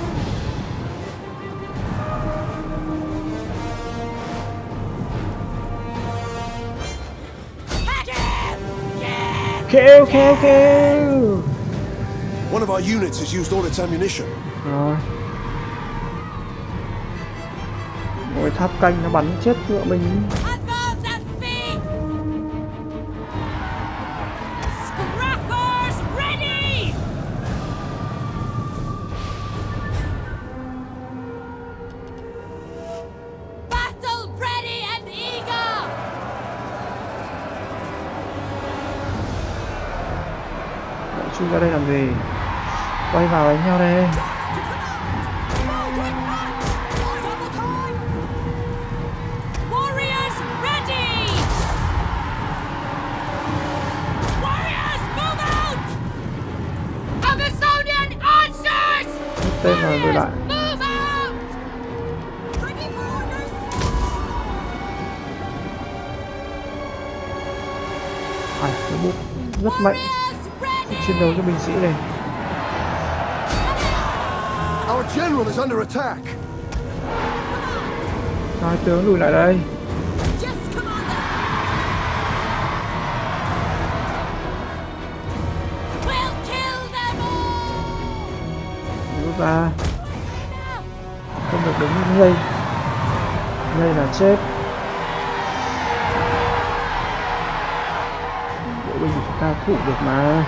Had him! Yeah! Kill, kill, kill. One of our units has used all its ammunition. Rồi. Ngồi tháp canh nó bắn chết ngựa mình. Advance at speed! Scrappers ready! Battle ready and eager! Lại chui ra đây làm gì? Quay vào đánh nhau đây. Warriors ready! Warriors move out! Amazonian archers! Tên rồi lui lại. Move out! Ready for orders! Phải, cái bút rất mạnh. Warriors ready! Chiến đấu cho binh sĩ này. Our general is under attack. Hai tướng lùi lại đây. Yes, Commander! We'll kill them all! Rút ra. Không được đứng như đây. Đây là chết. Bộ binh của chúng ta thủ được mà.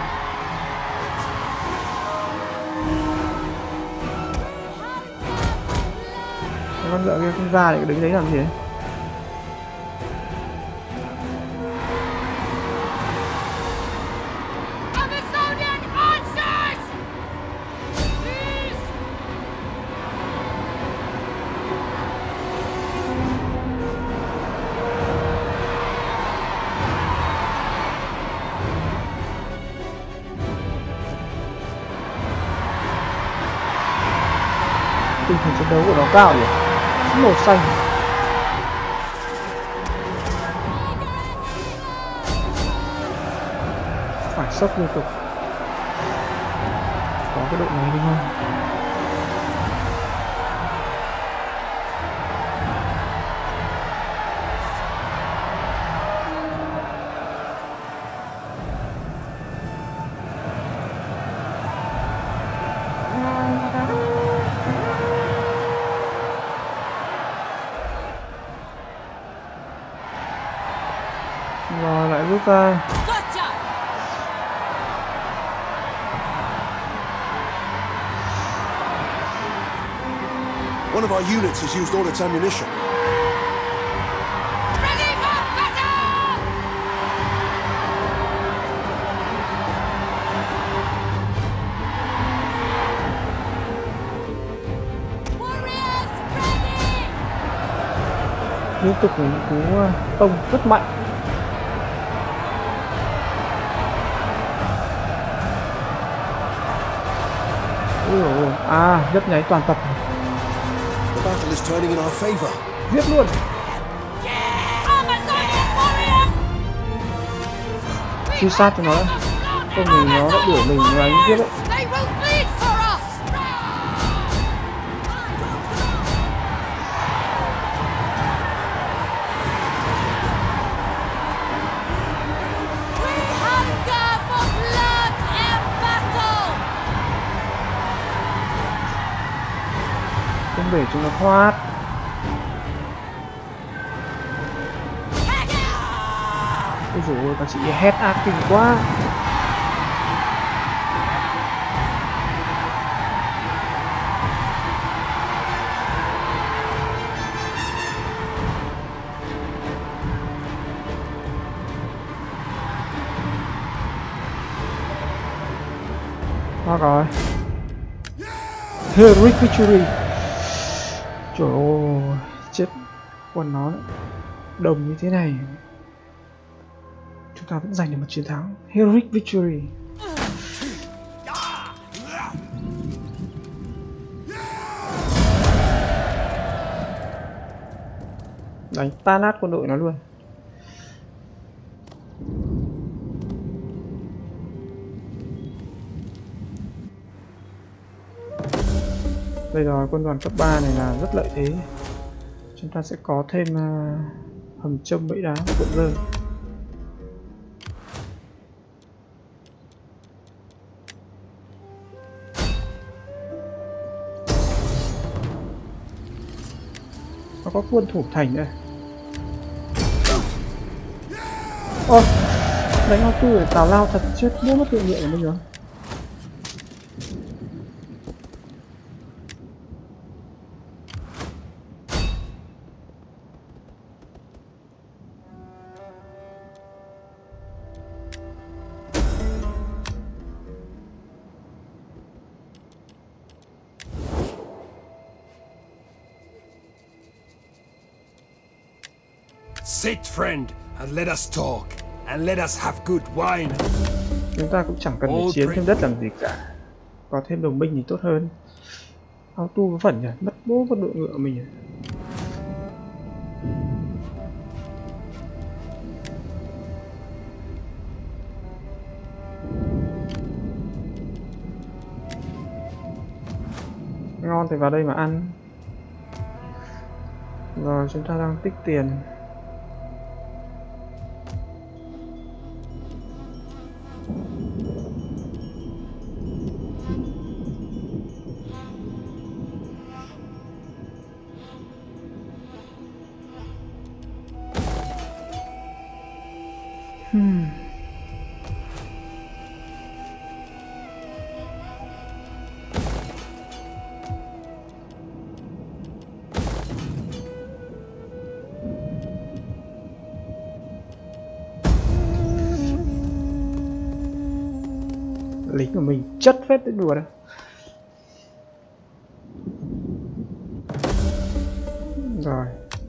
Cái con ngựa kia không ra để đứng đấy làm gì đấy. Amazonian archers! Please! Tinh thần chiến đấu của nó cao nhỉ. Màu xanh. Phải sốc liên tục. Có cái độ này đúng không? Rồi lại rút ra. Gotcha! One of our units has used all its ammunition. Ready for battle! liên tục những cú tông rất mạnh. Ôi dồi ôi. À, nhấp nháy toàn tập. The battle is turning in our favor. Giết luôn. Truy sát cho nó đấy. Không thì nó đã đuổi mình và đánh tiếp đấy. They will bleed for us. We hunger for blood and battle. Không để chúng nó thoát. Ôi dồi ôi, các chị hét ác kinh quá. Đó rồi. Heroic victory. Trời ơi, chết con nó đấy. Đồng như thế này chúng ta vẫn giành được một chiến thắng. Heroic victory. Đánh tan nát quân đội nó luôn. Bây giờ quân đoàn cấp ba này là rất lợi thế. Chúng ta sẽ có thêm uh, hầm châm bẫy đá cuộn rơi. Nó có quân thủ thành đây. Ôi, đánh auto để tào lao thật chết bố mất tự nhiên của mình rồi. Sit, friend, and let us talk, and let us have good wine. Chúng ta cũng chẳng cần phải chiến thêm đất làm gì cả. Có thêm đồng minh thì tốt hơn. Auto có phần nhỉ, mất bố con đội ngựa mình. Ngon thì vào đây mà ăn. Rồi chúng ta đang tích tiền. Hmm. Lính của mình chất phết đấy đùa đâu. Rồi.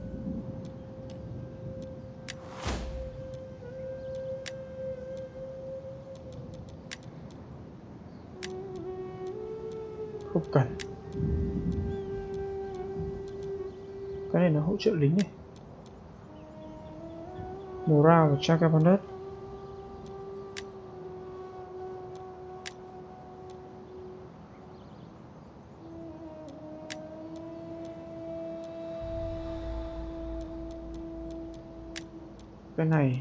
Không cần. Cái này nó hỗ trợ lính này. Morale và Chagavanus. Cái này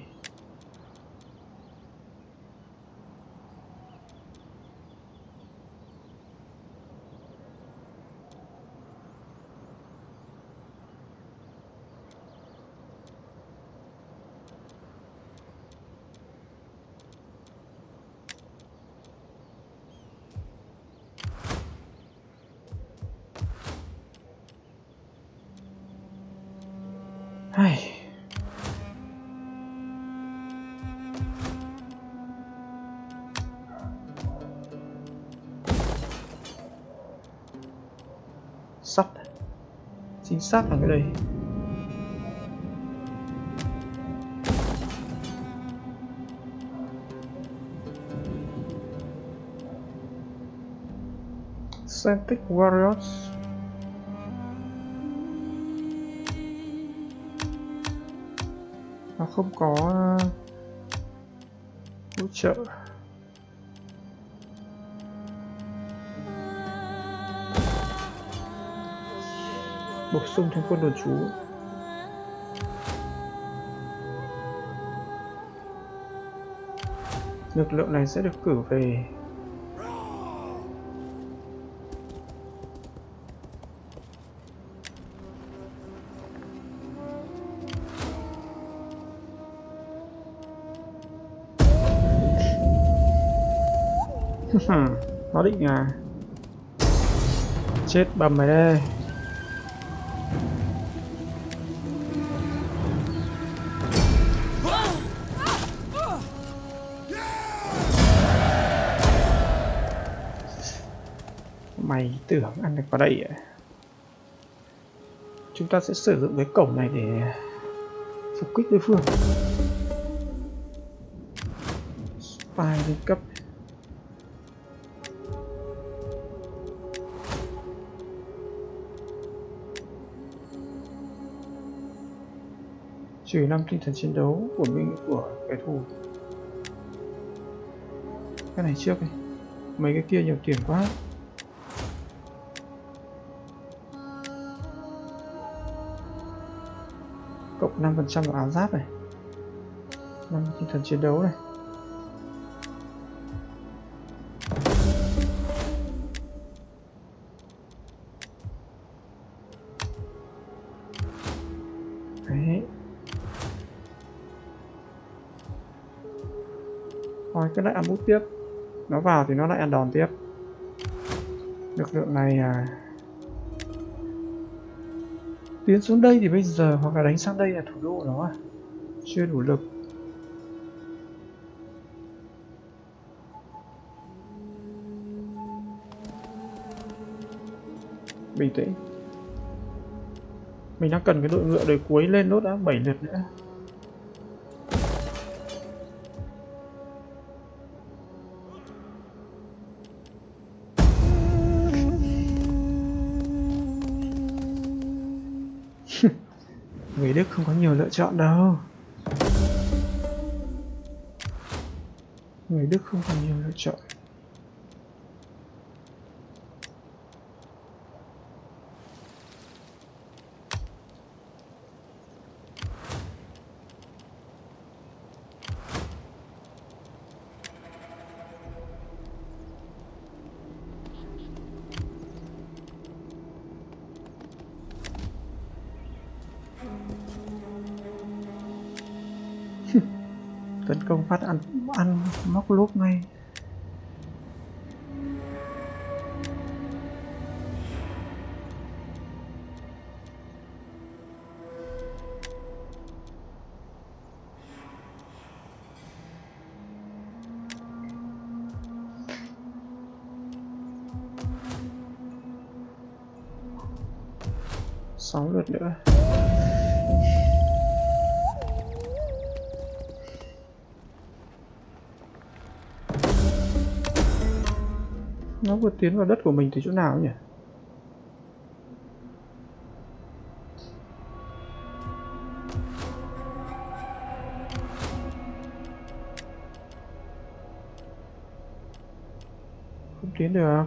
hay. Sắt chính xác là cái đây. Authentic Warriors. Nó không có uh, hỗ trợ. Bổ sung thêm quân đồn trú. Lực lượng này sẽ được cử về nó định à chết bầm mày đây. Mày tưởng ăn được vào đây à? Chúng ta sẽ sử dụng cái cổng này để phục kích đối phương. Spy lên cấp. Trừ năm tinh thần chiến đấu của binh của kẻ thù. Cái này trước đi. Mấy cái kia nhiều tiền quá. Cộng năm phần trăm vào áo giáp này, năm tinh thần chiến đấu này. Đấy. Rồi cái lại ăn bút tiếp. Nó vào thì nó lại ăn đòn tiếp. Lực lượng này à, tiến xuống đây thì bây giờ hoặc là đánh sang đây là thủ đô của nó à? Chưa đủ lực. Bình tĩnh. Mình đang cần cái đội ngựa đời cuối lên nốt đã bảy lượt nữa. Người Đức không có nhiều lựa chọn đâu. Người Đức không có nhiều lựa chọn. Tấn công phát ăn ăn móc lốp ngay. Sáu lượt nữa. Nó vừa tiến vào đất của mình từ chỗ nào nhỉ? Không tiến được.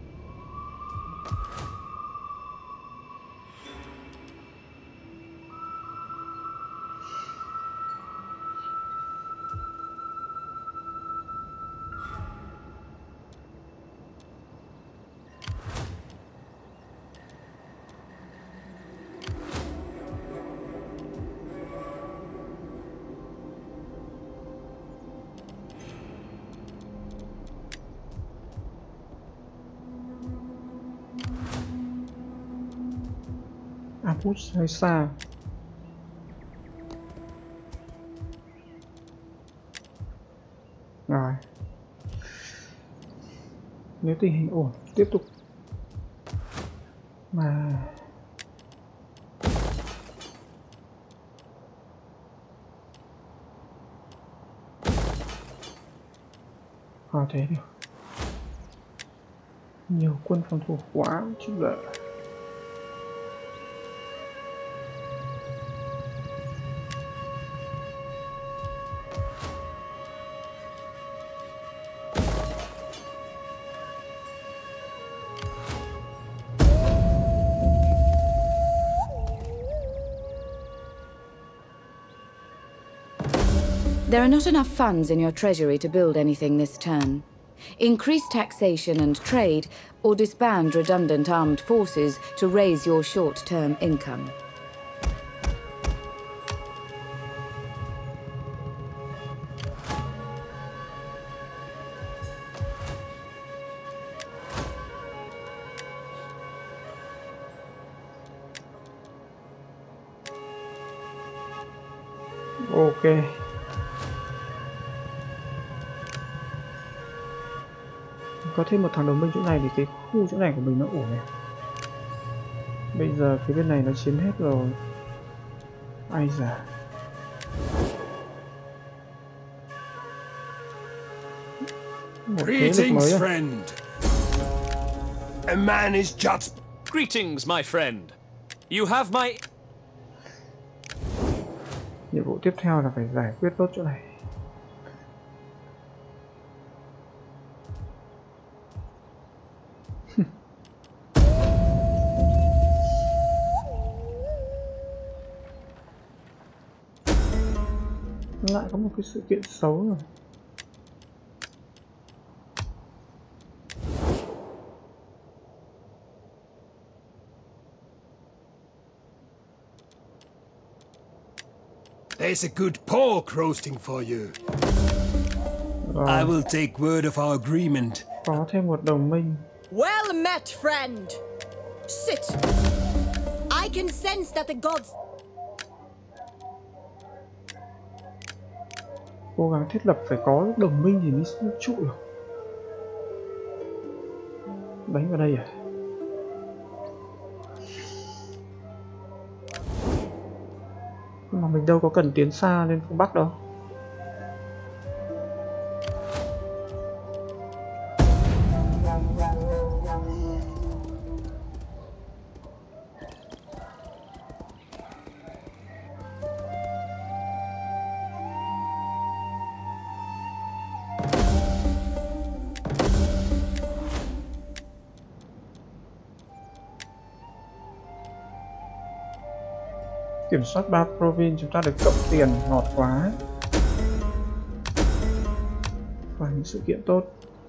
Apus hơi xa. Rồi. Nếu tình hình ổn, tiếp tục. Mà Ờ thế được. Nhiều quân phòng thủ quá chứ là There are not enough funds in your treasury to build anything this turn. Increase taxation and trade, or disband redundant armed forces to raise your short-term income. ok. Có thêm một thằng đồng minh chỗ này thì cái khu chỗ này của mình nó ổn này. Bây giờ cái bên này nó chiếm hết rồi. Ai da. Greetings, friend. A man is just. Greetings, my friend. You have my. Nhiệm vụ tiếp theo là phải giải quyết tốt chỗ này. Lại có một cái sự kiện xấu rồi. There's a good pork roasting for you. Rồi. I will take word of our agreement. Có thêm một đồng minh. Well met, friend. Sit. I can sense that the gods. Cố gắng thiết lập phải có đồng minh thì mới trụ được. Đánh vào đây à? Mà mình đâu có cần tiến xa lên phương Bắc đâu. Kiểm soát ba province chúng ta được cộng tiền, ngọt quá. Và những sự kiện tốt.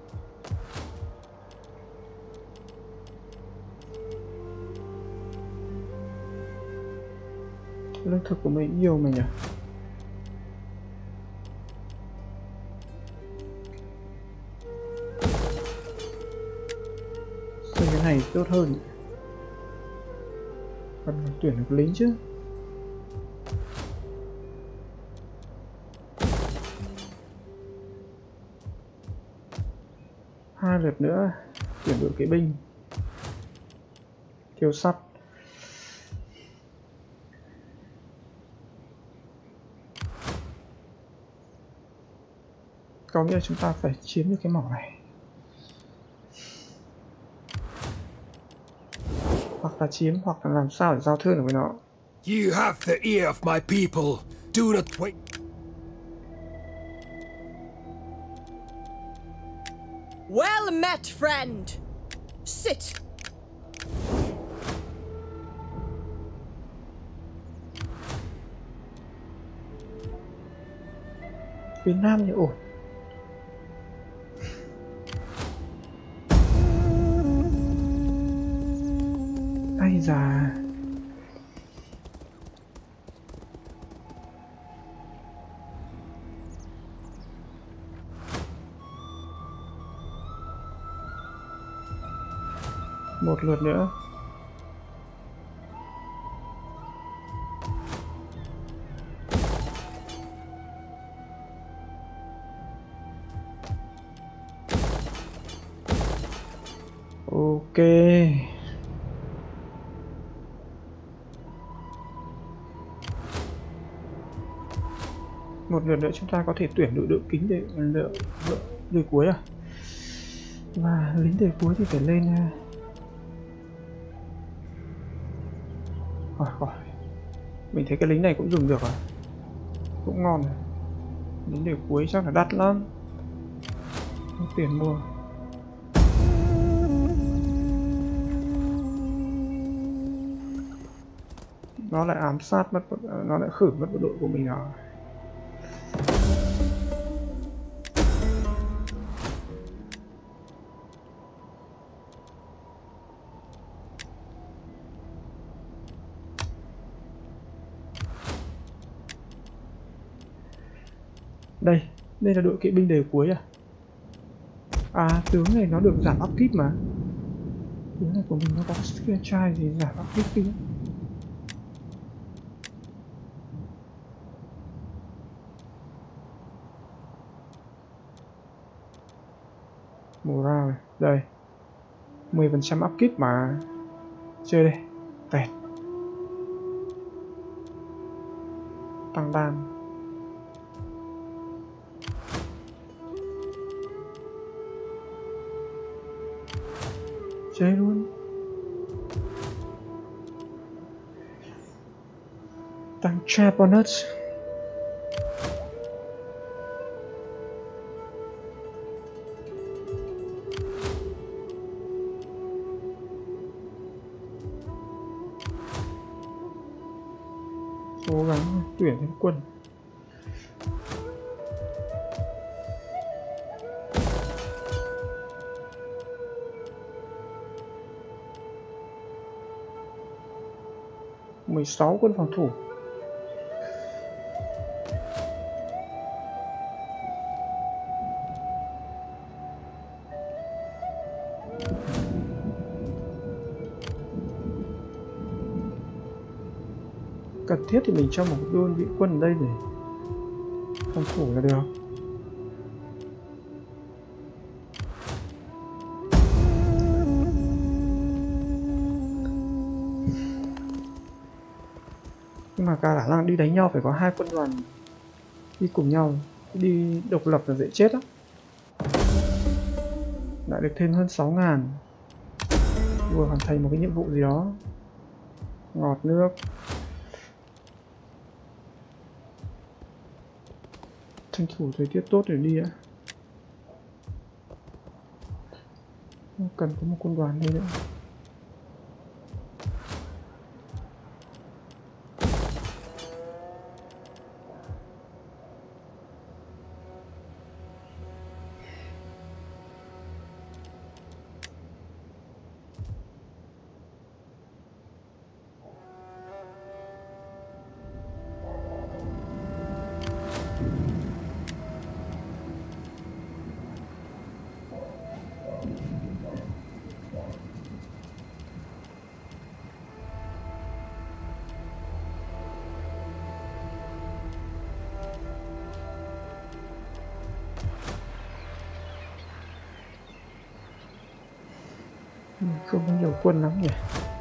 Lương thực của mình nhiều mà nhỉ. Xây cái này tốt hơn. Cần tuyển được lính chứ. Hai lượt nữa tuyển đội kỵ binh, thiếu sắt. Có nghĩa là chúng ta phải chiếm được cái mỏ này, hoặc là chiếm hoặc là làm sao để giao thương được với nó. You have the ear of my people. Do not wait. Well met, friend. Sit. Phía Nam thì ổn. Ai da. Một lượt nữa. Ok. Một lượt nữa chúng ta có thể tuyển đội đội kính để lựa lựa cuối à. Và lính đề cuối thì phải lên khỏi khỏi. Mình thấy cái lính này cũng dùng được rồi, cũng ngon rồi. Lính đề cuối chắc là đắt lắm, không tiền mua. Nó lại ám sát mất, nó lại khử mất bộ đội của mình rồi. Đây, đây là đội kỵ binh đề cuối à? À, tướng này nó được giảm upkeep mà. Tướng này của mình nó có skill trai gì giảm upkeep kia. Morale này, đây mười phần trăm upkeep mà. Chơi đây, tẹt. Tăng đam. Chơi luôn. Tăng trap bonus. Cố gắng tuyển thêm quân. mười sáu quân phòng thủ. Cần thiết thì mình cho một đơn vị quân ở đây để phòng thủ là được. Nhưng mà cả khả năng đi đánh nhau phải có hai quân đoàn đi cùng nhau, đi độc lập là dễ chết á. Lại được thêm hơn sáu ngàn. Vừa hoàn thành một cái nhiệm vụ gì đó. Ngọt nước. Tranh thủ thời tiết tốt để đi ạ. Cần có một quân đoàn đây nữa. Không có nhiều quân lắm nhỉ.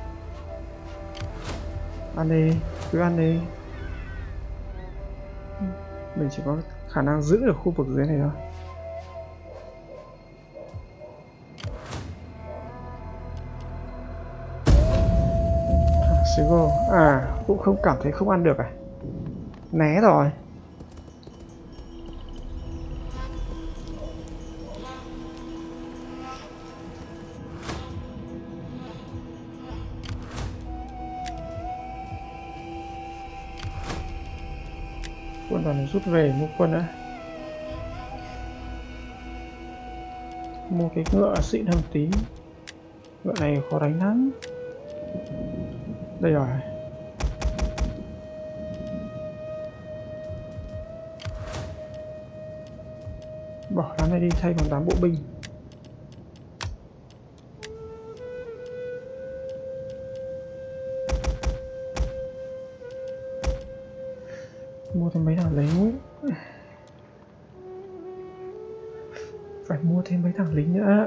Ăn đi, cứ ăn đi. Mình chỉ có khả năng giữ được khu vực dưới này thôi. Sigo, à cũng không cảm thấy không ăn được à? Né rồi. Quân đoàn rút về mua quân đã. Mua cái ngựa xịn hơn tí. Ngựa này khó đánh lắm. Đây rồi. Bỏ đám này đi thay bằng đám bộ binh. Mua thêm mấy thằng lính. Phải mua thêm mấy thằng lính nữa.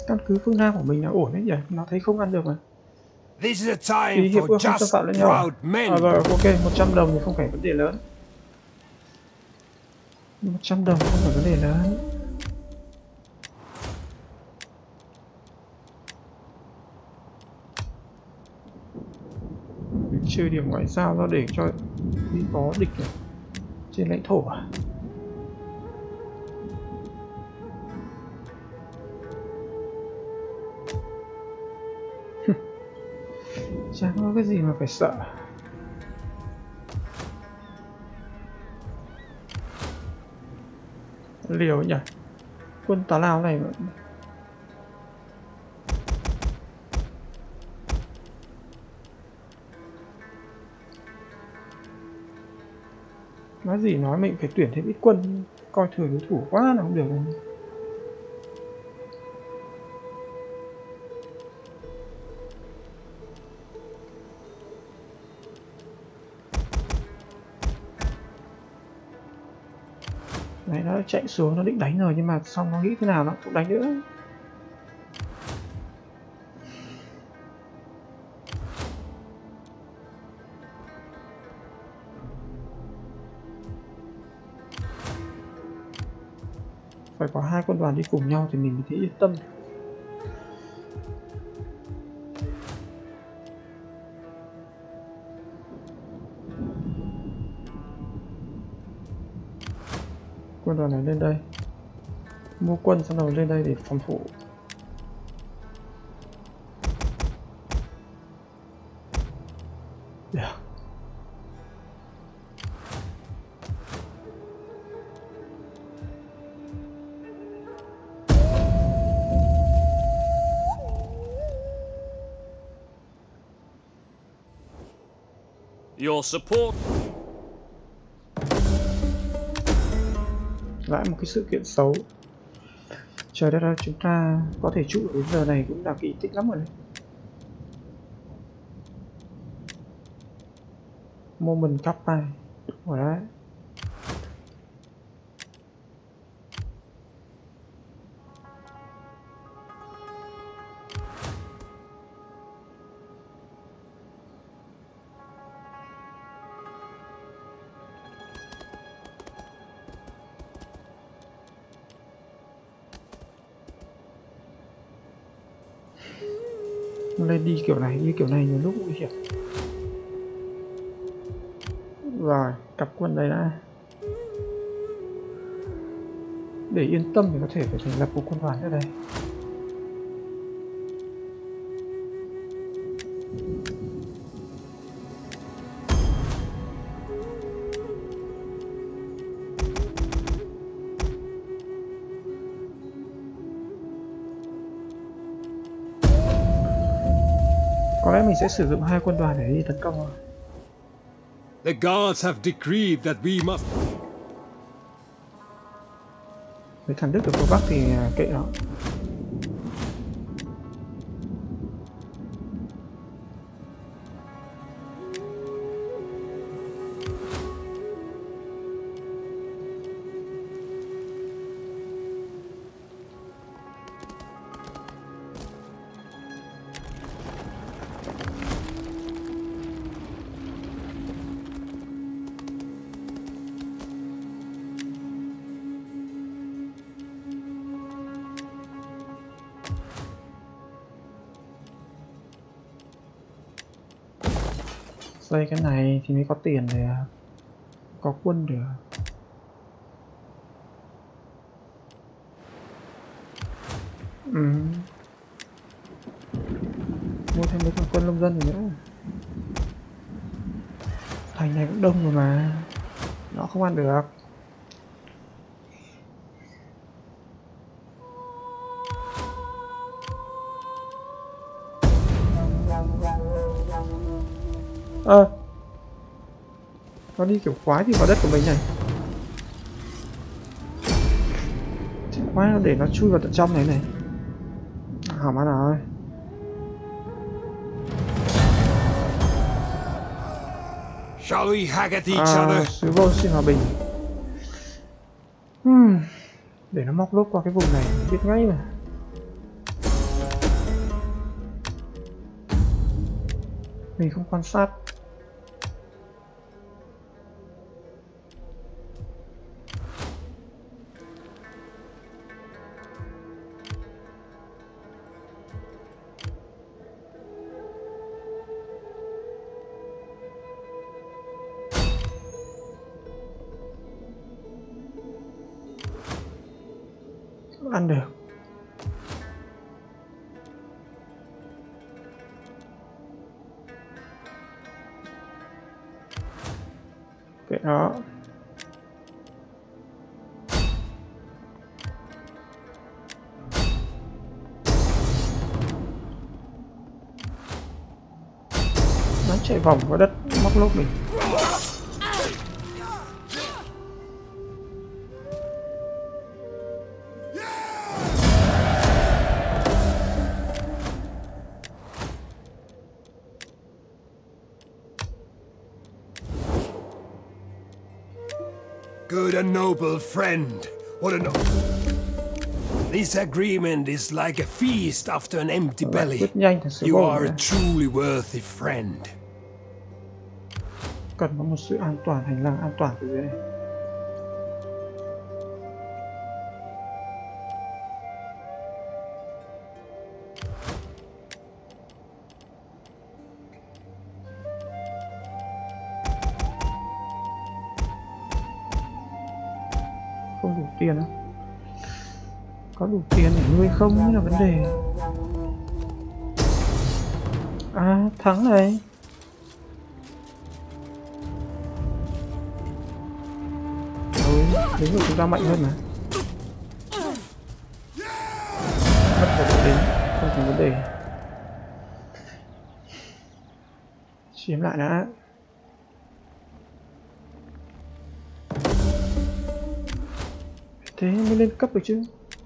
Căn cứ phương Nam của mình là ổn đấy nhỉ, nó thấy không ăn được mà. This is a Ký time hiệp for ước không xâm just phạm lẫn nhau. proud men. À, rồi, ok, một trăm đồng thì không phải vấn đề lớn. một trăm đồng không phải vấn đề lớn. Trừ điểm ngoại giao ra để cho đi có địch này. Trên lãnh thổ à? Chẳng có cái gì mà phải sợ. Liều nhỉ. Quân Tào Lao này mà. Nói gì nói mình phải tuyển thêm ít quân, coi thường đối thủ quá là không được. Đấy, nó chạy xuống, nó định đánh rồi nhưng mà xong nó nghĩ thế nào nó cũng đánh nữa. Phải có hai quân đoàn đi cùng nhau thì mình mới thấy yên tâm. Quân đoàn này lên đây, mua quân xong rồi lên đây để phòng thủ. Được. Your support. Lại một cái sự kiện xấu. Trời đất ơi, chúng ta có thể trụ đến giờ này cũng là kỳ tích lắm rồi đấy. Moment Cup này rồi đấy. Lên đi kiểu này, đi kiểu này nhiều lúc nguy hiểm. Rồi, cặp quân đây đã. Để yên tâm thì có thể phải thành lập một quân đoàn ở đây. Có lẽ mình sẽ sử dụng hai quân đoàn để đi tấn công rồi. The gods have decreed that we must. Với thằng Đức ở phía Bắc thì kệ nó. Xây cái này thì mới có tiền để có quân được. Ừ. Mua thêm mấy con quân nông dân nữa. Thành này cũng đông rồi mà. Nó không ăn được. Ơ à, nó đi kiểu quái thì vào đất của mình này. Quái nó để nó chui vào tận trong này này. Hỏng ăn rồi. Shall we hack at each À, other? sứ vô xin hòa bình. Hmm. Để nó móc lốp qua cái vùng này biết ngay mà. Mình không quan sát. Ăn được. Kệ nó. Nó chạy vòng vào đất móc lốp mình. Good and noble friend. What an... This agreement is like a feast after an empty belly. Quyết nhanh thật sự You vô are nữa. a truly worthy friend. Cần có một sự an toàn, hành lang an toàn từ dưới này. Không đủ tiền á? Có đủ tiền để nuôi không mới là vấn đề. À, thắng này. Ôi, đến rồi chúng ta mạnh hơn mà. Mất một đội lính, không thành vấn đề. Chiếm lại đã. Thế mới lên cấp được chứ.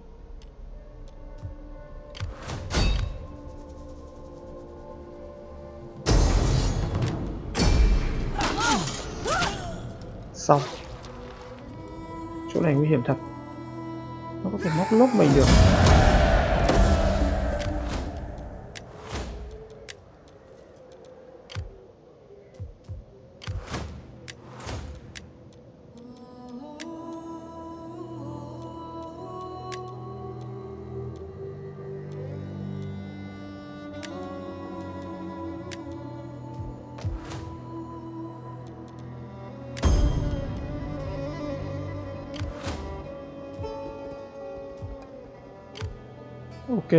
Xong. Chỗ này nguy hiểm thật. Nó có thể móc lốp mình được. Ok.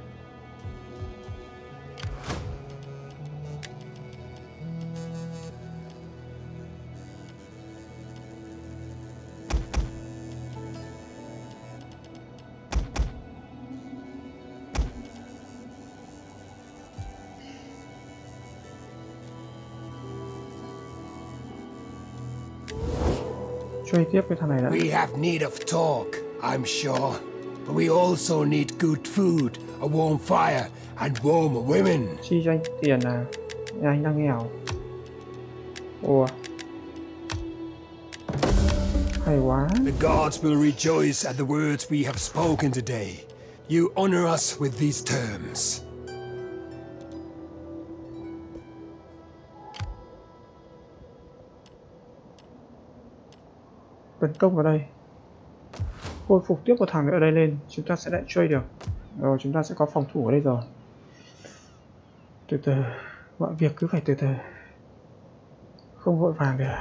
Chơi tiếp cái thằng này đã. We have need of talk, I'm sure. But we also need good food, a warm fire, and warm women. Chi cho anh tiền à? Nhà anh đang nghèo. Ủa. Hay quá. The gods will rejoice at the words we have spoken today. You honor us with these terms. Tấn công vào đây. Khôi phục tiếp một thằng nữa ở đây lên. Chúng ta sẽ lại chơi được. Rồi chúng ta sẽ có phòng thủ ở đây rồi. Từ từ. Mọi việc cứ phải từ từ. Không vội vàng được.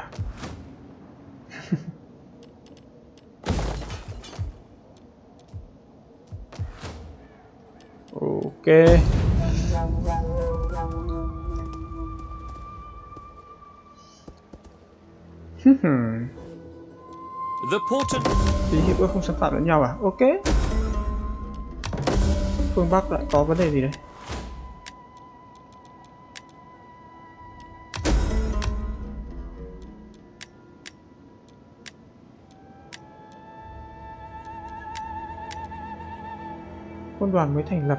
Ok. The portent. Ký hiệp ước không xâm phạm lẫn nhau à? Ok. Phương Bắc lại có vấn đề gì đây? Quân đoàn mới thành lập.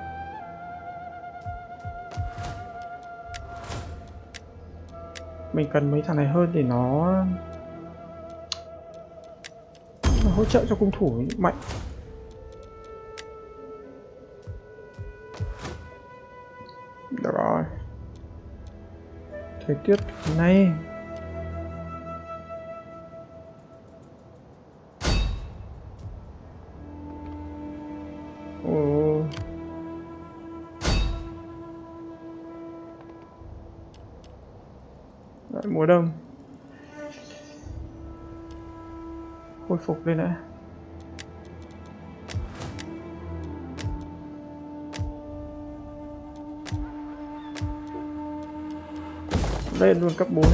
Mình cần mấy thằng này hơn để nó, nó hỗ trợ cho cung thủ mạnh. Được rồi. Thời tiết này ồ lại mùa đông. Khôi phục lên đã. Lên luôn cấp bốn này.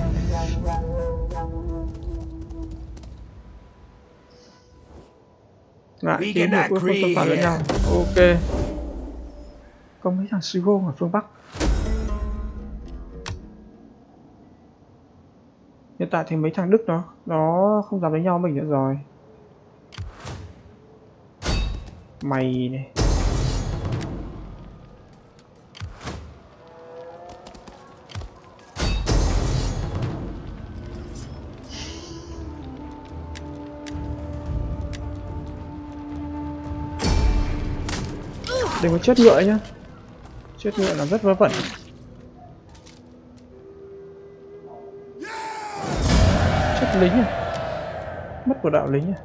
Lại kiếm một quốc không xâm phạm lẫn nhau. Ok. Có mấy thằng Sigo ở phương Bắc. Hiện tại thì mấy thằng Đức đó nó không dám đánh nhau mình nữa rồi. Mày này. Đừng có chết ngựa nhá. Chết ngựa là rất vớ vẩn. Chết lính à? Mất của đạo lính à?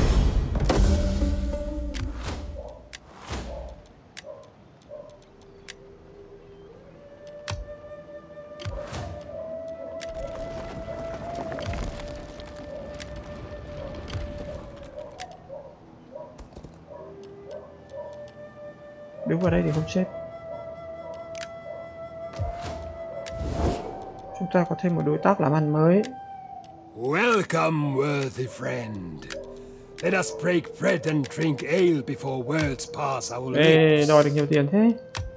Đứng vào đây thì không chết. Chúng ta có thêm một đối tác làm ăn mới. Welcome, worthy friend. Let us break bread and drink ale before words pass our lips. Ê, đòi được nhiều tiền thế.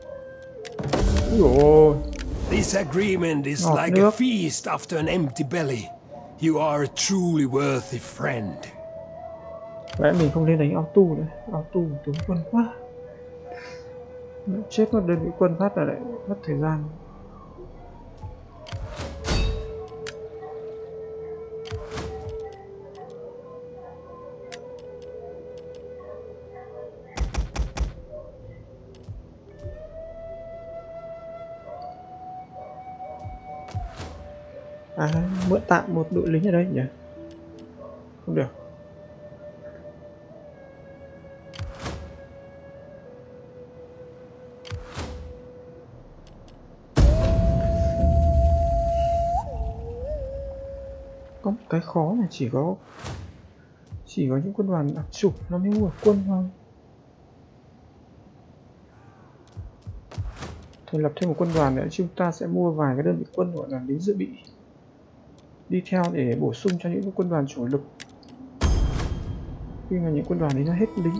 Úi dồi. This agreement is Ngọt like nước. a feast after an empty belly. You are a truly worthy friend. Lẽ mình không nên đánh auto nữa. Auto tướng quân quá. Chết một đơn vị quân phát là lại mất thời gian. À, mượn tạm một đội lính ở đây nhỉ? Không được. Có một cái khó là chỉ có chỉ có những quân đoàn đặc chủng nó mới mua quân thôi. Thành lập thêm một quân đoàn nữa, chúng ta sẽ mua vài cái đơn vị quân gọi là lính dự bị đi theo để bổ sung cho những quân đoàn chủ lực khi mà những quân đoàn đấy nó hết lính.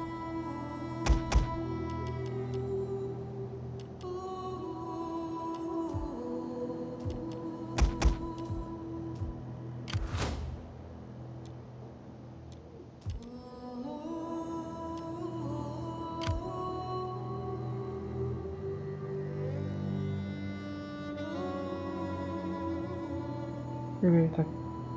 Ghê thật.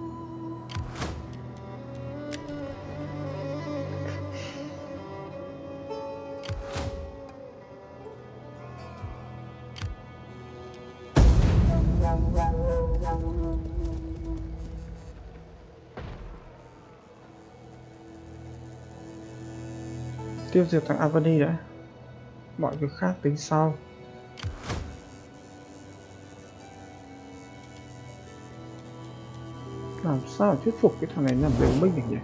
Tiêu diệt thằng Avani đã. Mọi việc khác tính sau. Làm sao thuyết phục cái thằng này làm đồng minh được nhỉ?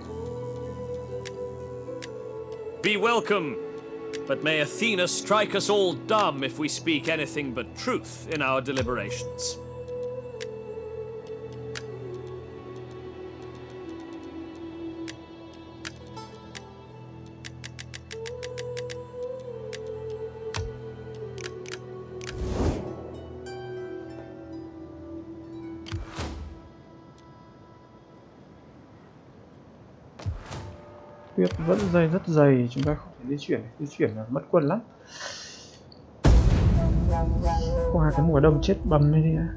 Be welcome, but may Athena strike us all dumb if we speak anything but truth in our deliberations. Tuyết vẫn dày rất dày, chúng ta không thể di chuyển, di chuyển là mất quân lắm. Qua cái mùa đông chết bầm này đi ạ.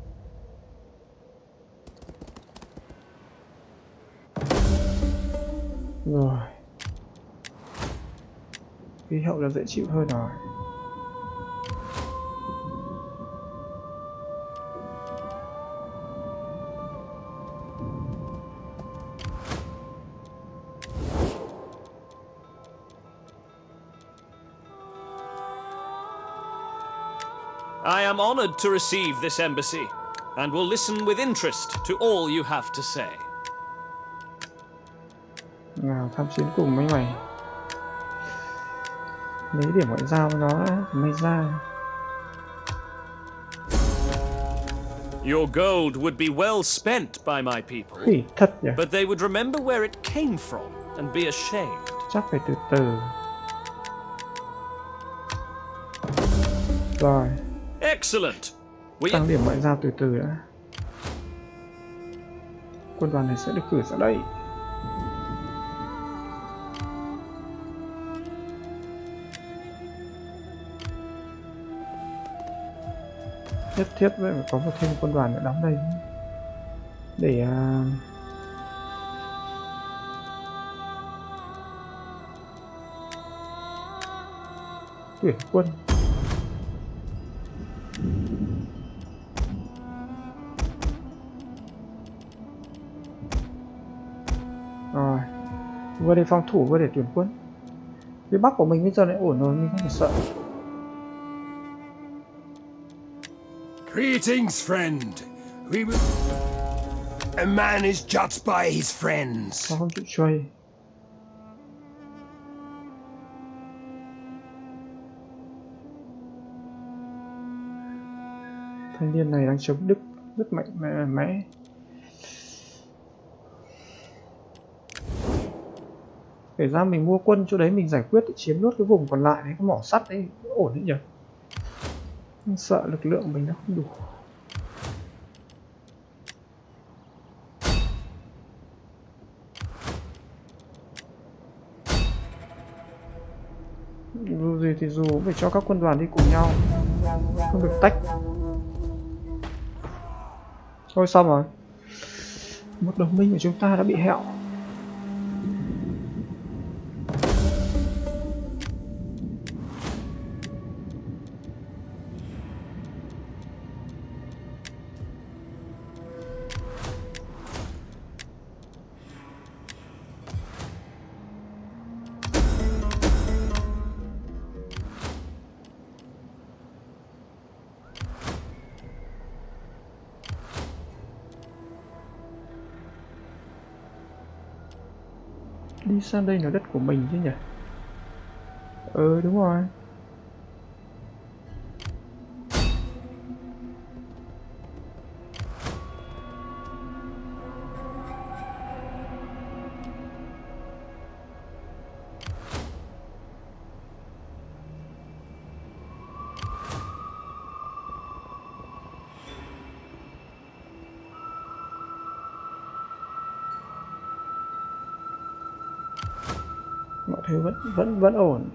Rồi, khí hậu là dễ chịu hơn rồi. I am honored to receive this embassy, and will listen with interest to all you have to say. Nào tham chiến cùng mấy mày. Lấy điểm ngoại giao với nó đã, mới ra. Your gold would be well spent by my people, Khỉ thật nhỉ? but they would remember where it came from and be ashamed. Chắc phải từ từ. Rồi. Excellent. We Tăng điểm ngoại giao từ từ đã. Quân đoàn này sẽ được cử ra đây. Nhất thiết phải có một thêm quân đoàn nữa đóng đây để uh... tuyển quân. Rồi vừa để phòng thủ vừa để tuyển quân. Phía bắc của mình bây giờ lại ổn rồi, mình không phải sợ. Greetings, friend. We will... A man is judged by his friends. Sao không chịu chơi? Thanh niên này đang chống Đức rất mạnh mẽ. mẽ. Kể ra mình mua quân chỗ đấy mình giải quyết để chiếm nốt cái vùng còn lại đấy, cái mỏ sắt đấy ổn đấy nhỉ. Nhưng sợ lực lượng mình nó không đủ. Dù gì thì dù cũng phải cho các quân đoàn đi cùng nhau, không được tách. Thôi xong rồi. Một đồng minh của chúng ta đã bị hẹo. Đi sang đây là đất của mình chứ nhỉ? Ừ đúng rồi. Mọi thứ vẫn vẫn vẫn ổn.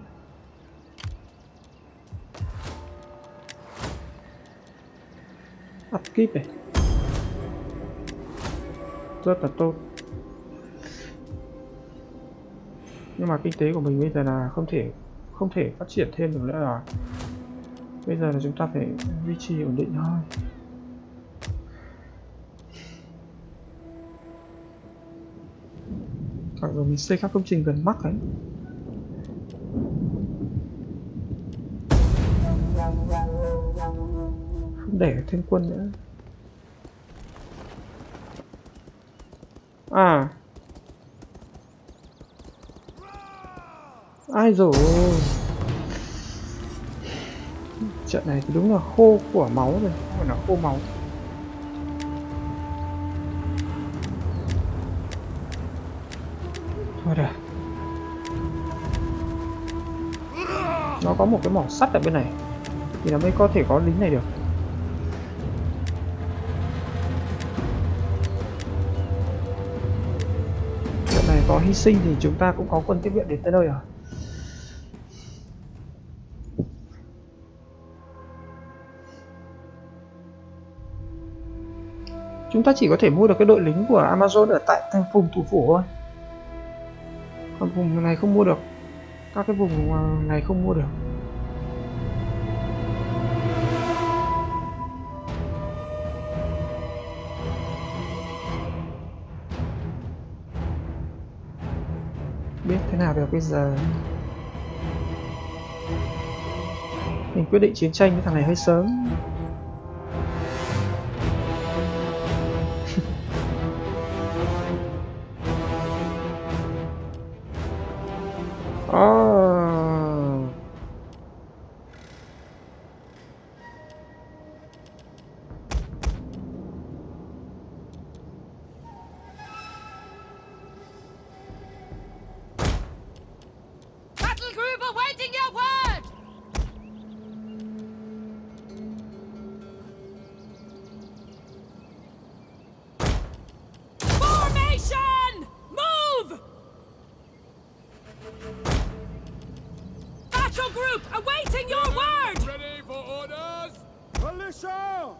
Upkeep này rất là tốt, nhưng mà kinh tế của mình bây giờ là không thể không thể phát triển thêm được nữa rồi. Bây giờ là chúng ta phải duy trì ổn định thôi. Hoặc là mình xây các công trình gần Bắc ấy. Không để thêm quân nữa. À ai rồi, trận này thì đúng là khô của máu rồi, không phải là khô máu. Thôi được. Nó có một cái mỏ sắt ở bên này thì nó mới có thể có lính này được. Trận này có hy sinh thì chúng ta cũng có quân tiếp viện đến tới nơi rồi. Chúng ta chỉ có thể mua được cái đội lính của Amazon ở tại thành vùng thủ phủ thôi. Còn vùng này không mua được. Các cái vùng này không mua được. Biết thế nào được bây giờ. Mình quyết định chiến tranh với thằng này hơi sớm. Oh. Battle group awaiting your word! Formation! Move! Battle group awaiting your word! Ready for orders? Militia!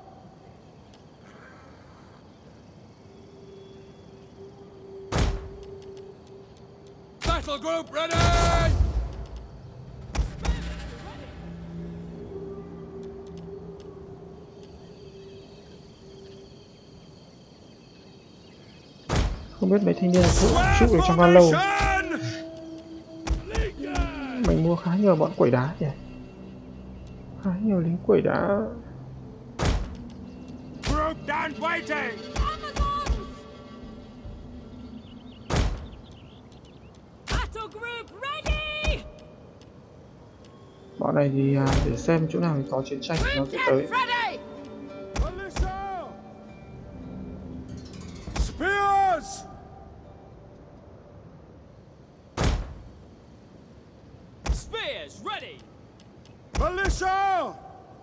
Battle group ready! Không biết mấy thanh niên trụ được trong bao lâu. Mình mua khá nhiều bọn quẩy đá nhỉ. Khá nhiều lính quẩy đá. Group down waiting! Battle group ready! Bọn này thì à, để xem chỗ nào có chiến tranh nó sẽ tới. Ready! Militia! Spears! Spears ready! Militia!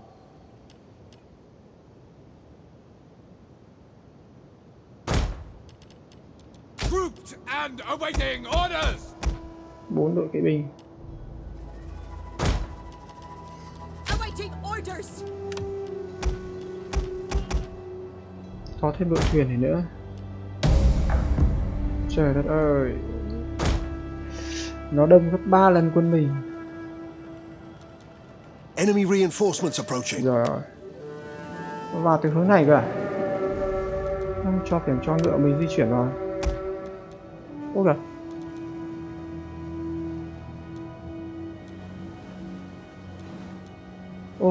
Grouped and awaiting orders! Bốn đội kỵ binh. Awaiting orders. Có thêm đội thuyền này nữa. Trời đất ơi. Nó đông gấp ba lần quân mình. Enemy reinforcements approaching. Rồi rồi. Nó vào từ hướng này cơ à? Không cho kiểm cho ngựa mình di chuyển rồi. Ôi kìa. Ô.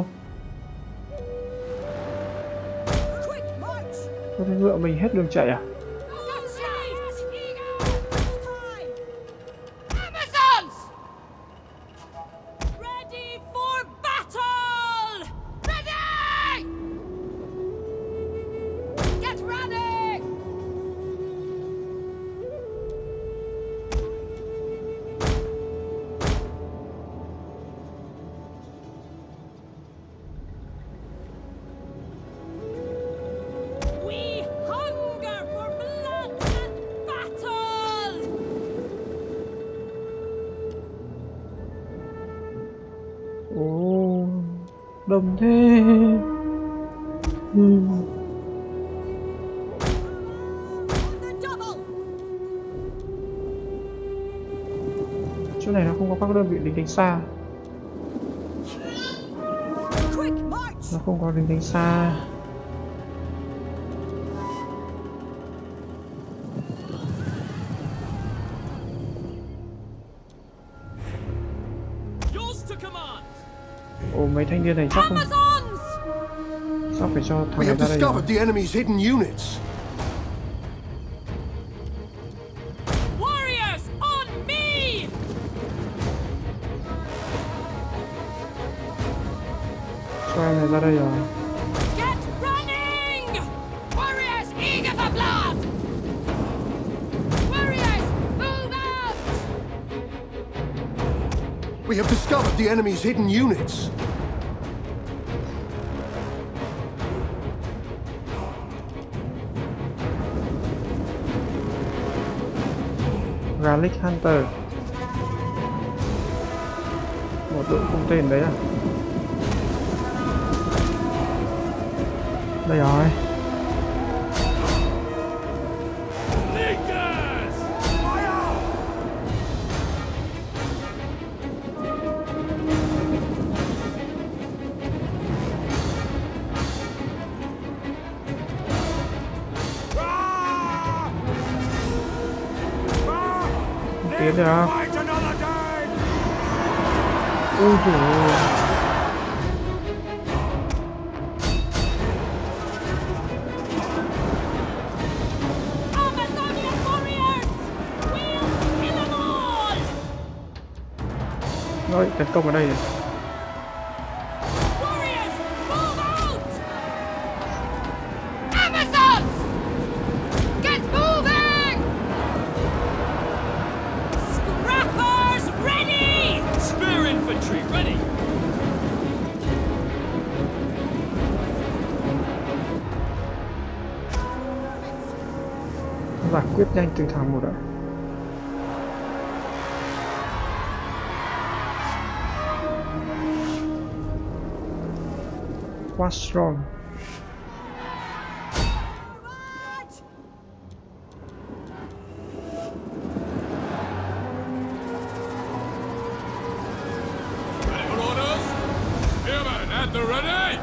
Quick march. Có thấy ngựa mình hết đường chạy à? Amazons! Ready for battle! Ready! Get ready! We hunger for blood and battle! Ồ, đông thế. Hmm. The double. Chỗ này nó không có các đơn vị lính đánh xa. Quick march. Nó không có lính đánh xa. Yours to command! Ồ, mấy thanh niên này chắc không. Amazons! Sao phải cho thằng We này have ra đây discovered à? the enemy's hidden units. Warriors on me! Cho em này ra đây rồi. Get running! Warriors eager for blood! Warriors, move out! We have discovered the enemy's hidden units. Garlic Hunter. Một đội cung tên đấy à? Đây rồi. Leakers! Fire! Ah! Ah! Tiến được. Fight another day! Ui dồi ôi. nó định tấn công ở đây này. Warriors, move out! Amazons! Get moving! Scrappers ready! Spear infantry ready! Giải quyết nhanh từ thằng một đã. Quá strong. Ready for orders? Spearmen at the ready!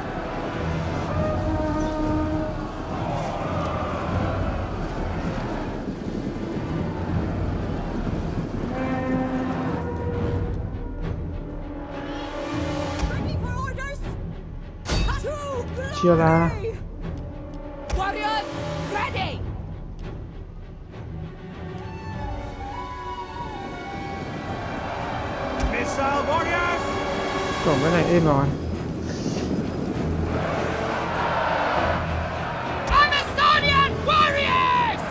Ready for orders? To Chia ra. Warriors, ready! Missile warriors! Cổng cái này êm rồi. Amazonian warriors!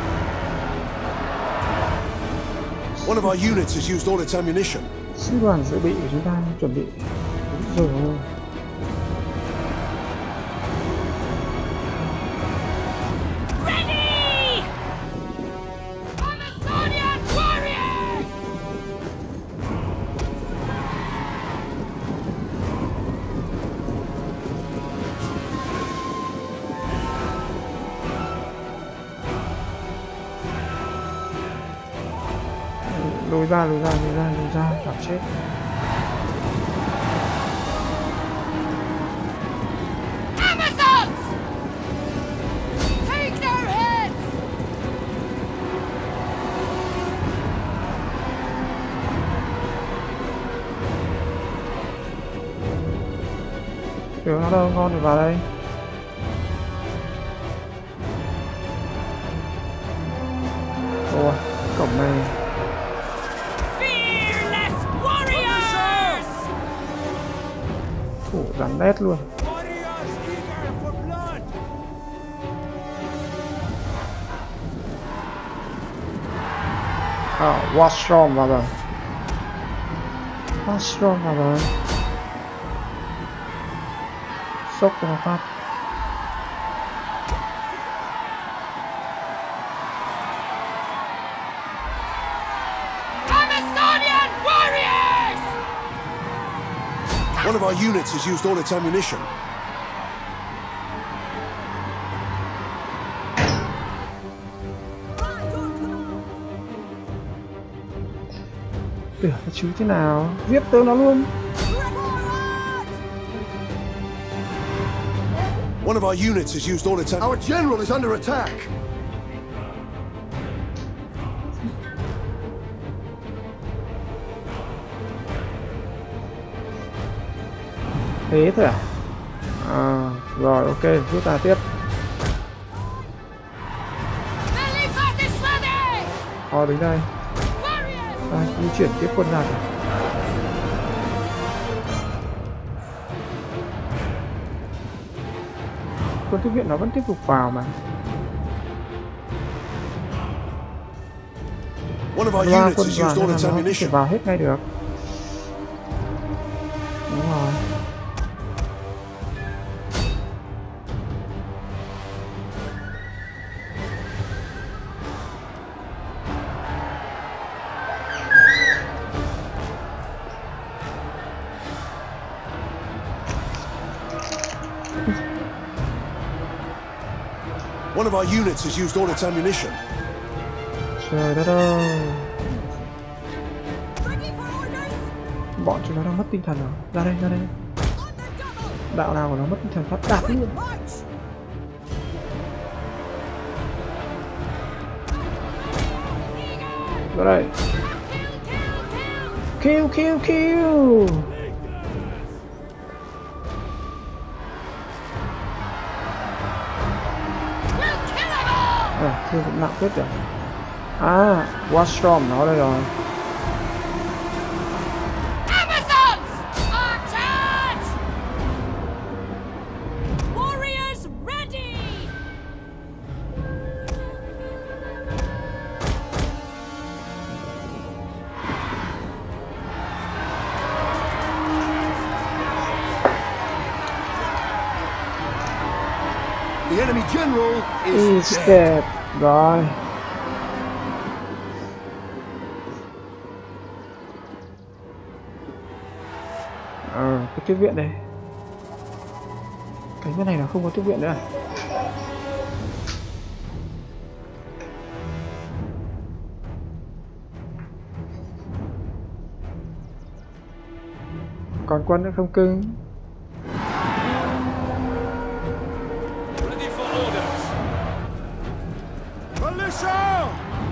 One of our units has used all its ammunition. Sư đoàn dự bị của chúng ta chuẩn bị rồi rồi. Ready! Amazonian warriors! Lùi ra, lùi ra, lùi ra, lùi ra, đạp chết. Amazons! Take their heads! Kiểu nó đâu ngon thì vào đây. Ủa, cổng này. Fearless warriors! Ủa, rắn đét luôn. Warriors eager for blood! À, Wastrom vào rồi. Wastrom vào rồi. Sốc cho nó phát. Amazonian warriors! One of our units has used all its ammunition. Tưởng nó chứ thế nào. Giết tướng nó luôn. One of our units has used all its ammunition. Our general is under attack. Thế thôi à? À, rồi ok, rút ra tiếp. Melissa is ready! Họ đứng đây. Warriors! À, di chuyển tiếp quân ra rồi. Quân tiếp viện nó vẫn tiếp tục vào mà. One of our Loa units quân has đoàn used all nên its là nó có thể ammunition. vào hết ngay được. Đúng rồi. One of our units has used all its ammunition. Trời đất ơi. Ready for orders? Bọn chúng nó đang mất tinh thần rồi. Ra đây, ra đây. Đạo nào của nó mất tinh thần phát đạt luôn. March! Ra đây. Kill, kill, kill. À, thương cũng nặng phết rồi. À, Wastrom nó đây rồi. The enemy general is Is dead. dead. Rồi. Ờ, cái tiếp viện đây. Cái bên này là không có tiếp viện nữa. Còn quân nữa không cưng. Ready for orders. Militia!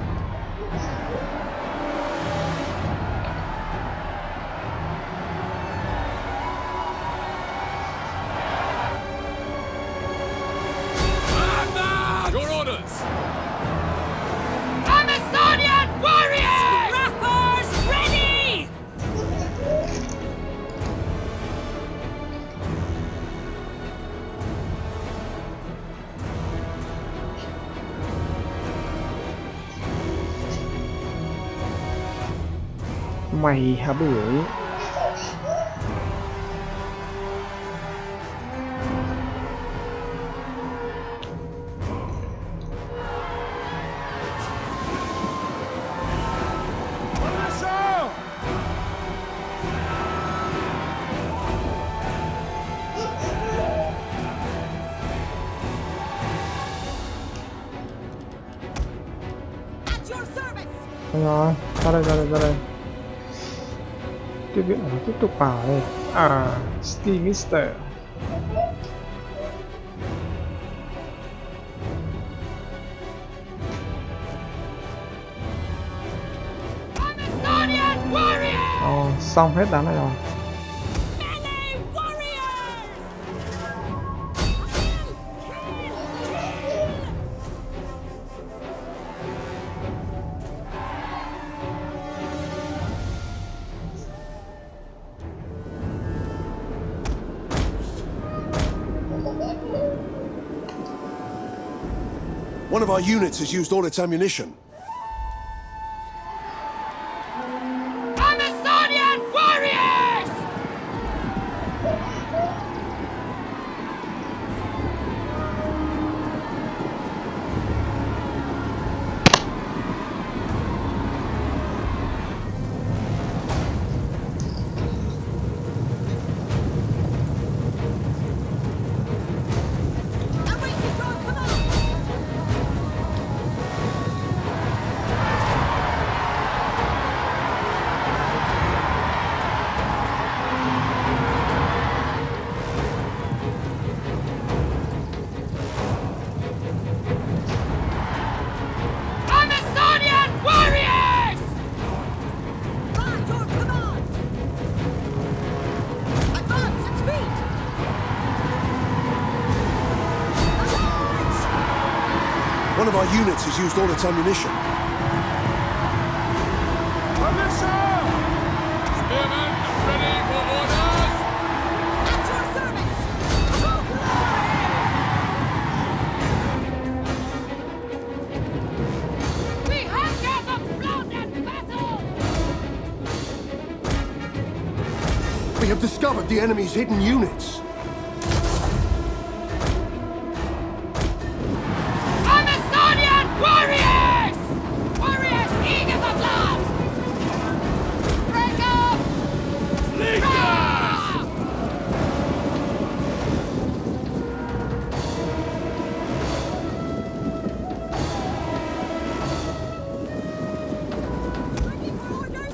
Your orders. Amazonian warriors! Rappers ready! Mày hả bưởi. At your service. Đúng rồi, ra đây, ra đây, ra đây. Tiếp viện nó tiếp tục vào đây. À, Stivister. Amazonian warriors! Ồ, xong hết đám này rồi. Melee warriors! One of our units has used all its ammunition. Amazonian warriors! Awaiting your command. Amazonian warriors! By your command. Advance at speed. Advance. One of our units has used all its ammunition. Spearmen, ready for orders. At your service. For glory. We hunger for blood and battle! We have discovered the enemy's hidden units. Amazonian warriors! Warriors eager for blood! Break up! Legions! Ready for orders.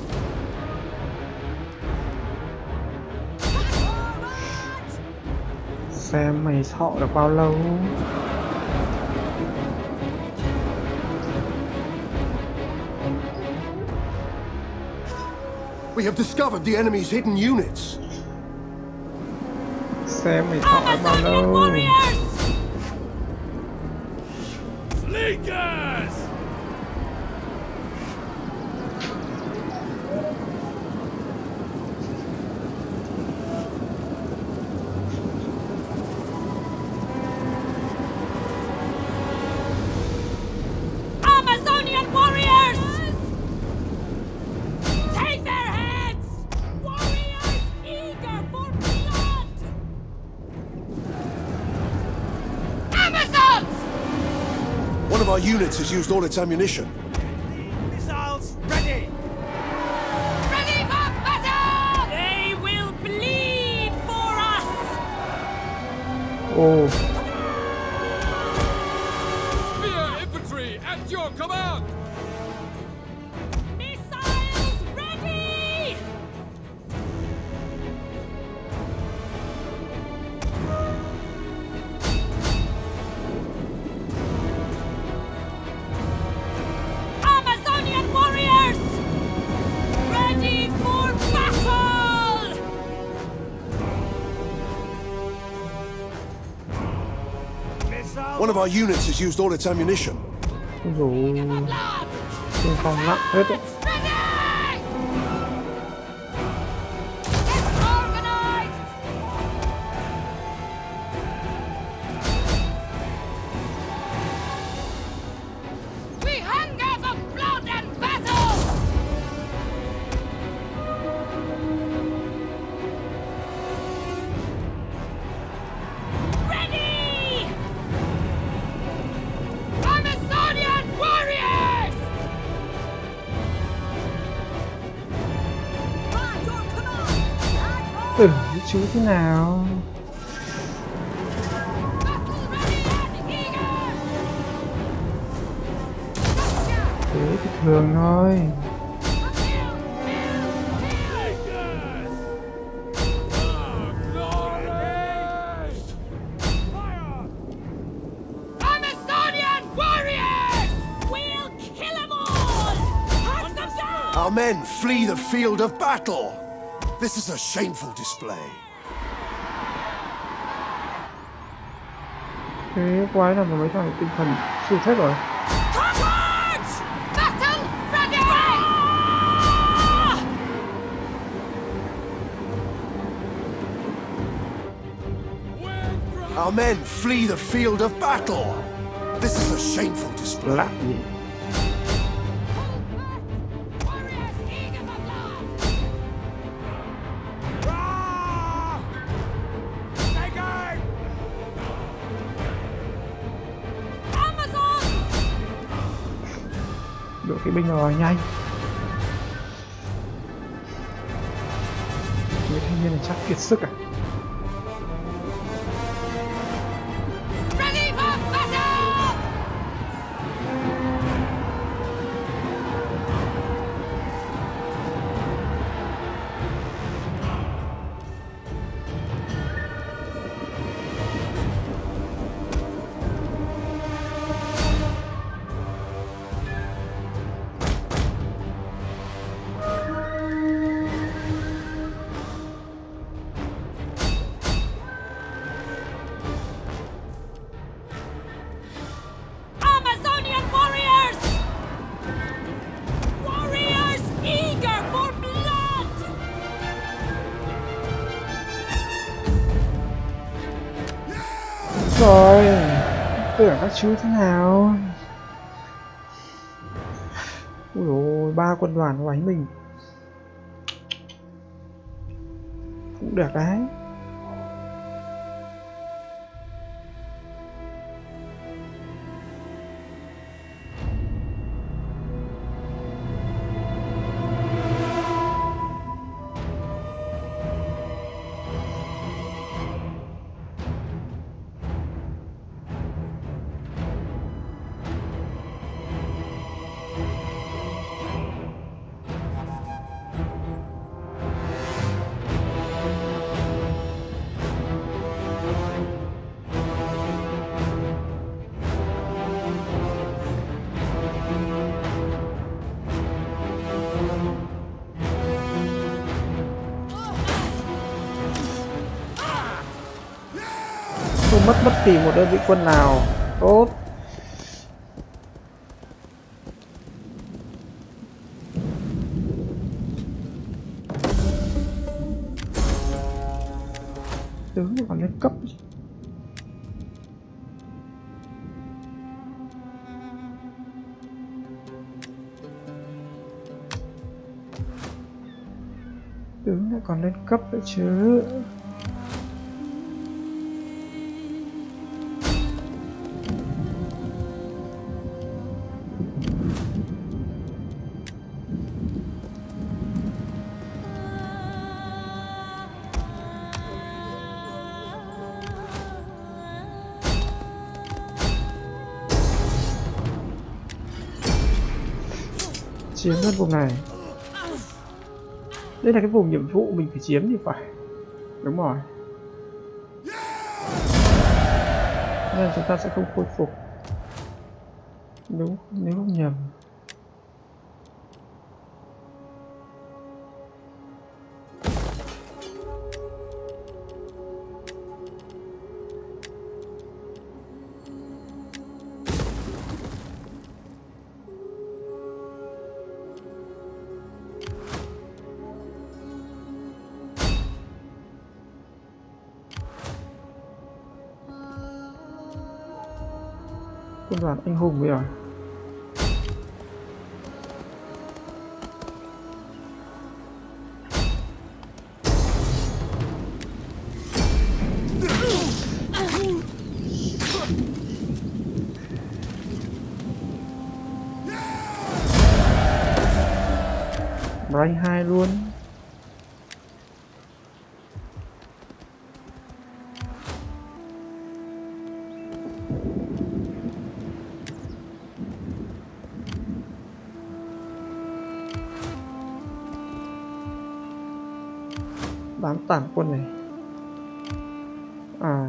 Forward. Xem mày thọ được bao lâu. We have discovered the enemy's hidden units. Xem mày thọ được bao Amazonian lâu. warriors! Legions! Amazonian warriors! Take their heads! Warriors eager for blood! Amazon! One of our units has used all its ammunition. Missiles ready! Ready for battle! They will bleed for us! Ồ, Spear infantry at your command! Missiles ready! Amazonian warriors! Ready for battle! Missiles One of our units has used all its ammunition. ôi dồi ôi, xung phong nặng hết đấy. Ready! Get organized! We hunger for blood and battle! Ready! Amazonian warriors! By your command! Ừ, chú thế nào? Battle ready and eager! Thế thì thường thôi. Amazonian warriors! We'll kill them all! Hunt them down! Our men flee the field of battle. This is a shameful display. Thế quái nào mà mấy thằng tinh thần siêu hết rồi. Forwards! Battle ready! Our men flee the field of battle. This is a shameful display. Lạ gì? Warriors eager for blood! Take aim! Amazon! Đội kỵ binh rồi, nhanh. Mấy thanh niên này chắc kiệt sức à? Ready for battle! Amazonian warriors! Warriors eager for blood! Rồi, tưởng các chú thế nào? Ui dồi, ba quân đoàn đánh mình. Cũng được đấy. Không mất bất kỳ một đơn vị quân nào. Tốt. Tướng còn lên cấp. Tướng lại còn lên cấp nữa chứ. chiếm mất vùng này. Đây là cái vùng nhiệm vụ mình phải chiếm thì phải. Đúng rồi. Nên chúng ta sẽ không khôi phục. Đúng, nếu không nhầm. Quân đoàn anh hùng bây giờ. Rank hai luôn. Bám tản quân này. À,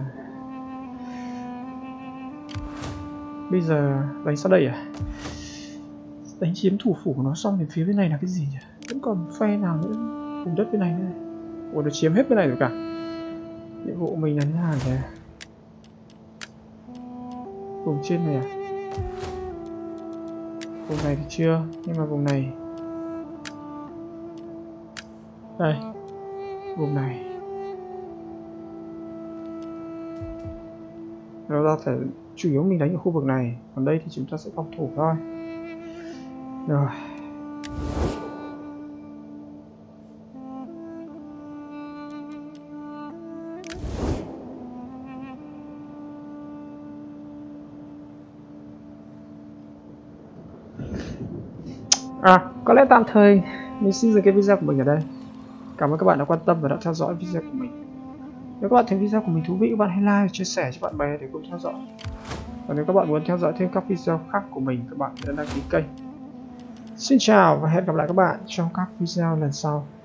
bây giờ đánh sao đây à? Đánh chiếm thủ phủ của nó xong thì phía bên này là cái gì nhỉ? Vẫn còn phe nào nữa? Vùng đất bên này nữa. Ủa, nó chiếm hết bên này rồi cả. Nhiệm vụ mình là như hàng kìa. Vùng trên này à? Vùng này thì chưa, nhưng mà vùng này. Đây. Vùng này. Nó ra phải chủ yếu mình đánh ở khu vực này, còn đây thì chúng ta sẽ phòng thủ thôi. Rồi. À, có lẽ tạm thời mình xin dừng cái video của mình ở đây. Cảm ơn các bạn đã quan tâm và đã theo dõi video của mình. Nếu các bạn thấy video của mình thú vị, các bạn hãy like và chia sẻ cho bạn bè để cùng theo dõi. Và nếu các bạn muốn theo dõi thêm các video khác của mình, các bạn hãy đăng ký kênh. Xin chào và hẹn gặp lại các bạn trong các video lần sau.